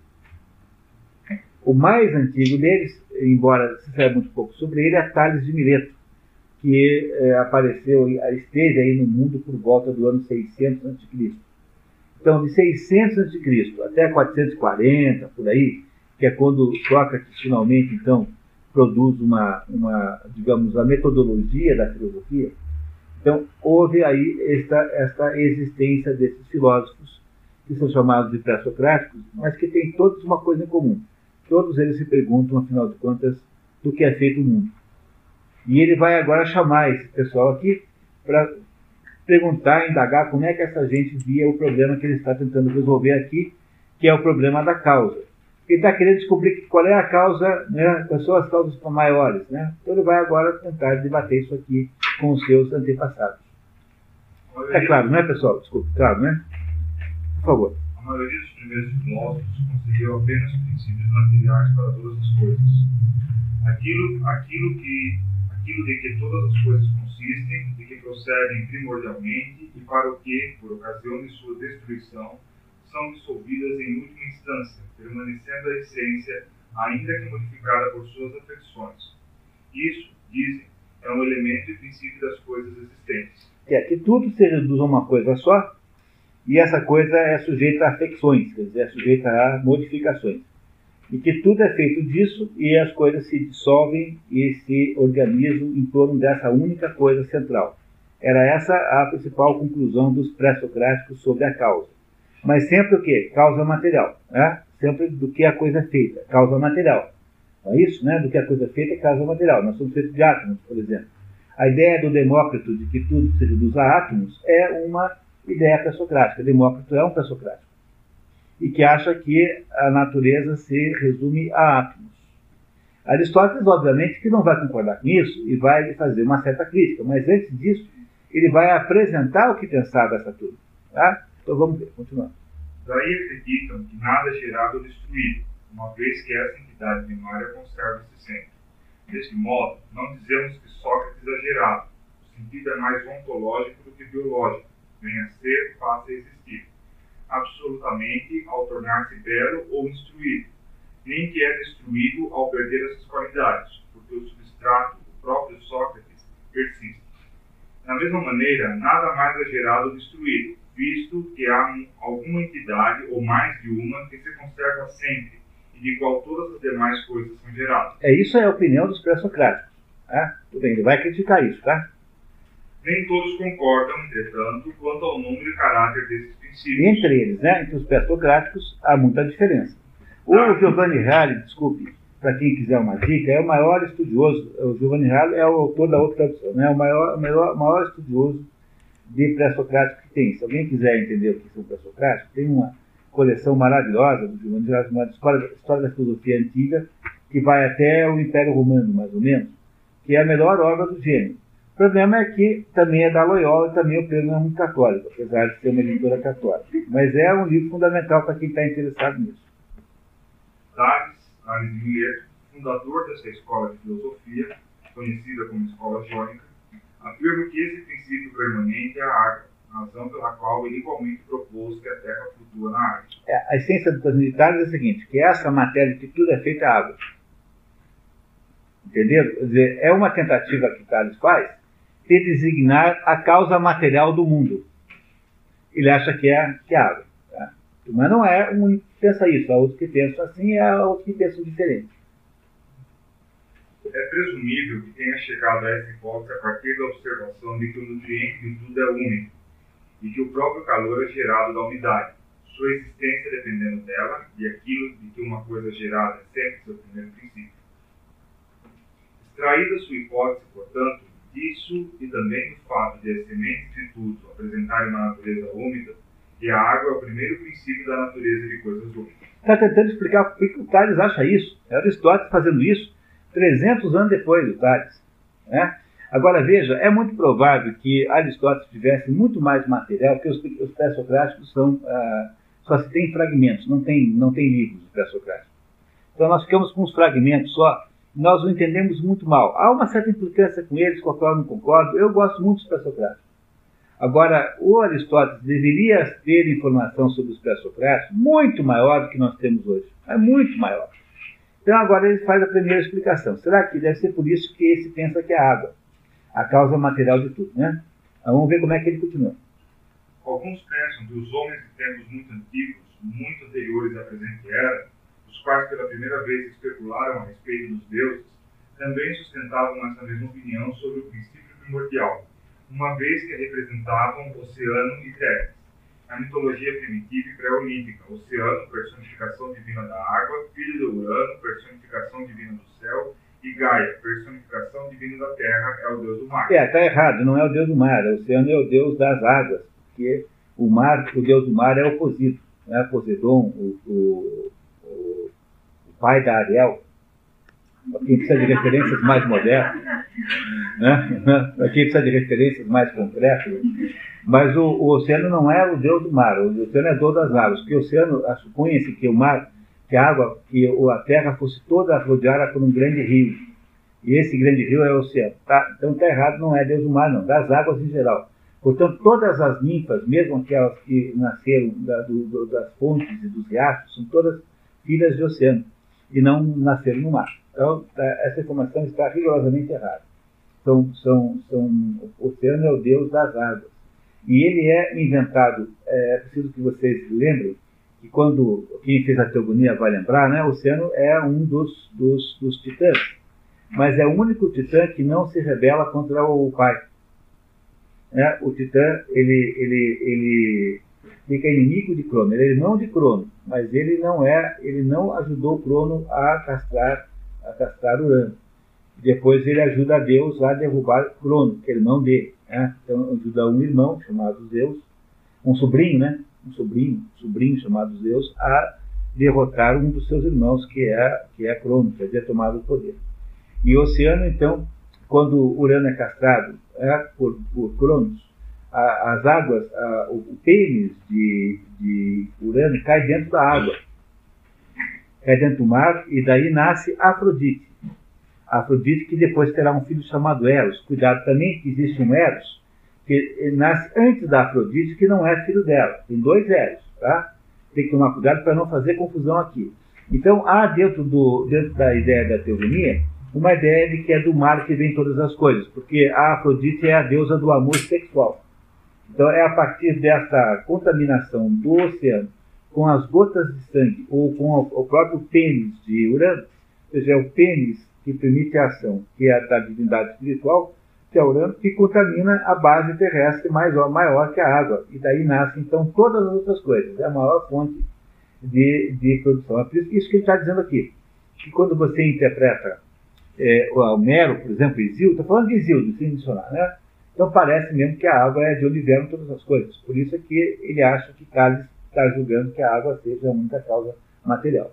O mais antigo deles, embora se saiba muito pouco sobre ele, é Tales de Mileto, que é, apareceu, esteve aí no mundo por volta do ano seiscentos antes de Cristo. Então, de seiscentos antes de Cristo até quatrocentos e quarenta, por aí, que é quando Sócrates finalmente, então, produz uma, uma, digamos, a metodologia da filosofia, Então, houve aí esta, esta existência desses filósofos, que são chamados de pré-socráticos, mas que têm todos uma coisa em comum. Todos eles se perguntam, afinal de contas, do que é feito o mundo. E ele vai agora chamar esse pessoal aqui para perguntar, indagar como é que essa gente via o problema que ele está tentando resolver aqui, que é o problema da causa. Ele está querendo descobrir qual é a causa, né, quais são as causas maiores. Né? Então ele vai agora tentar debater isso aqui com os seus antepassados. É claro, não é, pessoal? Desculpe, claro, né? Por favor.
A maioria dos primeiros filósofos concebeu apenas princípios materiais para todas as coisas. Aquilo, aquilo, que, aquilo de que todas as coisas consistem, de que procedem primordialmente e para o que, por ocasião de sua destruição, são dissolvidas em última instância, permanecendo a essência, ainda que modificada por suas afecções. Isso, dizem, é um elemento e princípio das coisas existentes.
É que tudo se reduz a uma coisa só, e essa coisa é sujeita a afecções, quer dizer, é sujeita a modificações. E que tudo é feito disso, e as coisas se dissolvem e se organizam em torno dessa única coisa central. Era essa a principal conclusão dos pré-socráticos sobre a causa. Mas sempre o quê? Causa material. Né? Sempre do que a coisa é feita, causa material. Não é isso? Né? Do que a coisa é feita, causa material. Nós somos feitos de átomos, por exemplo. A ideia do Demócrito de que tudo se reduz a átomos é uma ideia pré-socrática. Demócrito é um pré-socrático. E que acha que a natureza se resume a átomos. Aristóteles, obviamente, que não vai concordar com isso e vai fazer uma certa crítica. Mas antes disso, ele vai apresentar o que pensava essa turma. Tá? Então vamos ver, continuando.
Daí acreditam que nada é gerado ou destruído, uma vez que essa entidade primária conserva-se sempre. Deste modo, não dizemos que Sócrates é gerado. O sentido é mais ontológico do que biológico. Venha a ser, faça existir. Absolutamente ao tornar-se belo ou instruído. Nem que é destruído ao perder essas qualidades, porque o substrato, o próprio Sócrates, persiste. Da mesma maneira, nada mais é gerado ou destruído, visto que há um, alguma entidade, ou mais de uma, que se conserva sempre, e de qual todas as demais coisas são geradas.
É, isso é a opinião dos pré-socráticos. Tá? Tudo bem, ele vai criticar isso, tá?
Nem todos concordam, entretanto, quanto ao número e caráter desses princípios.
Entre eles, né, entre os pré-socráticos, há muita diferença. O ah, Giovanni Reale, desculpe, para quem quiser uma dica, é o maior estudioso, o Giovanni Reale é o autor da outra tradução, né, o maior, o maior, maior estudioso de pré-socrático que tem. Se alguém quiser entender o que são pré-socráticos, tem uma coleção maravilhosa do Giovanni Reale, chamada História, História da Filosofia Antiga, que vai até o Império Romano, mais ou menos, que é a melhor obra do gênero. O problema é que também é da Loyola e também o Pedro não é muito católico, apesar de ser uma editora católica. Mas é um livro fundamental para quem está interessado nisso.
Tales, Tales de Mileto, fundador dessa escola de filosofia, conhecida como Escola Jônica, afirma que esse princípio permanente é a água, razão pela qual ele igualmente propôs que a Terra flutua na água. É,
a essência do Tales é a seguinte, que essa matéria que tudo é feita é água. Entendeu? Quer dizer, é uma tentativa que Tales faz de designar a causa material do mundo. Ele acha que é, que é água. Tá? Mas não é um que pensa isso. Há outros que pensam assim e há outros que pensam diferente.
É presumível que tenha chegado a essa hipótese a partir da observação de que o nutriente de tudo é único e que o próprio calor é gerado da umidade, sua existência dependendo dela e aquilo de que uma coisa gerada é sempre seu primeiro princípio. Extraída sua hipótese, portanto, disso e também do fato de as sementes de tudo apresentarem uma natureza úmida, e a água é o primeiro princípio da natureza de coisas úmidas.
Está tentando explicar por que o Tales acha isso. É Aristóteles fazendo isso trezentos anos depois do Tales. Né? Agora veja, é muito provável que Aristóteles tivesse muito mais material, porque os, os pré-socráticos são, ah, só se tem fragmentos, não tem, não tem livros pré-socráticos. Então nós ficamos com uns fragmentos só. Nós o entendemos muito mal. Há uma certa implicância com eles, com a qual eu não concordo. Eu gosto muito dos pré-socráticos. Agora, o Aristóteles deveria ter informação sobre os pré-socráticos muito maior do que nós temos hoje. É muito maior. Então agora ele faz a primeira explicação. Será que deve ser por isso que esse pensa que é a água, a causa material de tudo, né? Então, vamos ver como é que ele continua.
Alguns pensam que os homens de tempos muito antigos, muito anteriores à presente era, os quais pela primeira vez especularam a respeito dos deuses, também sustentavam essa mesma opinião sobre o princípio primordial, uma vez que representavam oceano e terra. Na mitologia primitiva e pré-olímpica, Oceano, personificação divina da água, filho de Urano, personificação divina do céu, e Gaia, personificação divina da terra, é o deus do mar.
É, está errado, não é o deus do mar, o oceano é o deus das águas, porque o mar, o deus do mar é o Poseidon, né? Poseidon, o, o, o, o pai da Ariel. Para quem precisa de referências mais modernas, né? Para quem precisa de referências mais concretas, mas o, o oceano não é o deus do mar, o oceano é o deus das águas, porque o oceano, supunha-se que o mar, que a água, que a terra fosse toda rodeada por um grande rio, e esse grande rio é o oceano. Tá? Então está errado, não é deus do mar, não, das águas em geral. Portanto, todas as ninfas, mesmo aquelas que nasceram da, do, do, das fontes e dos riachos, são todas filhas de oceano, e não nasceram no mar. Então, essa informação está rigorosamente errada. São, são, são, o oceano é o deus das águas. E ele é inventado, é preciso que vocês lembrem, que quando quem fez a teogonia vai lembrar, né, o oceano é um dos, dos, dos titãs. Mas é o único titã que não se rebela contra o pai. É, o titã, ele, ele, ele fica inimigo de Crono. Ele é irmão de Crono, mas ele não, é, ele não ajudou Crono a castrar a castrar Urano. Depois ele ajuda a Deus a derrubar Crono, que é irmão dele. Né? Então ajuda um irmão chamado Zeus, um sobrinho, né? Um sobrinho, sobrinho chamado Zeus, a derrotar um dos seus irmãos, que é, que é Crono, que havia tomado o poder. E o oceano, então, quando Urano é castrado é, por, por Cronos, a, as águas, a, o, o pênis de, de Urano cai dentro da água. Cai dentro do mar, e daí nasce Afrodite. Afrodite que depois terá um filho chamado Eros. Cuidado também que existe um Eros que nasce antes da Afrodite, que não é filho dela. Tem dois Eros, tá? Tem que tomar cuidado para não fazer confusão aqui. Então há dentro, do, dentro da ideia da teogonia uma ideia de que é do mar que vem todas as coisas, porque a Afrodite é a deusa do amor sexual. Então é a partir dessa contaminação do oceano com as gotas de sangue, ou com o próprio pênis de Urano, ou seja, é o pênis que permite a ação, que é da divindade espiritual, que é Urano, que contamina a base terrestre maior, maior que a água. E daí nascem, então, todas as outras coisas. É a maior fonte de, de produção. É por isso que isso que ele está dizendo aqui. Que quando você interpreta é, o Homero, por exemplo, Hesíodo, estou falando de Hesíodo, sem mencionar, né? Então parece mesmo que a água é de onde vieram todas as coisas. Por isso é que ele acha que Tales está julgando que a água seja a única causa material.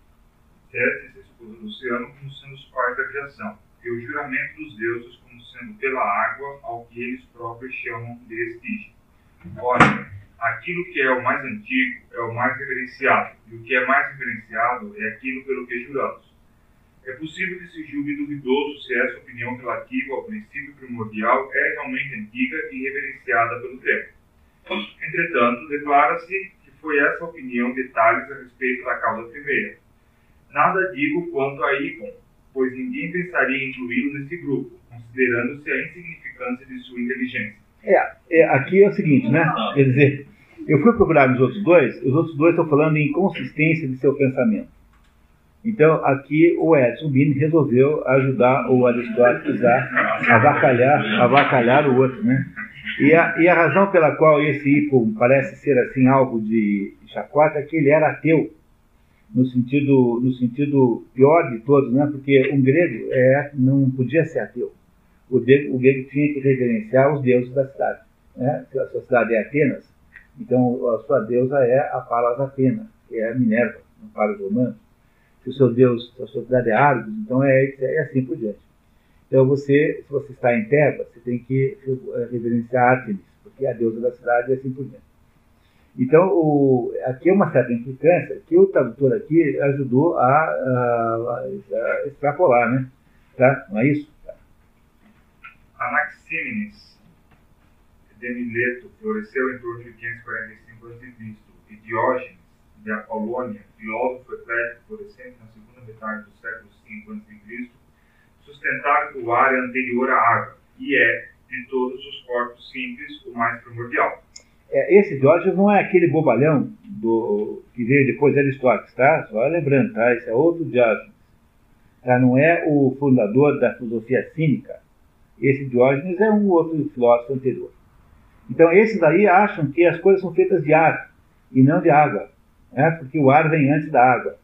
Tétis expôs o oceano como sendo os pais da criação, e o juramento dos deuses como sendo pela água ao que eles próprios chamam de estige. Ora, aquilo que é o mais antigo é o mais reverenciado, e o que é mais reverenciado é aquilo pelo que juramos. É possível que se julgue duvidoso se essa opinião relativa ao princípio primordial é realmente antiga e reverenciada pelo tempo. Entretanto, declara-se que foi essa opinião de Tales a respeito da causa primeira. Nada digo quanto a Icon, pois ninguém pensaria em incluí-lo nesse grupo, considerando-se a insignificância de sua inteligência.
É, é, aqui é o seguinte, né? Quer dizer, eu fui procurar nos outros dois, os outros dois estão falando em inconsistência de seu pensamento. Então, aqui o Edson Bini resolveu ajudar o Aristóteles a avacalhar, avacalhar o outro, né? E a, e a razão pela qual esse Icon parece ser assim algo de chacota é que ele era ateu, no sentido, no sentido pior de todos, né? Porque um grego é, não podia ser ateu. O grego, o grego tinha que reverenciar os deuses da cidade. Né? Se a sua cidade é Atenas, então a sua deusa é a Palas Atena, que é a Minerva, no para os romanos. Se o seu deus, se a sua cidade é Argos, então é, é assim por diante. Então você, se você está em Tebas, você tem que reverenciar Artemis, porque é a deusa da cidade e assim por diante. Então, o, aqui é uma certa implicância que o tradutor aqui ajudou a, a, a extrapolar, né? Tá? Não é isso? Tá.
Anaxímenes de Mileto floresceu em torno de quinhentos e quarenta e cinco antes de Cristo e Diógenes de Apolônia, filósofo eclético florescente na segunda metade do século cinco antes de Cristo, sustentaram que o ar é anterior à água e é, de todos os corpos simples, o mais primordial.
É, esse Diógenes não é aquele bobalhão do, que veio depois de Aristóteles, tá? Só lembrando, tá? Esse é outro Diógenes. Tá? Não é o fundador da filosofia cínica, Esse Diógenes é um outro filósofo anterior. Então, esses aí acham que as coisas são feitas de ar e não de água, né? Porque o ar vem antes da água.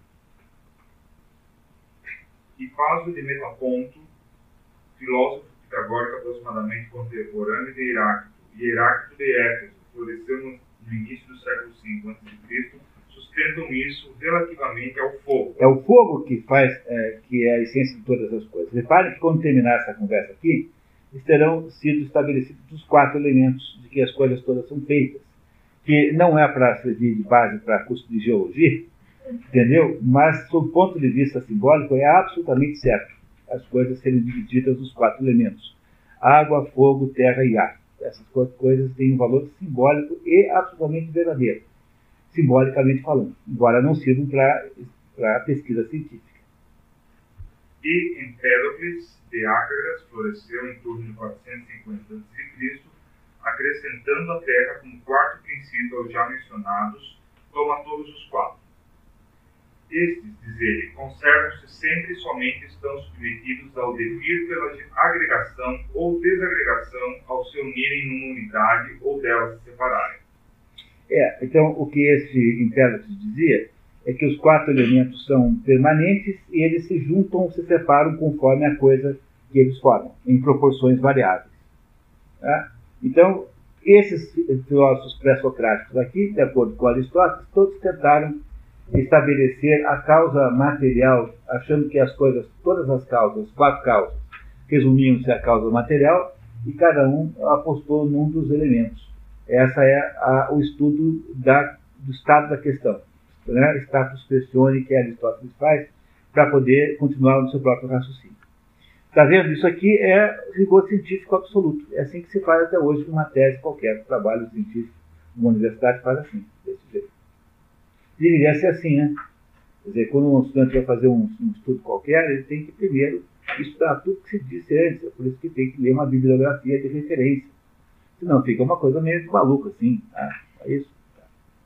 E Paso de Metaponto, filósofo pitagórico aproximadamente contemporâneo de Heráclito, e Heráclito de Éfeso, floresceu no, no início do século cinco antes de Cristo, sustentam isso relativamente ao fogo.
É o fogo que faz, é, que é a essência de todas as coisas. Reparem que quando terminar essa conversa aqui, terão sido estabelecidos os quatro elementos de que as coisas todas são feitas, que não é para servir de base para curso de geologia, entendeu? Mas, sob o ponto de vista simbólico, é absolutamente certo as coisas serem divididas nos quatro elementos: água, fogo, terra e ar. Essas quatro coisas têm um valor simbólico e absolutamente verdadeiro, simbolicamente falando, embora não sirvam para a pesquisa científica.
E Empédocles de Ácaras floresceu em torno de quatrocentos e cinquenta antes de Cristo, acrescentando a terra como quarto princípio aos já mencionados, toma todos os quatro. Estes, diz ele, conservam-se sempre e somente estão submetidos ao devir pela agregação ou desagregação ao se unirem numa unidade ou delas se separarem.
É, então o que esse Empédocles dizia é que os quatro elementos são permanentes e eles se juntam ou se separam conforme a coisa que eles formam, em proporções variáveis. Tá? Então, esses filósofos pré-socráticos aqui, de acordo com Aristóteles, todos tentaram estabelecer a causa material, achando que as coisas, todas as causas, quatro causas, resumiam-se a causa material, e cada um apostou num dos elementos. Essa é a, o estudo da, do estado da questão, né? Status questione que Aristóteles faz para poder continuar no seu próprio raciocínio. Está vendo? Isso aqui é rigor científico absoluto. É assim que se faz até hoje com uma tese qualquer, um trabalho científico. Uma universidade faz assim, desse jeito. Deveria ser assim, né? Quer dizer, quando um estudante vai fazer um, um estudo qualquer, ele tem que primeiro estudar tudo que se disse antes. É por isso que tem que ler uma bibliografia de referência. Senão fica uma coisa meio maluca, assim. Tá? É isso. Tá.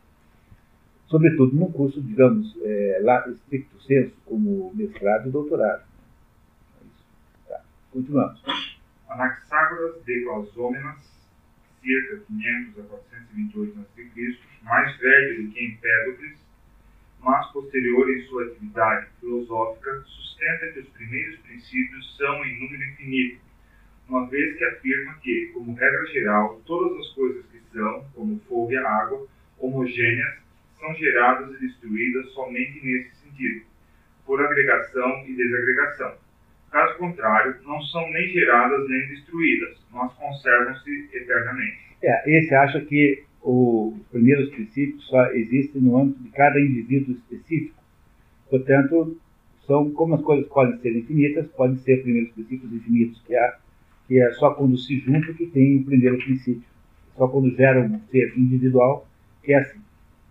Sobretudo num curso, digamos, é, lá, estricto senso, como mestrado e doutorado. É isso. Tá. Continuamos.
Anaxágoras de Clazômenas, cerca de quinhentos a quatrocentos e vinte e oito antes de Cristo, mais velho do que Empédocles, mas posterior em sua atividade filosófica, sustenta que os primeiros princípios são em número infinito, uma vez que afirma que, como regra geral, todas as coisas que são, como o fogo e a água, homogêneas, são geradas e destruídas somente nesse sentido, por agregação e desagregação. Caso contrário, não são nem geradas nem destruídas, mas conservam-se eternamente.
É, esse acha que os primeiros princípios só existem no âmbito de cada indivíduo específico. Portanto, são, como as coisas podem ser infinitas, podem ser primeiros princípios infinitos, que é, que é só quando se junta que tem o primeiro princípio. Só quando gera um ser individual, que é assim.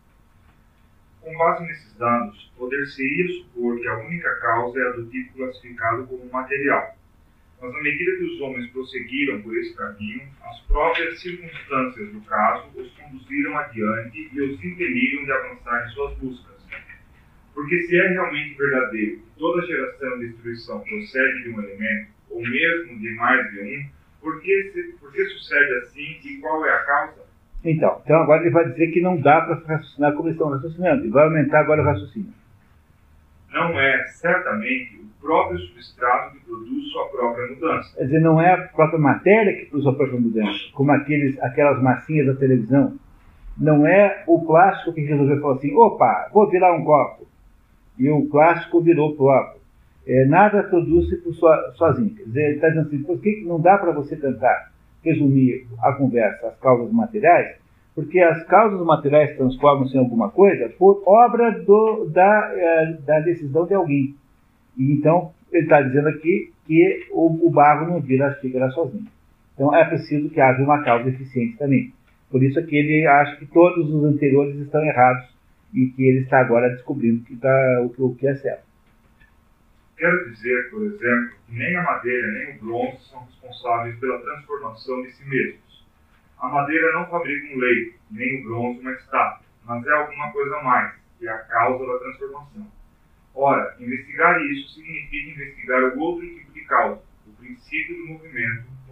Com base nesses dados, poder-se-ia supor que a única causa é a do tipo classificado como material. Mas à medida que os homens prosseguiram por esse caminho, as próprias circunstâncias do caso os conduziram adiante e os impeliram de avançar em suas buscas. Porque se é realmente verdadeiro que toda geração e destruição procede de um elemento, ou mesmo de mais de um, por que, se, por que sucede assim e qual é a causa?
Então, então agora ele vai dizer que não dá para raciocinar como eles estão raciocinando, e vai aumentar agora o raciocínio.
Não é, certamente, o próprio substrato que produz sua própria mudança.
Quer dizer, não é a própria matéria que produz sua própria mudança, como aqueles, aquelas massinhas da televisão. Não é o plástico que resolveu falar assim, opa, vou virar um copo. E o plástico virou o copo. É, nada produz-se por so, sozinho. Quer dizer, ele está dizendo assim, por que não dá para você tentar resumir a conversa às causas materiais? Porque as causas materiais transformam-se em alguma coisa por obra do, da, da decisão de alguém. E então, ele está dizendo aqui que o, o barro não vira a xícara sozinho. Então, é preciso que haja uma causa eficiente também. Por isso é que ele acha que todos os anteriores estão errados e que ele está agora descobrindo que tá, o, o que é certo.
Quero dizer, por exemplo, que nem a madeira nem o bronze são responsáveis pela transformação de si mesmos. A madeira não fabrica um leito, nem o bronze uma estátua, mas é alguma coisa mais, que é a causa da transformação. Ora, investigar isso significa investigar o outro tipo de causa, o princípio do movimento,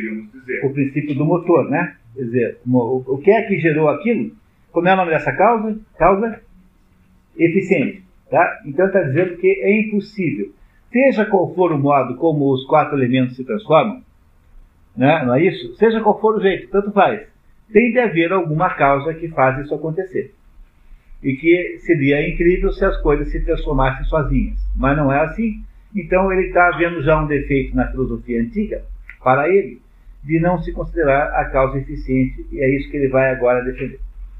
poderíamos dizer.
O princípio do motor, né? Quer dizer, o, o que é que gerou aquilo? Como é o nome dessa causa? Causa eficiente. Tá? Então está dizendo que é impossível. Seja qual for o modo como os quatro elementos se transformam, né? Não é isso? Seja qual for o jeito, tanto faz. Tem de haver alguma causa que faz isso acontecer. E que seria incrível se as coisas se transformassem sozinhas. Mas não é assim. Então ele está vendo já um defeito na filosofia antiga, para ele, de não se considerar a causa eficiente. E é isso que ele vai agora defender.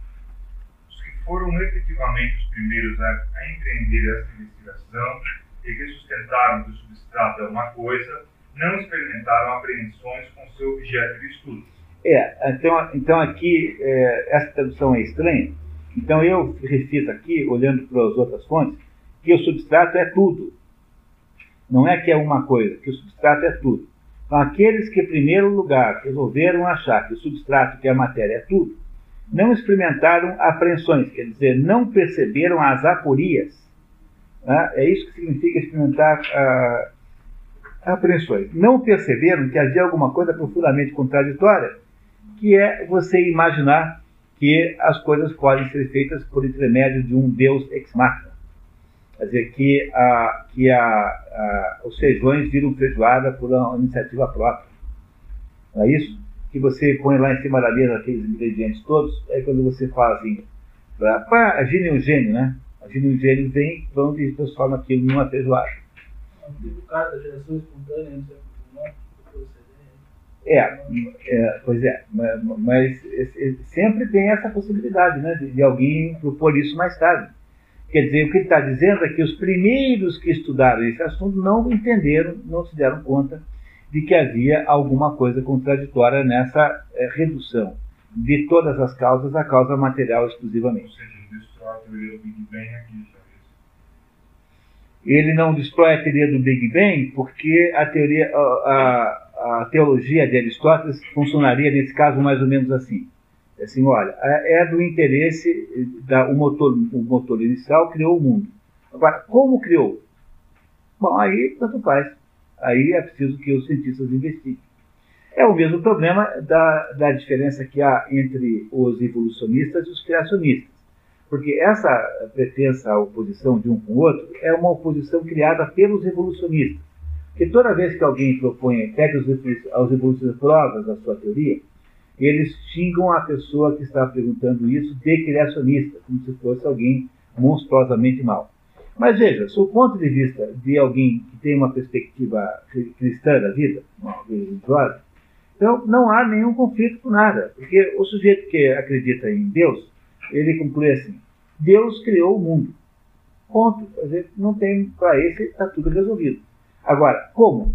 Os que foram efetivamente os primeiros a, a empreender essa investigação e que sustentaram que o substrato é uma coisa, não experimentaram apreensões com seu objeto de estudo.
É, então, então aqui, é, essa tradução é estranha. Então eu refiro aqui, olhando para as outras fontes, que o substrato é tudo. Não é que é uma coisa, que o substrato é tudo. Então aqueles que, em primeiro lugar, resolveram achar que o substrato, que é a matéria, é tudo, não experimentaram apreensões, quer dizer, não perceberam as aporias. Né? É isso que significa experimentar ah, apreensões. Não perceberam que havia alguma coisa profundamente contraditória, que é você imaginar que as coisas podem ser feitas por intermédio de um Deus ex machina. Quer dizer, que, a, que a, a, os feijões viram feijoada por uma iniciativa própria. Não é isso? Que você põe lá em cima da mesa aqueles ingredientes todos, aí quando você fala assim, para agir em um gênio, né? Agir em um gênio vem pronto e transforma aquilo numa feijoada.
O cara da geração espontânea, não sei como é.
É, é, pois é, mas, mas sempre tem essa possibilidade, né, de, de alguém propor isso mais tarde. Quer dizer, o que ele está dizendo é que os primeiros que estudaram esse assunto não entenderam, não se deram conta de que havia alguma coisa contraditória nessa é, redução de todas as causas à causa material exclusivamente.
Ou seja, destrói a teoria do Big Bang aqui, talvez.
Ele não destrói a teoria do Big Bang porque a teoria... A, a, A teologia de Aristóteles funcionaria nesse caso mais ou menos assim. Assim, olha, é do interesse, da, o, motor, o motor inicial criou o mundo. Agora, como criou? Bom, aí tanto faz. Aí é preciso que os cientistas investiguem. É o mesmo problema da, da diferença que há entre os evolucionistas e os criacionistas. Porque essa pretensa oposição de um com o outro é uma oposição criada pelos evolucionistas. Porque toda vez que alguém propõe, pega os, os evolucionistas provas da sua teoria, eles xingam a pessoa que está perguntando isso de criacionista, como se fosse alguém monstruosamente mau. Mas veja, sob o ponto de vista de alguém que tem uma perspectiva cristã da vida, uma religiosa, então não há nenhum conflito com nada, porque o sujeito que acredita em Deus, ele conclui assim, Deus criou o mundo. Ponto. Quer dizer, não tem, para esse, está tudo resolvido. Agora, como?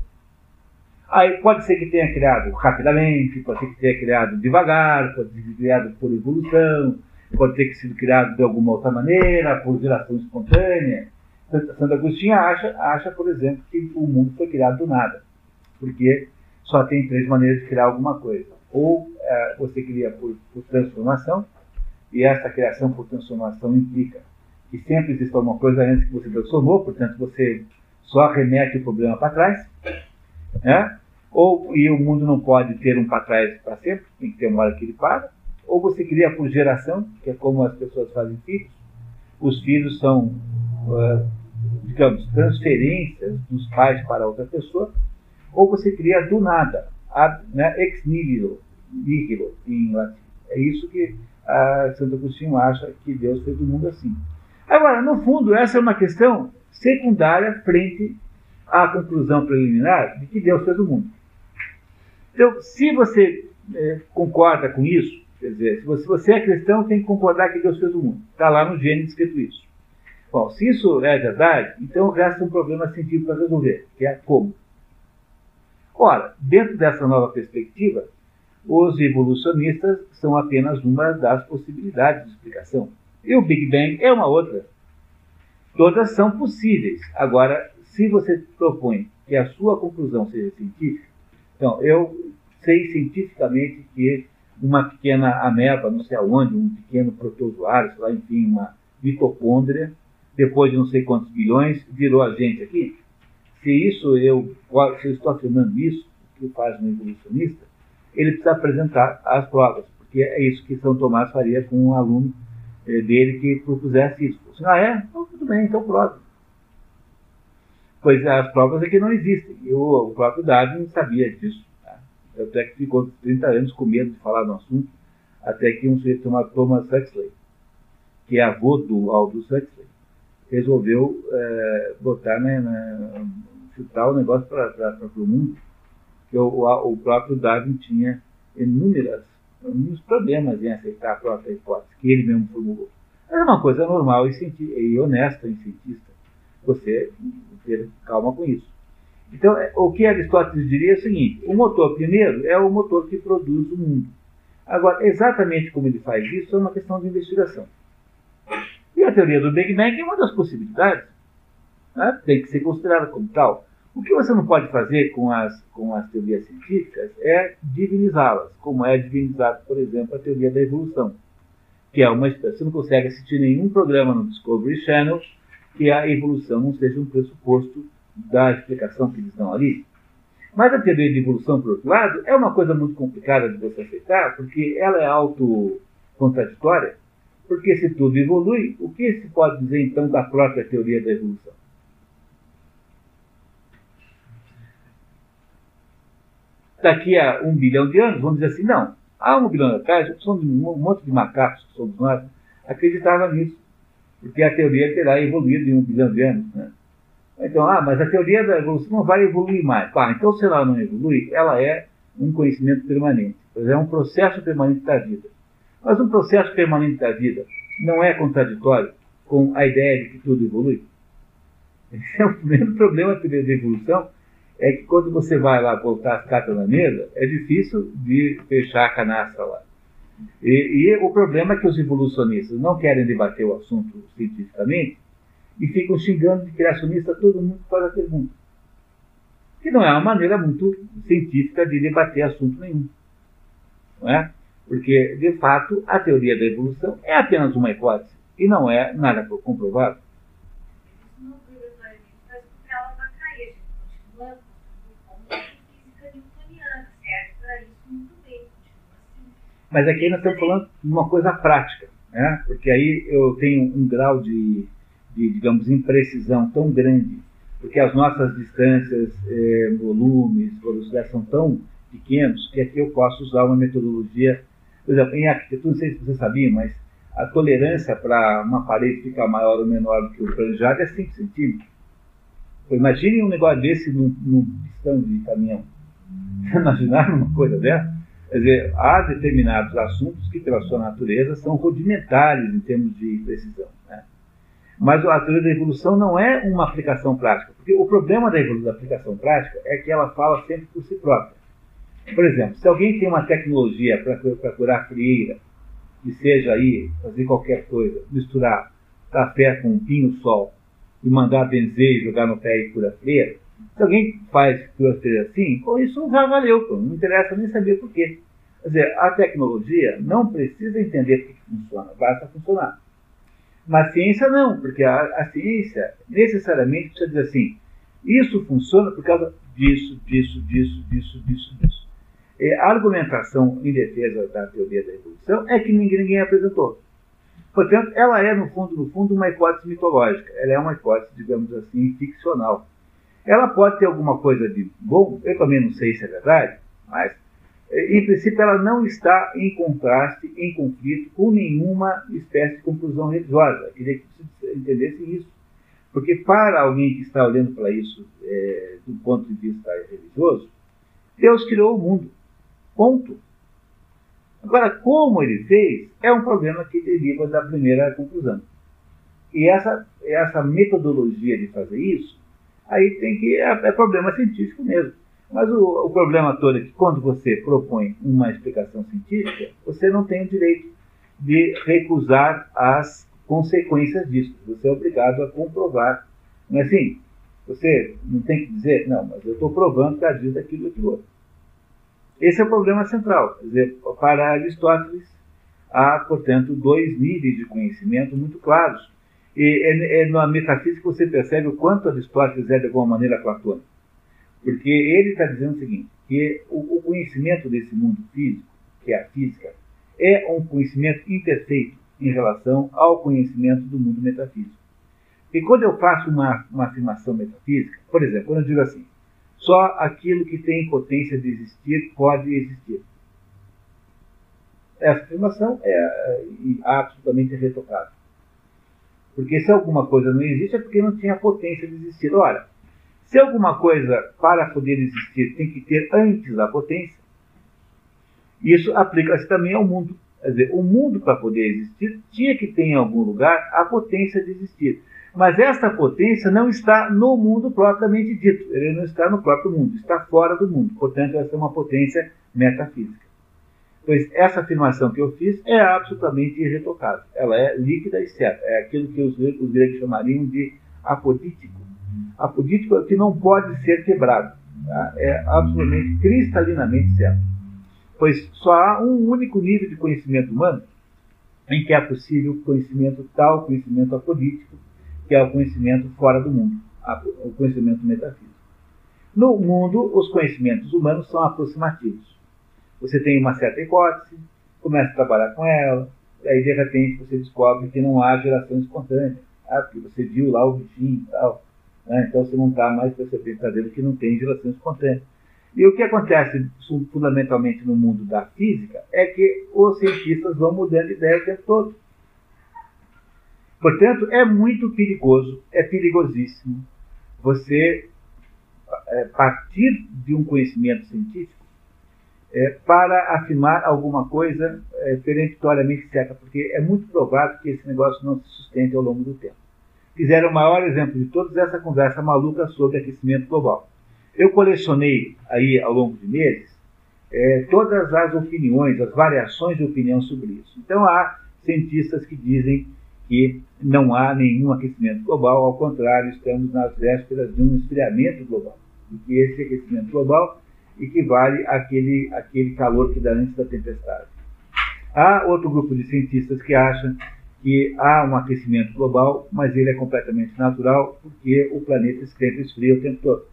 Aí pode ser que tenha criado rapidamente, pode ser que tenha criado devagar, pode ser criado por evolução, pode ter sido criado de alguma outra maneira, por geração espontânea. Santo Agostinho acha, acha, por exemplo, que o mundo foi criado do nada, porque só tem três maneiras de criar alguma coisa. Ou é, você cria por, por transformação, e essa criação por transformação implica que sempre existe alguma coisa antes que você transformou, portanto você só remete o problema para trás, né? Ou, e o mundo não pode ter um para trás para sempre, tem que ter uma hora que ele para. Ou você cria por geração, que é como as pessoas fazem filhos. Os filhos são, uh, digamos, transferências dos pais para outra pessoa. Ou você cria do nada, ab, né, ex nihilo, nihilo em latim. É isso que a Santo Agostinho acha que Deus fez o mundo assim. Agora, no fundo, essa é uma questão secundária frente à conclusão preliminar de que Deus fez o mundo. Então, se você é, concorda com isso, quer dizer, se você, se você é cristão, tem que concordar que Deus fez o mundo. Está lá no Gênesis escrito isso. Bom, se isso é verdade, então resta um problema científico para resolver, que é como. Ora, dentro dessa nova perspectiva, os evolucionistas são apenas uma das possibilidades de explicação. E o Big Bang é uma outra. Todas são possíveis. Agora, se você propõe que a sua conclusão seja científica, então, eu sei cientificamente que uma pequena ameba, não sei aonde, um pequeno protozoário, sei lá, enfim, uma mitocôndria, depois de não sei quantos bilhões, virou a gente aqui. Se isso eu, se eu estou afirmando isso, o que faz um evolucionista, ele precisa apresentar as provas, porque é isso que São Tomás faria com um aluno eh, dele que propusesse isso. Assim, ah, é? Então, tudo bem, então prova. Pois as provas é que não existem. E o, o próprio Darwin sabia disso. Tá? Até que ficou trinta anos com medo de falar no assunto, até que um sujeito chamado Thomas Huxley, que é avô do Aldous Huxley, resolveu é, botar, né, na, chutar o negócio para o mundo, que o, o, o próprio Darwin tinha inúmeras, inúmeros problemas em aceitar a própria hipótese, que ele mesmo formulou. É uma coisa normal e, e honesta em cientista, você ter calma com isso. Então, o que Aristóteles diria é o seguinte: o motor, primeiro, é o motor que produz o mundo. Agora, exatamente como ele faz isso é uma questão de investigação. E a teoria do Big Bang é uma das possibilidades, né? Tem que ser considerada como tal. O que você não pode fazer com as, com as teorias científicas é divinizá-las, como é divinizado, por exemplo, a teoria da evolução, que é uma espécie. Você não consegue assistir nenhum programa no Discovery Channel que a evolução não seja um pressuposto da explicação que eles dão ali. Mas a teoria de evolução, por outro lado, é uma coisa muito complicada de você aceitar, porque ela é autocontraditória. Porque se tudo evolui, o que se pode dizer então da própria teoria da evolução? Daqui a um bilhão de anos, vamos dizer assim, não. Há um bilhão atrás, um monte de macacos que somos nós acreditava nisso, porque a teoria terá evoluído em um bilhão de anos, né? Então, ah, mas a teoria da evolução não vai evoluir mais. Ah, então, se ela não evolui, ela é um conhecimento permanente. É um processo permanente da vida. Mas um processo permanente da vida não é contraditório com a ideia de que tudo evolui? Esse é o primeiro problema da teoria da evolução, é que quando você vai lá botar as cartas na mesa, é difícil de fechar a canastra lá. E, e o problema é que os evolucionistas não querem debater o assunto cientificamente e ficam xingando de criacionista todo mundo que faz a pergunta. Que não é uma maneira muito científica de debater assunto nenhum. Não é? Porque, de fato, a teoria da evolução é apenas uma hipótese e não é nada comprovado.
Isso não obrigatoriamente faz com que ela vai cair. A gente continua com física newtoniana, serve para isso muito bem, continua assim.
Mas aqui nós estamos falando de uma coisa prática, né? Porque aí eu tenho um grau de, de digamos, imprecisão tão grande, porque as nossas distâncias, eh, volumes, velocidades são tão pequenos que aqui eu posso usar uma metodologia. Por exemplo, em arquitetura, não sei se você sabia, mas a tolerância para uma parede ficar maior ou menor do que o planejado é cinco centímetros. Imagine um negócio desse num, num pistão de caminhão. Imaginaram uma coisa dessa? Quer dizer, há determinados assuntos que, pela sua natureza, são rudimentares em termos de precisão, né? Mas a teoria da evolução não é uma aplicação prática, porque o problema da, da aplicação prática é que ela fala sempre por si própria. Por exemplo, se alguém tem uma tecnologia para curar frieira, que seja aí fazer qualquer coisa, misturar café com pinho-sol e mandar benzer e jogar no pé e cura frieira, se alguém faz cura frieira assim, pô, isso já valeu, pô, não interessa nem saber por quê. Quer dizer, a tecnologia não precisa entender por que funciona, basta funcionar. Mas a ciência não, porque a, a ciência necessariamente precisa dizer assim, isso funciona por causa disso, disso, disso, disso, disso, disso. A argumentação em defesa da teoria da evolução é que ninguém, ninguém apresentou. Portanto, ela é, no fundo, no fundo, uma hipótese mitológica. Ela é uma hipótese, digamos assim, ficcional. Ela pode ter alguma coisa de bom, eu também não sei se é verdade, mas, em princípio, ela não está em contraste, em conflito com nenhuma espécie de conclusão religiosa. Eu queria que vocês entendessem isso. Porque, para alguém que está olhando para isso é, do ponto de vista religioso, Deus criou o mundo. Ponto. Agora, como ele fez, é um problema que deriva da primeira conclusão. E essa, essa metodologia de fazer isso, aí tem que, é, é problema científico mesmo. Mas o, o problema todo é que quando você propõe uma explicação científica, você não tem o direito de recusar as consequências disso. Você é obrigado a comprovar. Não é assim? Você não tem que dizer, não, mas eu estou provando que ela diz aquilo e aquilo outro. Esse é o problema central. Quer dizer, para Aristóteles, há, portanto, dois níveis de conhecimento muito claros. E é, é na metafísica que você percebe o quanto Aristóteles é, de alguma maneira, platônico. Porque ele está dizendo o seguinte, que o, o conhecimento desse mundo físico, que é a física, é um conhecimento imperfeito em relação ao conhecimento do mundo metafísico. E quando eu faço uma, uma afirmação metafísica, por exemplo, quando eu digo assim, só aquilo que tem potência de existir pode existir. Essa afirmação é, é absolutamente irretocável. Porque se alguma coisa não existe é porque não tinha potência de existir. Ora, se alguma coisa para poder existir tem que ter antes a potência, isso aplica-se também ao mundo. Quer dizer, o mundo para poder existir tinha que ter em algum lugar a potência de existir. Mas essa potência não está no mundo propriamente dito. Ele não está no próprio mundo, está fora do mundo. Portanto, essa é uma potência metafísica. Pois essa afirmação que eu fiz é absolutamente irretocável. Ela é líquida e certa. É aquilo que os, os gregos chamariam de apodítico. Apodítico é o que não pode ser quebrado. Tá? É absolutamente cristalinamente certo. Pois só há um único nível de conhecimento humano em que é possível conhecimento tal, conhecimento apodítico, que é o conhecimento fora do mundo, o conhecimento metafísico. No mundo, os conhecimentos humanos são aproximativos. Você tem uma certa hipótese, começa a trabalhar com ela, aí de repente você descobre que não há geração espontânea, ah, porque você viu lá o bichinho e tal, né? Então você não está mais percebendo que não tem geração espontânea. E o que acontece fundamentalmente no mundo da física é que os cientistas vão mudando de ideia o tempo todo. Portanto, é muito perigoso, é perigosíssimo você é, partir de um conhecimento científico é, para afirmar alguma coisa é, peremptoriamente certa, porque é muito provável que esse negócio não se sustente ao longo do tempo. Fizeram o maior exemplo de todos essa conversa maluca sobre aquecimento global. Eu colecionei aí ao longo de meses é, todas as opiniões, as variações de opinião sobre isso. Então há cientistas que dizem que não há nenhum aquecimento global, ao contrário, estamos nas vésperas de um esfriamento global. E que esse aquecimento global equivale àquele, àquele calor que dá antes da tempestade. Há outro grupo de cientistas que acham que há um aquecimento global, mas ele é completamente natural, porque o planeta sempre esfria o tempo todo.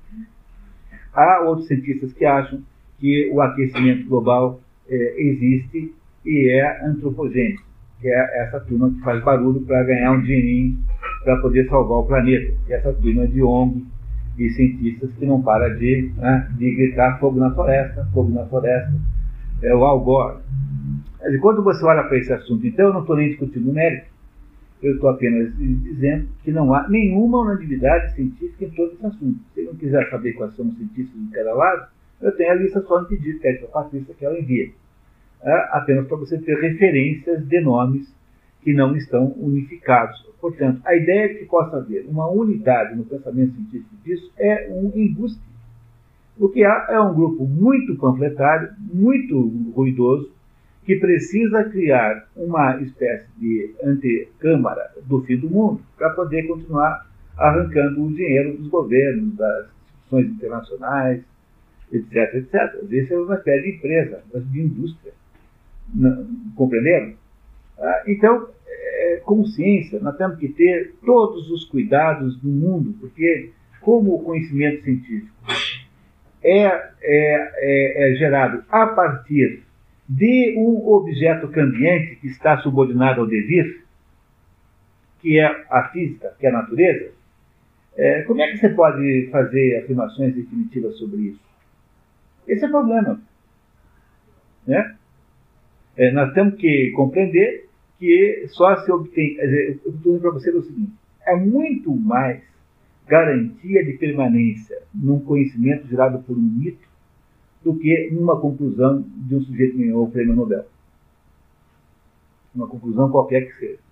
Há outros cientistas que acham que o aquecimento global é, existe e é antropogênico, que é essa turma que faz barulho para ganhar um dinheirinho para poder salvar o planeta. E essa turma de O N G e cientistas que não para de, né, de gritar fogo na floresta, fogo na floresta, é o Al Gore. Mas quando você olha para esse assunto, então eu não estou nem discutindo o mérito, eu estou apenas dizendo que não há nenhuma unanimidade científica em todo esse assunto. Se não quiser saber quais são os cientistas de cada lado, eu tenho a lista só no pedido, pede para a Patrícia que ela envia. É, apenas para você ter referências de nomes que não estão unificados. Portanto, a ideia de que possa haver uma unidade no pensamento científico disso é um embuste. O que há é um grupo muito panfletário, muito ruidoso, que precisa criar uma espécie de antecâmara do fim do mundo para poder continuar arrancando o dinheiro dos governos, das instituições internacionais, etc, etcétera. Isso é uma espécie de empresa, de indústria. Não, compreenderam? Ah, então, é, como ciência, nós temos que ter todos os cuidados do mundo, porque como o conhecimento científico é, é, é, é gerado a partir de um objeto cambiante que está subordinado ao devir, que é a física, que é a natureza, é, como é que você pode fazer afirmações definitivas sobre isso? Esse é o problema. Né? É, nós temos que compreender que só se obtém... Quer dizer, eu estou dizendo para você o seguinte, é muito mais garantia de permanência num conhecimento gerado por um mito do que numa conclusão de um sujeito que ganhou o prêmio Nobel. Uma conclusão qualquer que seja.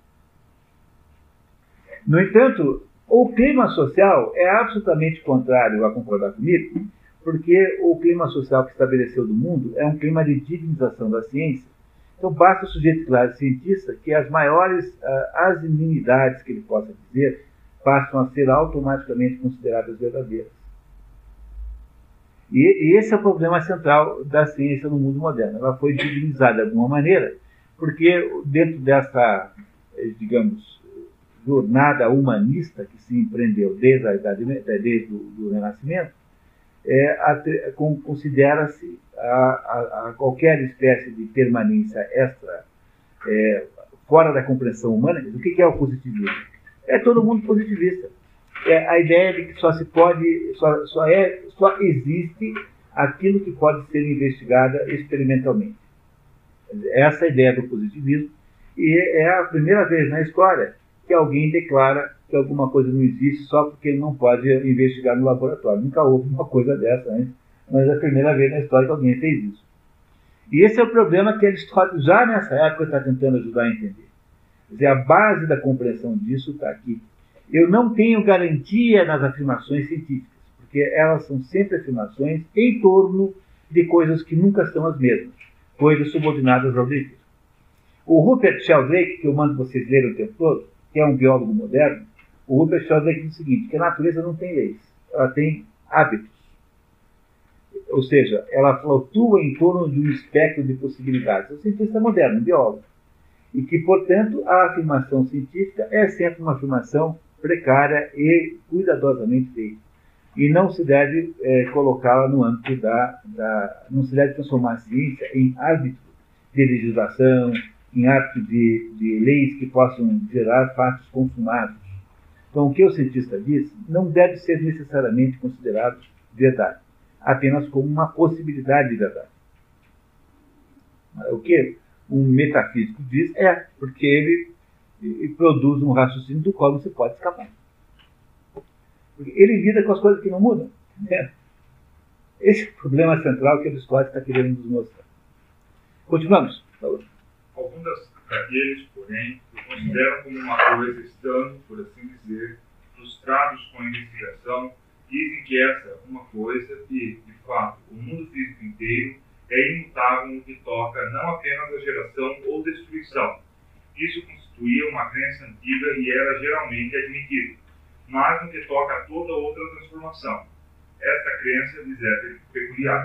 No entanto, o clima social é absolutamente contrário a concordar comigo, porque o clima social que estabeleceu do mundo é um clima de divinização da ciência. Então basta o sujeito claro cientista que as maiores uh, asinidades que ele possa dizer passam a ser automaticamente consideradas verdadeiras. E, e esse é o problema central da ciência no mundo moderno. Ela foi divinizada de alguma maneira, porque dentro dessa, digamos, jornada humanista que se empreendeu desde a idade, desde o do Renascimento, é, considera-se a, a, a qualquer espécie de permanência extra, é, fora da compreensão humana. O que, que é o positivismo? É todo mundo positivista. É a ideia de que só se pode, só, só, é, só existe aquilo que pode ser investigado experimentalmente. Essa é a ideia do positivismo, e é a primeira vez na história que alguém declara que alguma coisa não existe só porque ele não pode investigar no laboratório. Nunca houve uma coisa dessa antes, mas é a primeira vez na história que alguém fez isso. E esse é o problema que Aristóteles já nessa época está tentando ajudar a entender. Quer dizer, a base da compreensão disso está aqui. Eu não tenho garantia nas afirmações científicas, porque elas são sempre afirmações em torno de coisas que nunca são as mesmas, coisas subordinadas ao dever. O Rupert Sheldrake, que eu mando vocês lerem o tempo todo, que é um biólogo moderno, o Rupert Sheldrake diz o seguinte, que a natureza não tem leis, ela tem hábitos. Ou seja, ela flutua em torno de um espectro de possibilidades. É um cientista moderno, um biólogo. E que, portanto, a afirmação científica é sempre uma afirmação precária e cuidadosamente feita. E não se deve é, colocá-la no âmbito da, da... não se deve transformar a ciência em árbitro de legislação, em árbitro de, de leis que possam gerar fatos consumados. Então, o que o cientista diz não deve ser necessariamente considerado verdade, apenas como uma possibilidade de verdade. O que um metafísico diz é porque ele, ele produz um raciocínio do qual não se pode escapar. Porque ele lida com as coisas que não mudam. Né? Esse é o problema central que Aristóteles está querendo nos mostrar. Continuamos.
Alguns daqueles, porém, o consideram como uma coisa estando, por assim dizer, frustrados com a investigação, dizem que essa uma coisa e, de fato, o mundo físico inteiro é imutável no que toca não apenas a geração ou destruição. Isso constituía uma crença antiga e era geralmente admitido, mas no que toca a toda outra transformação. Esta crença lhes é peculiar.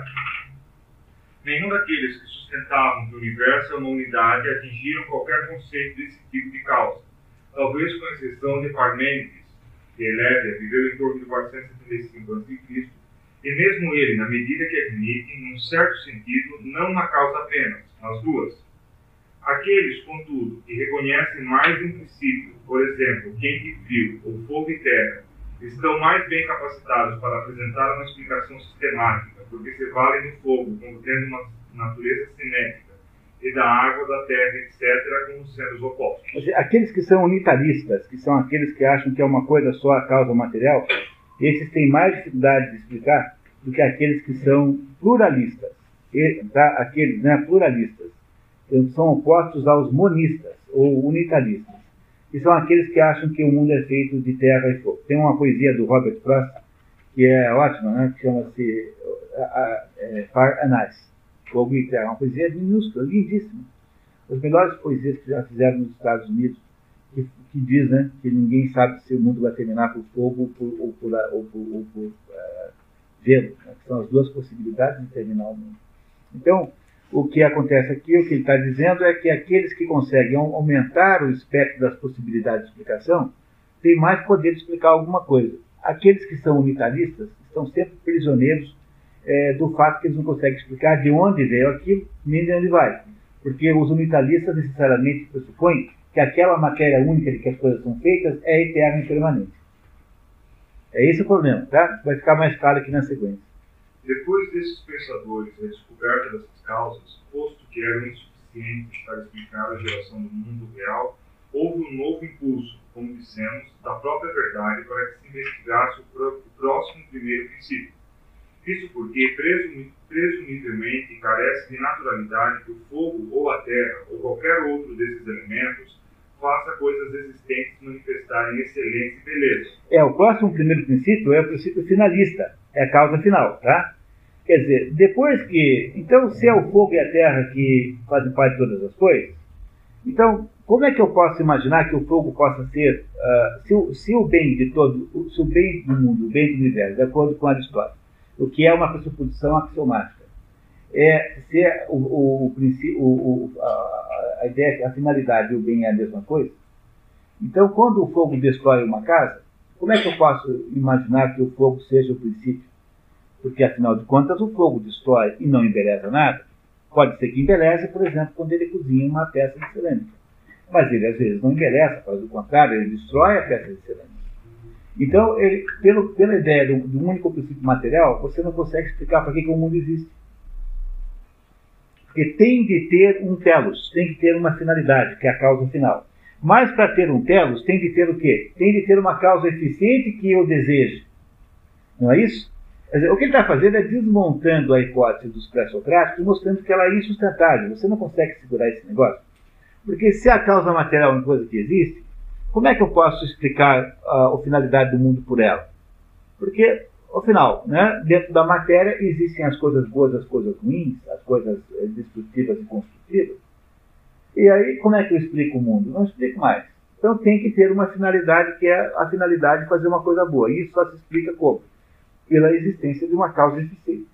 Nenhum daqueles que sustentavam que o universo é uma unidade atingiram qualquer conceito desse tipo de causa. Talvez com exceção de Parmênides, que Elévia viveu em torno de quatrocentos e setenta e cinco antes de Cristo, e mesmo ele, na medida que admite, num certo sentido, não na causa apenas, nas duas. Aqueles, contudo, que reconhecem mais um princípio, por exemplo, quente e frio, ou fogo e terra, estão mais bem capacitados para apresentar uma explicação sistemática, porque se valem do fogo como tendo uma natureza cinética, e da água, da terra, etcétera, como sendo os opostos.
Aqueles que são unitaristas, que são aqueles que acham que é uma coisa só a causa material, esses têm mais dificuldade de explicar do que aqueles que são pluralistas. E, tá? Aqueles, né, pluralistas, que são opostos aos monistas, ou unitaristas, que são aqueles que acham que o mundo é feito de terra e fogo. Tem uma poesia do Robert Frost, que é ótima, né, que chama-se é, Fire and Ice. Fogo e Terra, uma poesia minúscula, lindíssima. As melhores poesias que já fizeram nos Estados Unidos, que, que diz, né, que ninguém sabe se o mundo vai terminar por fogo ou por, ou por, ou por, ou por uh, gelo, né, que são as duas possibilidades de terminar o mundo. Então, o que acontece aqui, o que ele está dizendo é que aqueles que conseguem aumentar o espectro das possibilidades de explicação têm mais poder de explicar alguma coisa. Aqueles que são unitaristas estão sempre prisioneiros É, do fato que eles não conseguem explicar de onde veio aquilo, nem de onde vai. Porque os unitaristas necessariamente pressupõem que aquela matéria única de que as coisas são feitas é eterna e permanente. É esse o problema, tá? Vai ficar mais claro aqui na sequência.
Depois desses pensadores, a descoberta dessas causas, posto que eram insuficientes para explicar a geração do mundo real, houve um novo impulso, como dissemos, da própria verdade para que se investigasse o próximo primeiro princípio. Isso porque, presumi, presumivelmente, carece de naturalidade que o fogo ou a terra, ou qualquer outro desses elementos, faça coisas existentes manifestarem excelência e beleza.
É, o próximo primeiro princípio é o princípio finalista, é a causa final, tá? Quer dizer, depois que... Então, se é o fogo e a terra que fazem parte de todas as coisas, então, como é que eu posso imaginar que o fogo possa ser... Uh, se, o, se o bem de todo... Se o bem do mundo, o bem do universo, de acordo com Aristóteles, o que é uma pressuposição axiomática. É se o, o, o, o, a, a ideia, a finalidade e o bem é a mesma coisa. Então, quando o fogo destrói uma casa, como é que eu posso imaginar que o fogo seja o princípio? porque afinal de contas o fogo destrói e não embeleza nada. Pode ser que embeleze, por exemplo, quando ele cozinha uma peça de cerâmica. Mas ele às vezes não embeleza, faz o contrário, ele destrói a peça de cerâmica. Então, ele, pelo, pela ideia do, do único princípio material, você não consegue explicar para que, que o mundo existe. Porque tem de ter um telos, tem de ter uma finalidade, que é a causa final. Mas para ter um telos, tem de ter o quê? Tem de ter uma causa eficiente que eu deseje. Não é isso? Quer dizer, o que ele está fazendo é desmontando a hipótese dos pré-socráticos, mostrando que ela é insustentável. Você não consegue segurar esse negócio. Porque se a causa material é uma coisa que existe, como é que eu posso explicar uh, a finalidade do mundo por ela? Porque, afinal, né, dentro da matéria existem as coisas boas, as coisas ruins, as coisas destrutivas e construtivas. E aí, como é que eu explico o mundo? Não explico mais. Então tem que ter uma finalidade, que é a finalidade de fazer uma coisa boa. E isso só se explica como? Pela existência de uma causa eficiente.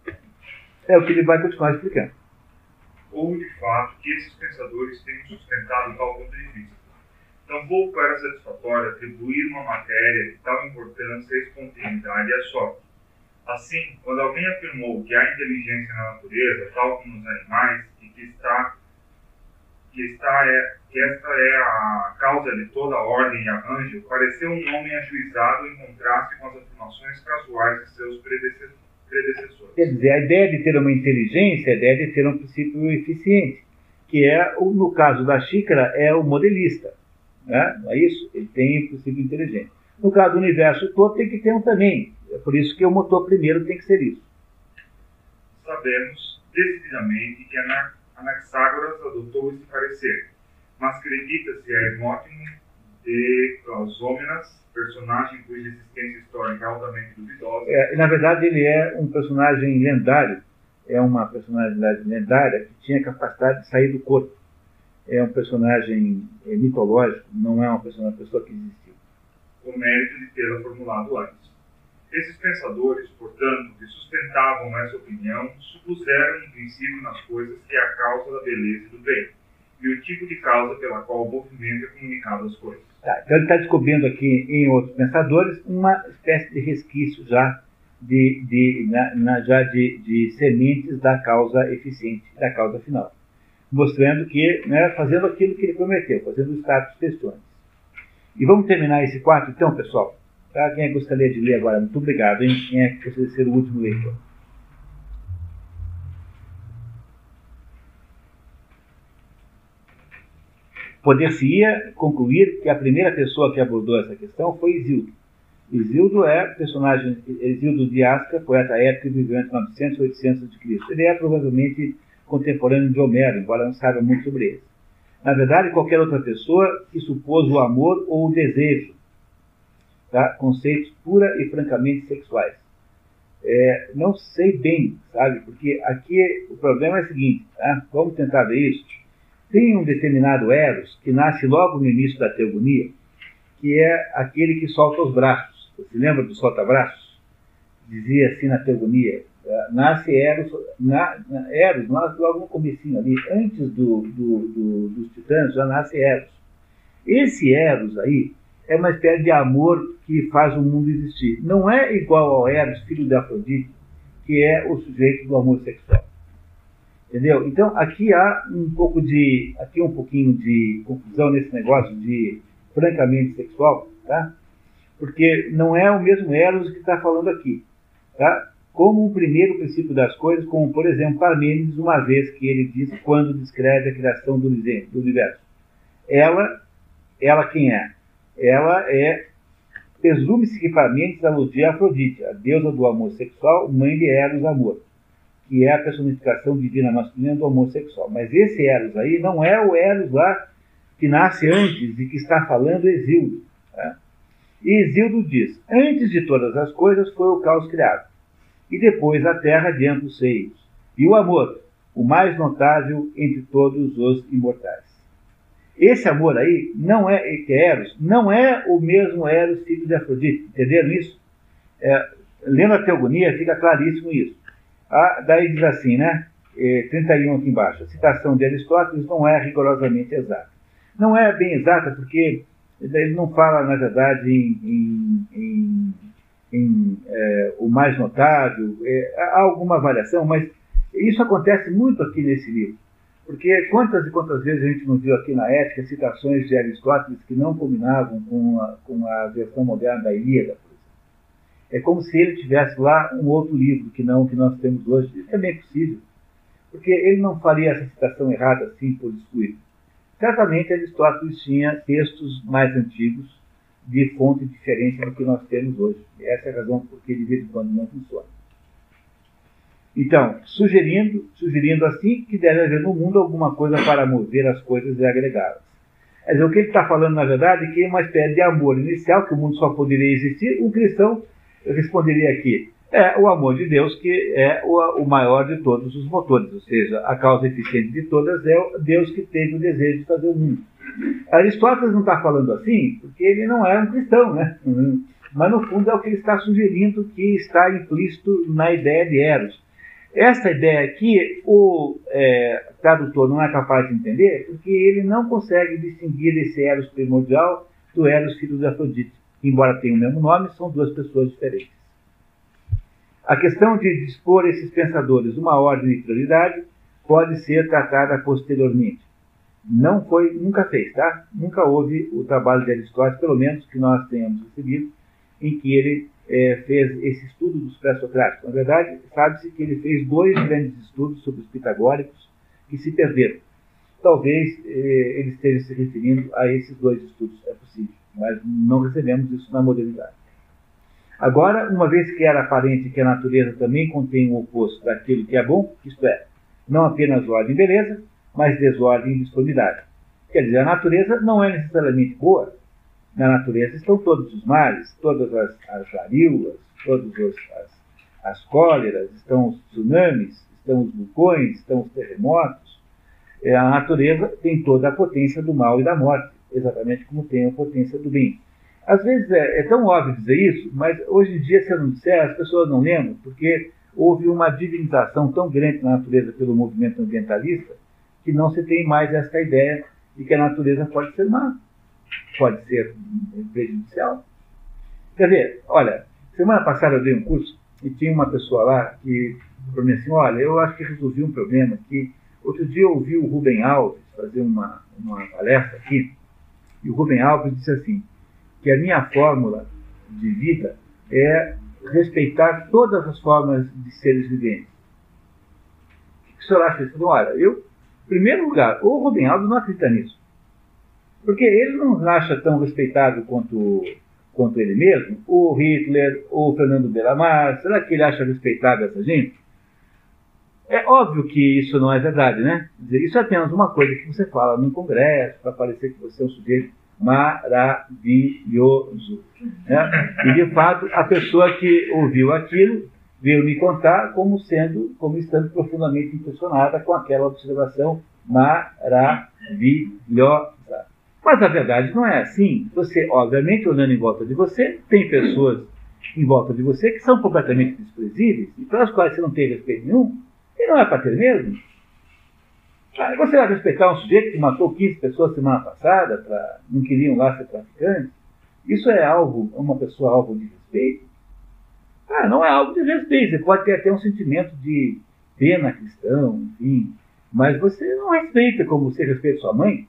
É o que ele vai continuar explicando.
Ou, de fato, que esses pensadores tenham sustentado tal ponto de vista. Tampouco era satisfatório atribuir uma matéria de tal importância, espontaneidade e a sorte. Assim, quando alguém afirmou que há inteligência na natureza, tal como nos animais, e que, está, que, está é, que esta é a causa de toda a ordem e arranjo, pareceu um homem ajuizado em contraste com as afirmações casuais de seus predecessores.
Quer dizer, a ideia de ter uma inteligência é a ideia de ter um princípio eficiente, que é, no caso da xícara, é o modelista. Né? Não é isso? Ele tem um princípio inteligente. No caso do universo todo, tem que ter um também. É por isso que o motor primeiro tem que ser isso.
Sabemos decididamente que Anaxágoras adotou esse parecer, mas acredita-se a Hermótimo de Clausômenas, personagem cuja existência histórica é altamente duvidosa.
É, na verdade, ele é um personagem lendário, é uma personalidade lendária que tinha capacidade de sair do corpo. É um personagem é, mitológico, não é uma pessoa, uma pessoa que existiu.
O mérito de tê-la formulado antes. Esses pensadores, portanto, que sustentavam essa opinião, supuseram um princípio nas coisas que é a causa da beleza e do bem, e o tipo de causa pela qual o movimento é comunicado às coisas.
Tá, então ele está descobrindo aqui em outros pensadores uma espécie de resquício já de, de, na, na, já de, de sementes da causa eficiente, da causa final. Mostrando que, né, fazendo aquilo que ele prometeu, fazendo o status questione. E vamos terminar esse quarto então, pessoal? Tá? Quem é que gostaria de ler agora? Muito obrigado, hein? Quem é que gostaria de ser o último leitor? Poder-se-ia concluir que a primeira pessoa que abordou essa questão foi Hesíodo. Hesíodo é personagem, Hesíodo de Asca, poeta épico, que viveu entre novecentos e oitocentos antes de Cristo. Ele é provavelmente contemporâneo de Homero, embora não saiba muito sobre ele. Na verdade, qualquer outra pessoa que supôs o amor ou o desejo, tá? Conceitos pura e francamente sexuais. É, não sei bem, sabe? Porque aqui o problema é o seguinte, tá? Vamos tentar ver isso. Tem um determinado Eros que nasce logo no início da teogonia, que é aquele que solta os braços. Você lembra do solta-braços? Dizia assim na teogonia, nasce Eros, na, na, Eros nasce logo no comecinho ali, antes do, do, do, dos titãs, já nasce Eros. Esse Eros aí é uma espécie de amor que faz o mundo existir. Não é igual ao Eros, filho de Afrodite, que é o sujeito do amor sexual. Entendeu? Então, aqui há um pouco de, aqui um pouquinho de confusão nesse negócio de francamente sexual, tá? Porque não é o mesmo Eros que está falando aqui, tá? Como um primeiro princípio das coisas, como, por exemplo, Parmênides, uma vez que ele diz quando descreve a criação do universo. Ela, ela quem é? Ela é, presume-se que Parmênides aludia a Afrodite, a deusa do amor sexual, mãe de Eros, amor, que é a personificação divina masculina do amor sexual. Mas esse Eros aí não é o Eros lá que nasce antes e que está falando Hesíodo. Tá? E Hesíodo diz, antes de todas as coisas foi o caos criado, e depois a terra de amplos seios, e o amor, o mais notável entre todos os imortais. Esse amor aí, não é, que é Eros, não é o mesmo Eros filho de Afrodite, entenderam isso? É, lendo a teogonia fica claríssimo isso. Ah, daí diz assim, né? É, trinta e um aqui embaixo. A citação de Aristóteles não é rigorosamente exata. Não é bem exata porque ele não fala, na verdade, em, em, em, em é, o mais notável, é, há alguma avaliação, mas isso acontece muito aqui nesse livro, porque quantas e quantas vezes a gente não viu aqui na Ética citações de Aristóteles que não combinavam com a, com a versão moderna da Ilíada, por exemplo. É como se ele tivesse lá um outro livro que não o que nós temos hoje. Isso é bem possível, porque ele não faria essa citação errada assim por descuido. Certamente Aristóteles tinha textos mais antigos de fonte diferente do que nós temos hoje. Essa é a razão por que de vez em quando não funciona. Então, sugerindo, sugerindo assim que deve haver no mundo alguma coisa para mover as coisas e agregá-las. Quer dizer, o que ele está falando, na verdade, é que é uma espécie de amor inicial, que o mundo só poderia existir. Um cristão responderia aqui, é o amor de Deus que é o, o maior de todos os motores, ou seja, a causa eficiente de todas é Deus que teve o desejo de fazer o mundo. Aristóteles não está falando assim porque ele não é um cristão, né? Mas no fundo é o que ele está sugerindo, que está implícito na ideia de Eros. Essa ideia aqui o é, tradutor não é capaz de entender porque ele não consegue distinguir esse Eros primordial do Eros filho de Afrodite. Embora tenham o mesmo nome, são duas pessoas diferentes. A questão de dispor esses pensadores uma ordem de prioridade pode ser tratada posteriormente. Não foi, nunca fez, tá? Nunca houve o trabalho de Aristóteles, pelo menos que nós tenhamos recebido, em que ele é, fez esse estudo dos pré-socráticos. Na verdade, sabe-se que ele fez dois grandes estudos sobre os pitagóricos que se perderam. Talvez eh, ele esteja se referindo a esses dois estudos, é possível, mas não recebemos isso na modernidade. Agora, uma vez que era aparente que a natureza também contém o oposto daquilo que é bom, isto é, não apenas ordem e beleza, mas desordem e disformidade. Quer dizer, a natureza não é necessariamente boa. Na natureza estão todos os males, todas as, as varíolas, todas os, as, as cóleras, estão os tsunamis, estão os vulcões, estão os terremotos. É, a natureza tem toda a potência do mal e da morte, exatamente como tem a potência do bem. Às vezes é, é tão óbvio dizer isso, mas hoje em dia, se eu não disser, as pessoas não lembram, porque houve uma divinização tão grande na natureza pelo movimento ambientalista, que não se tem mais essa ideia de que a natureza pode ser má, pode ser prejudicial. Quer ver, olha, semana passada eu dei um curso e tinha uma pessoa lá que falou assim, olha, eu acho que resolvi um problema aqui. Outro dia eu ouvi o Rubem Alves fazer uma, uma palestra aqui, e o Rubem Alves disse assim, que a minha fórmula de vida é respeitar todas as formas de seres viventes. O que o senhor acha disso? Olha, eu, em primeiro lugar, o Rubem Alves não acredita nisso. Porque ele não se acha tão respeitado quanto, quanto ele mesmo. O Hitler, o Fernando Bellamar, será que ele acha respeitado essa gente? É óbvio que isso não é verdade, né? Quer dizer, isso é apenas uma coisa que você fala num congresso, para parecer que você é um sujeito maravilhoso. Né? E, de fato, a pessoa que ouviu aquilo veio me contar como sendo, como estando profundamente impressionada com aquela observação maravilhosa. Mas a verdade não é assim. Você, obviamente, olhando em volta de você, tem pessoas em volta de você que são completamente desprezíveis e para as quais você não tem respeito nenhum, e não é para ter mesmo. Você vai respeitar um sujeito que matou quinze pessoas semana passada, pra, não queriam lá ser traficantes? Isso é algo, uma pessoa alvo de respeito? Ah, não é algo de respeito. Você pode ter até um sentimento de pena cristão, enfim, mas você não respeita como você respeita sua mãe.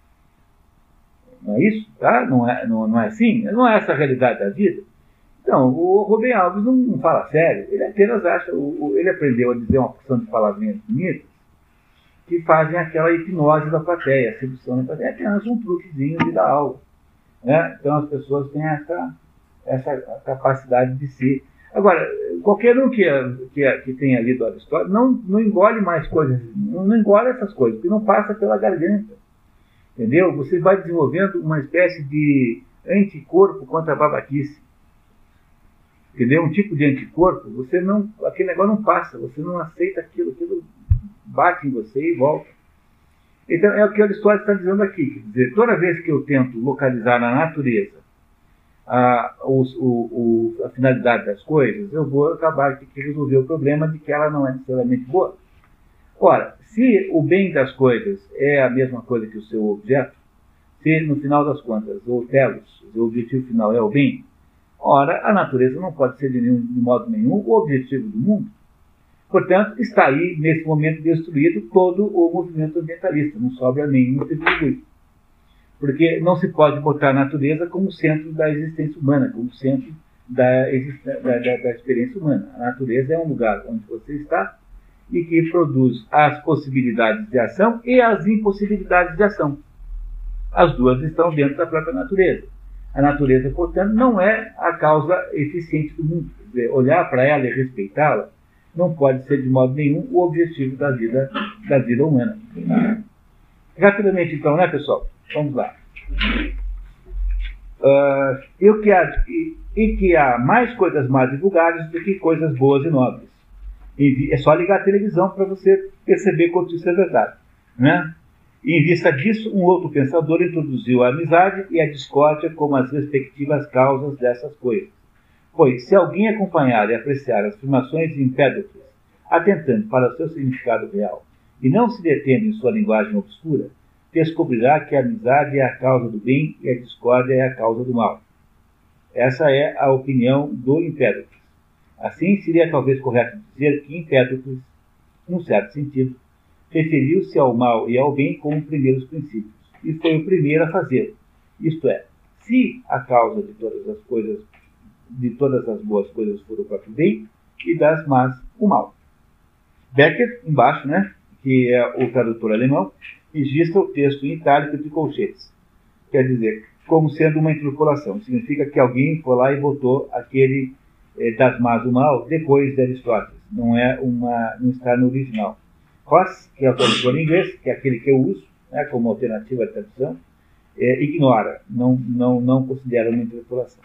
Não é isso? Tá? Não, é, não, não é assim? Não é essa a realidade da vida? Então, o Rubem Alves não, não fala sério. Ele apenas acha, o, o, ele aprendeu a dizer uma porção de palavrinhas bonitas que fazem aquela hipnose da plateia, a sedução da plateia. É apenas um truquezinho de dar aula. Né? Então as pessoas têm essa, essa capacidade de ser. Agora, qualquer um que, que, que tenha lido Aristóteles não, não engole mais coisas, não, não engole essas coisas, porque não passa pela garganta. Entendeu? Você vai desenvolvendo uma espécie de anticorpo contra a babaquice. Entendeu? Um tipo de anticorpo, você não, aquele negócio não passa, você não aceita aquilo, aquilo bate em você e volta. Então é o que Aristóteles está dizendo aqui, quer dizer, toda vez que eu tento localizar na natureza a, o, o, a finalidade das coisas, eu vou acabar de resolver o problema de que ela não é necessariamente boa. Ora, se o bem das coisas é a mesma coisa que o seu objeto, se no final das contas o telos, o objetivo final é o bem, Ora, a natureza não pode ser de, nenhum, de modo nenhum o objetivo do mundo. Portanto, está aí, nesse momento, destruído todo o movimento ambientalista. Não sobra nenhum que contribui. Porque não se pode botar a natureza como centro da existência humana, como centro da, da, da, da experiência humana. A natureza é um lugar onde você está e que produz as possibilidades de ação e as impossibilidades de ação. As duas estão dentro da própria natureza. A natureza, portanto, não é a causa eficiente do mundo. Quer dizer, olhar para ela e respeitá-la não pode ser de modo nenhum o objetivo da vida, da vida humana. Rapidamente, então, né, pessoal? Vamos lá. Uh, e, que há, e, e que há mais coisas mais divulgadas do que coisas boas e nobres. E, é só ligar a televisão para você perceber quanto isso é verdade. Né? E, em vista disso, um outro pensador introduziu a amizade e a discórdia como as respectivas causas dessas coisas. Pois, se alguém acompanhar e apreciar as afirmações de Empédocles, atentando para o seu significado real, e não se detendo em sua linguagem obscura, descobrirá que a amizade é a causa do bem e a discórdia é a causa do mal. Essa é a opinião do Empédocles. Assim, seria talvez correto dizer que Empédocles, num certo sentido, referiu-se ao mal e ao bem como primeiros princípios, e foi o primeiro a fazê-lo. Isto é, se a causa de todas as coisas de todas as boas coisas for o próprio bem, e das más o mal. Becker, embaixo, né, que é o tradutor alemão, registra o texto em itálico de colchetes. Quer dizer, como sendo uma interpolação. Significa que alguém foi lá e botou aquele eh, das más o mal depois de Aristóteles. Não, é uma, não está no original. Ross, que é o tradutor em inglês, que é aquele que eu uso, né, como alternativa à tradução, eh, ignora, não, não, não considera uma interpolação.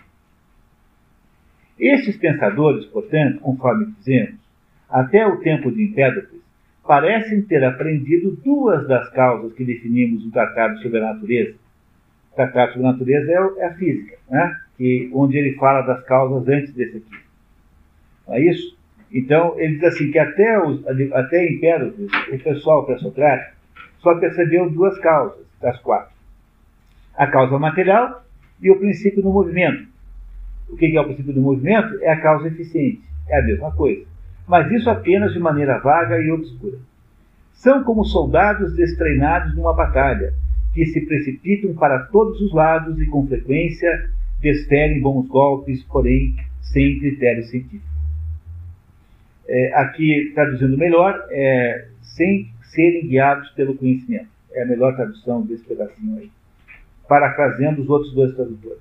Estes pensadores, portanto, conforme dizemos, até o tempo de Empédocles, parecem ter aprendido duas das causas que definimos no Tratado sobre a Natureza. O Tratado sobre a Natureza é, é a física, né? Que, onde ele fala das causas antes desse aqui. Não é isso? Então, ele diz assim, que até, os, até Empédocles, o pessoal pré-socrático, só percebeu duas causas das quatro. A causa material e o princípio do movimento. O que é o princípio do movimento? É a causa eficiente. É a mesma coisa. Mas isso apenas de maneira vaga e obscura. São como soldados destreinados numa batalha, que se precipitam para todos os lados e, com frequência, desferem bons golpes, porém, sem critério científico. É, aqui, traduzindo melhor, é sem serem guiados pelo conhecimento. É a melhor tradução desse pedacinho aí. Parafraseando os outros dois tradutores.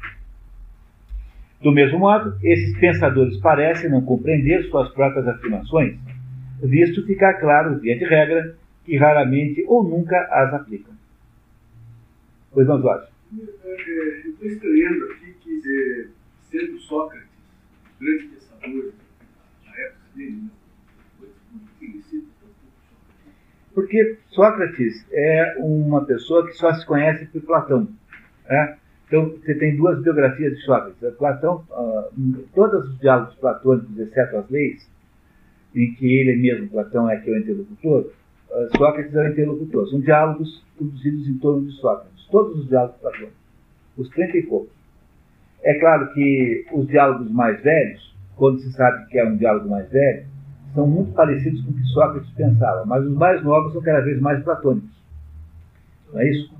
Do mesmo modo, esses pensadores parecem não compreender suas próprias afirmações, visto ficar claro, via de regra, que raramente ou nunca as aplicam. Pois não, Jorge?
Eu estou estranhando aqui que, é, sendo Sócrates, grande pensador na época dele,
porque Sócrates é uma pessoa que só se conhece por Platão. Né? Então, você tem duas biografias de Sócrates. Platão, uh, todos os diálogos platônicos, exceto as leis, em que ele mesmo, Platão, é que é o interlocutor, uh, Sócrates é o interlocutor. São diálogos produzidos em torno de Sócrates. Todos os diálogos platônicos. Os trinta e poucos. É claro que os diálogos mais velhos, quando se sabe que é um diálogo mais velho, são muito parecidos com o que Sócrates pensava, mas os mais novos são cada vez mais platônicos. Não é isso?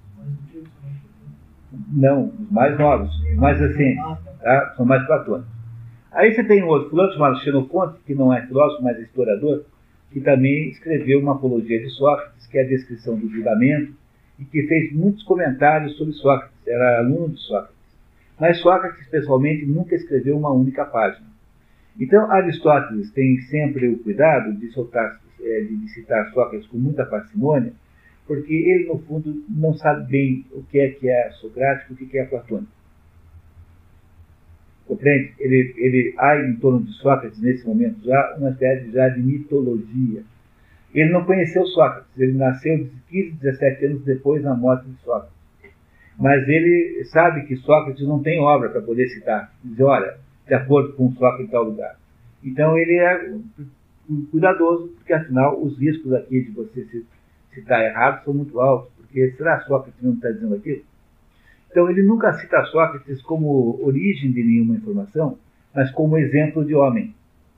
Não, os mais novos, mais recentes, tá? São mais platônicos. Aí você tem um outro fulano chamado Xenofonte, que não é filósofo, mas é historiador, que também escreveu uma apologia de Sócrates, que é a descrição do julgamento, e que fez muitos comentários sobre Sócrates, era aluno de Sócrates. Mas Sócrates, pessoalmente, nunca escreveu uma única página. Então, Aristóteles tem sempre o cuidado de, soltar, de citar Sócrates com muita parcimônia, porque ele, no fundo, não sabe bem o que é que é socrático e o que é platônico. Compreende? Ele, ele, há em torno de Sócrates, nesse momento, já uma espécie já de mitologia. Ele não conheceu Sócrates, ele nasceu de quinze, dezessete anos depois da morte de Sócrates. Mas ele sabe que Sócrates não tem obra para poder citar. Dizer, olha, de acordo com Sócrates em tal lugar. Então ele é cuidadoso, porque afinal os riscos aqui de você citar errado são muito altos, porque será Sócrates não está dizendo aquilo? Então ele nunca cita Sócrates como origem de nenhuma informação, mas como exemplo de homem.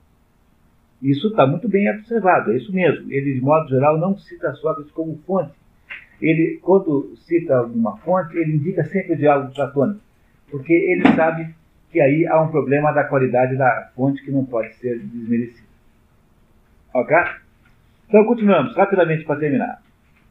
Isso está muito bem observado, é isso mesmo. Ele, de modo geral, não cita Sócrates como fonte. Ele, quando cita alguma fonte, ele indica sempre o diálogo platônico, porque ele sabe que aí há um problema da qualidade da fonte que não pode ser desmerecida. Ok? Então, continuamos, rapidamente para terminar.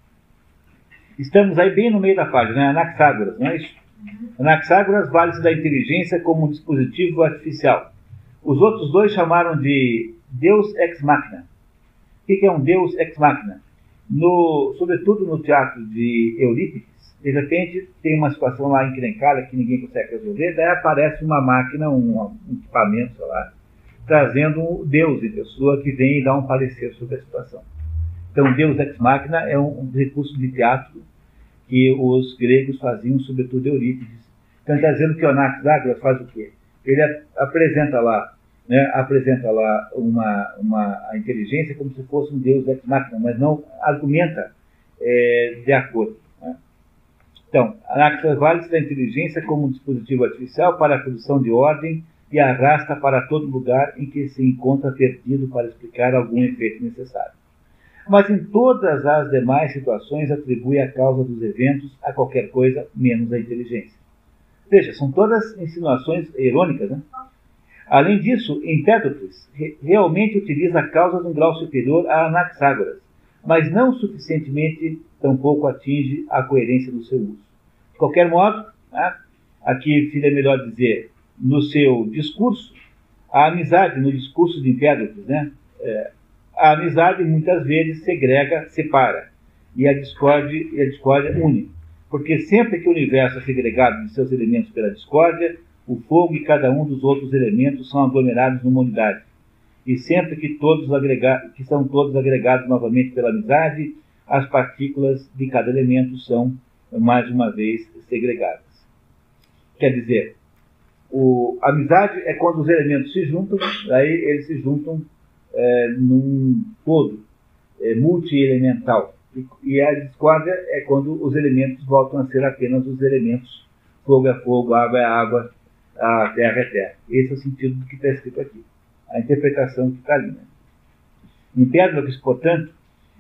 Estamos aí bem no meio da página, né? Anaxágoras, não é isso? Anaxágoras vale-se da inteligência como um dispositivo artificial. Os outros dois chamaram de Deus ex machina. O que é um Deus ex machina? No, sobretudo no teatro de Eurípides, de repente tem uma situação lá encrencada que ninguém consegue resolver, daí aparece uma máquina, um, um equipamento, sei lá, trazendo um Deus em pessoa que vem e dá um parecer sobre a situação. Então, Deus ex machina é um, um recurso de teatro que os gregos faziam, sobretudo Eurípides. Então, está dizendo que o Anaxágoras faz o quê? Ele apresenta lá, né, apresenta lá uma, uma, a inteligência como se fosse um Deus ex machina, mas não argumenta é, de acordo. Né? Então, Anaxágoras vale-se da inteligência como um dispositivo artificial para a produção de ordem e arrasta para todo lugar em que se encontra perdido para explicar algum efeito necessário. Mas em todas as demais situações atribui a causa dos eventos a qualquer coisa menos a inteligência. Veja, são todas insinuações irônicas, né? Além disso, Empédocles re realmente utiliza causas num grau superior a Anaxágoras, mas não suficientemente, tampouco atinge a coerência do seu uso. De qualquer modo, né, aqui seria melhor dizer, no seu discurso, a amizade no discurso de Empédocles, né, é, a amizade muitas vezes segrega, separa, e a discórdia, e a discórdia une. Porque sempre que o universo é segregado de seus elementos pela discórdia, o fogo e cada um dos outros elementos são aglomerados numa unidade. E sempre que, todos agrega que são todos agregados novamente pela amizade, as partículas de cada elemento são, mais uma vez, segregadas. Quer dizer, o, a amizade é quando os elementos se juntam, aí eles se juntam É, num todo, é, multi-elemental. E, e a discórdia é quando os elementos voltam a ser apenas os elementos. Fogo é fogo, água é água, a terra é terra. Esse é o sentido do que está escrito aqui. A interpretação que está ali. Né? Empédocles, portanto,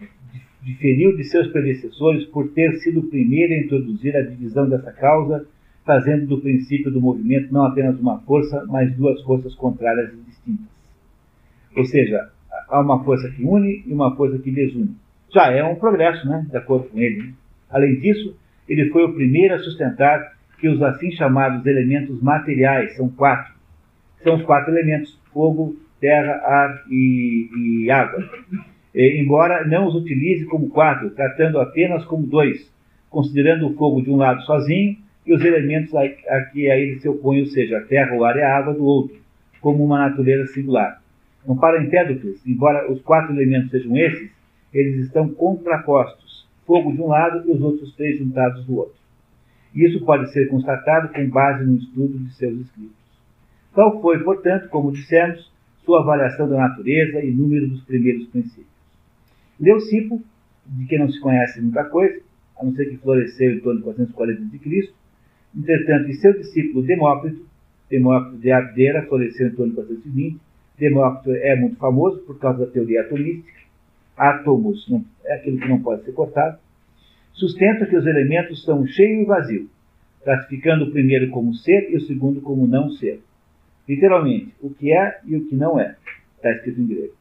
diferiu de seus predecessores por ter sido o primeiro a introduzir a divisão dessa causa, fazendo do princípio do movimento não apenas uma força, mas duas forças contrárias e distintas. Ou seja, há uma força que une e uma força que desune. Já é um progresso, né, de acordo com ele. Né? Além disso, ele foi o primeiro a sustentar que os assim chamados elementos materiais são quatro. São os quatro elementos: fogo, terra, ar e, e água. E, embora não os utilize como quatro, tratando apenas como dois, considerando o fogo de um lado sozinho e os elementos a, a que a ele se opõem, ou seja, a terra, o ar e a água, do outro, como uma natureza singular. Então, para Empédocles, embora os quatro elementos sejam esses, eles estão contrapostos, fogo de um lado e os outros três juntados do outro. Isso pode ser constatado com base no estudo de seus escritos. Tal foi, portanto, como dissemos, sua avaliação da natureza e número dos primeiros princípios. Leucipo, de quem não se conhece muita coisa, a não ser que floresceu em torno de quatrocentos e quarenta antes de Cristo, entretanto, e seu discípulo Demócrito, Demócrito de Abdera, floresceu em torno de quatrocentos e vinte, Demócrito é muito famoso por causa da teoria atomística. Átomos não, é aquilo que não pode ser cortado. Sustenta que os elementos são cheio e vazio, classificando o primeiro como ser e o segundo como não ser. Literalmente, o que é e o que não é. Está escrito em grego.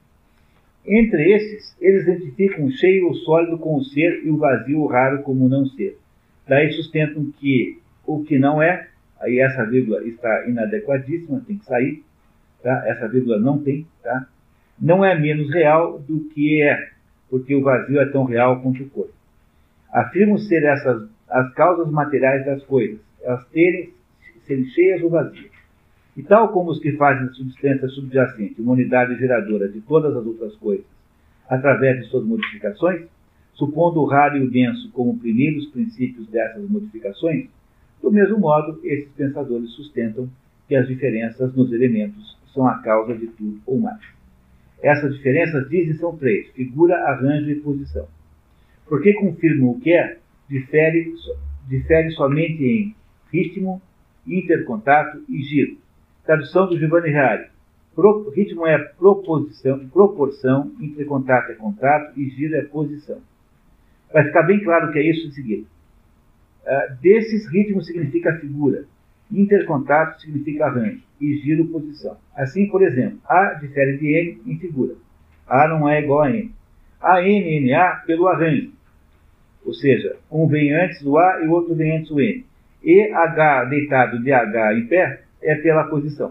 Entre esses, eles identificam o cheio ou sólido com o ser e o vazio ou raro como o não ser. Daí sustentam que o que não é, aí essa vírgula está inadequadíssima, tem que sair. Tá? Essa vírgula não tem, tá? Não é menos real do que é, porque o vazio é tão real quanto o corpo. Afirmam ser essas as causas materiais das coisas, elas terem, serem cheias ou vazias. E tal como os que fazem a substância subjacente uma unidade geradora de todas as outras coisas, através de suas modificações, supondo o raro e o denso como primeiros princípios dessas modificações, do mesmo modo, esses pensadores sustentam que as diferenças nos elementos são a causa de tudo ou mais. Essas diferenças, dizem, são três: figura, arranjo e posição. Porque confirmam o que é, difere, difere somente em ritmo, intercontato e giro. Tradução do Giovanni Reale. Pro, ritmo é proposição, proporção, intercontato é contato e giro é posição. Vai ficar bem claro o que é isso em seguida. Uh, desses, ritmo significa figura, intercontato significa arranjo e giro posição. Assim, por exemplo, A difere de N em figura. A não é igual a N. A N, N, A pelo arranjo. Ou seja, um vem antes do A e o outro vem antes do N. E H deitado de H em pé é pela posição.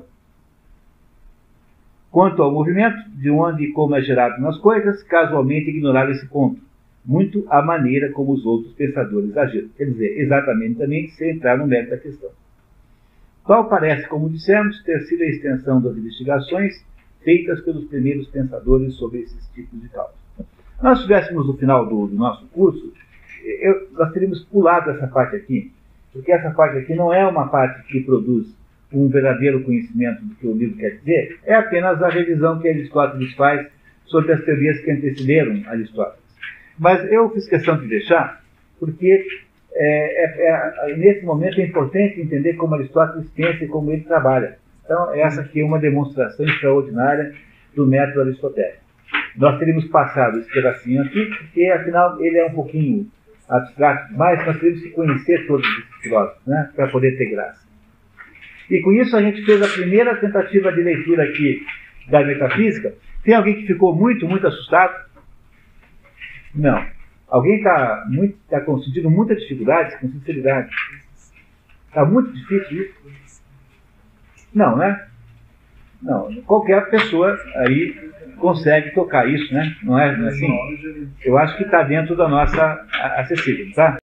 Quanto ao movimento, de onde e como é gerado nas coisas, casualmente ignorar esse ponto. Muito a maneira como os outros pensadores agiram. Quer dizer, exatamente também sem entrar no mérito da questão. Tal parece, como dissemos, ter sido a extensão das investigações feitas pelos primeiros pensadores sobre esses tipos de causas. Se nós estivéssemos no final do, do nosso curso, eu, nós teríamos pulado essa parte aqui, porque essa parte aqui não é uma parte que produz um verdadeiro conhecimento do que o livro quer dizer, é apenas a revisão que Aristóteles faz sobre as teorias que antecederam Aristóteles. Mas eu fiz questão de deixar, porque é, é, é, nesse momento é importante entender como Aristóteles pensa e como ele trabalha. Então, essa aqui é uma demonstração extraordinária do método aristotélico. Nós teríamos passado esse pedacinho aqui, porque afinal ele é um pouquinho abstrato demais, nós teríamos que conhecer todos esses filósofos, né, para poder ter graça. E com isso a gente fez a primeira tentativa de leitura aqui da metafísica. Tem alguém que ficou muito, muito assustado? Não. Alguém está tá sentindo muita dificuldade, com sinceridade? Está muito difícil isso? Não, né? Não. Qualquer pessoa aí consegue tocar isso, né? Não é, não é assim? Eu acho que está dentro da nossa acessível, tá?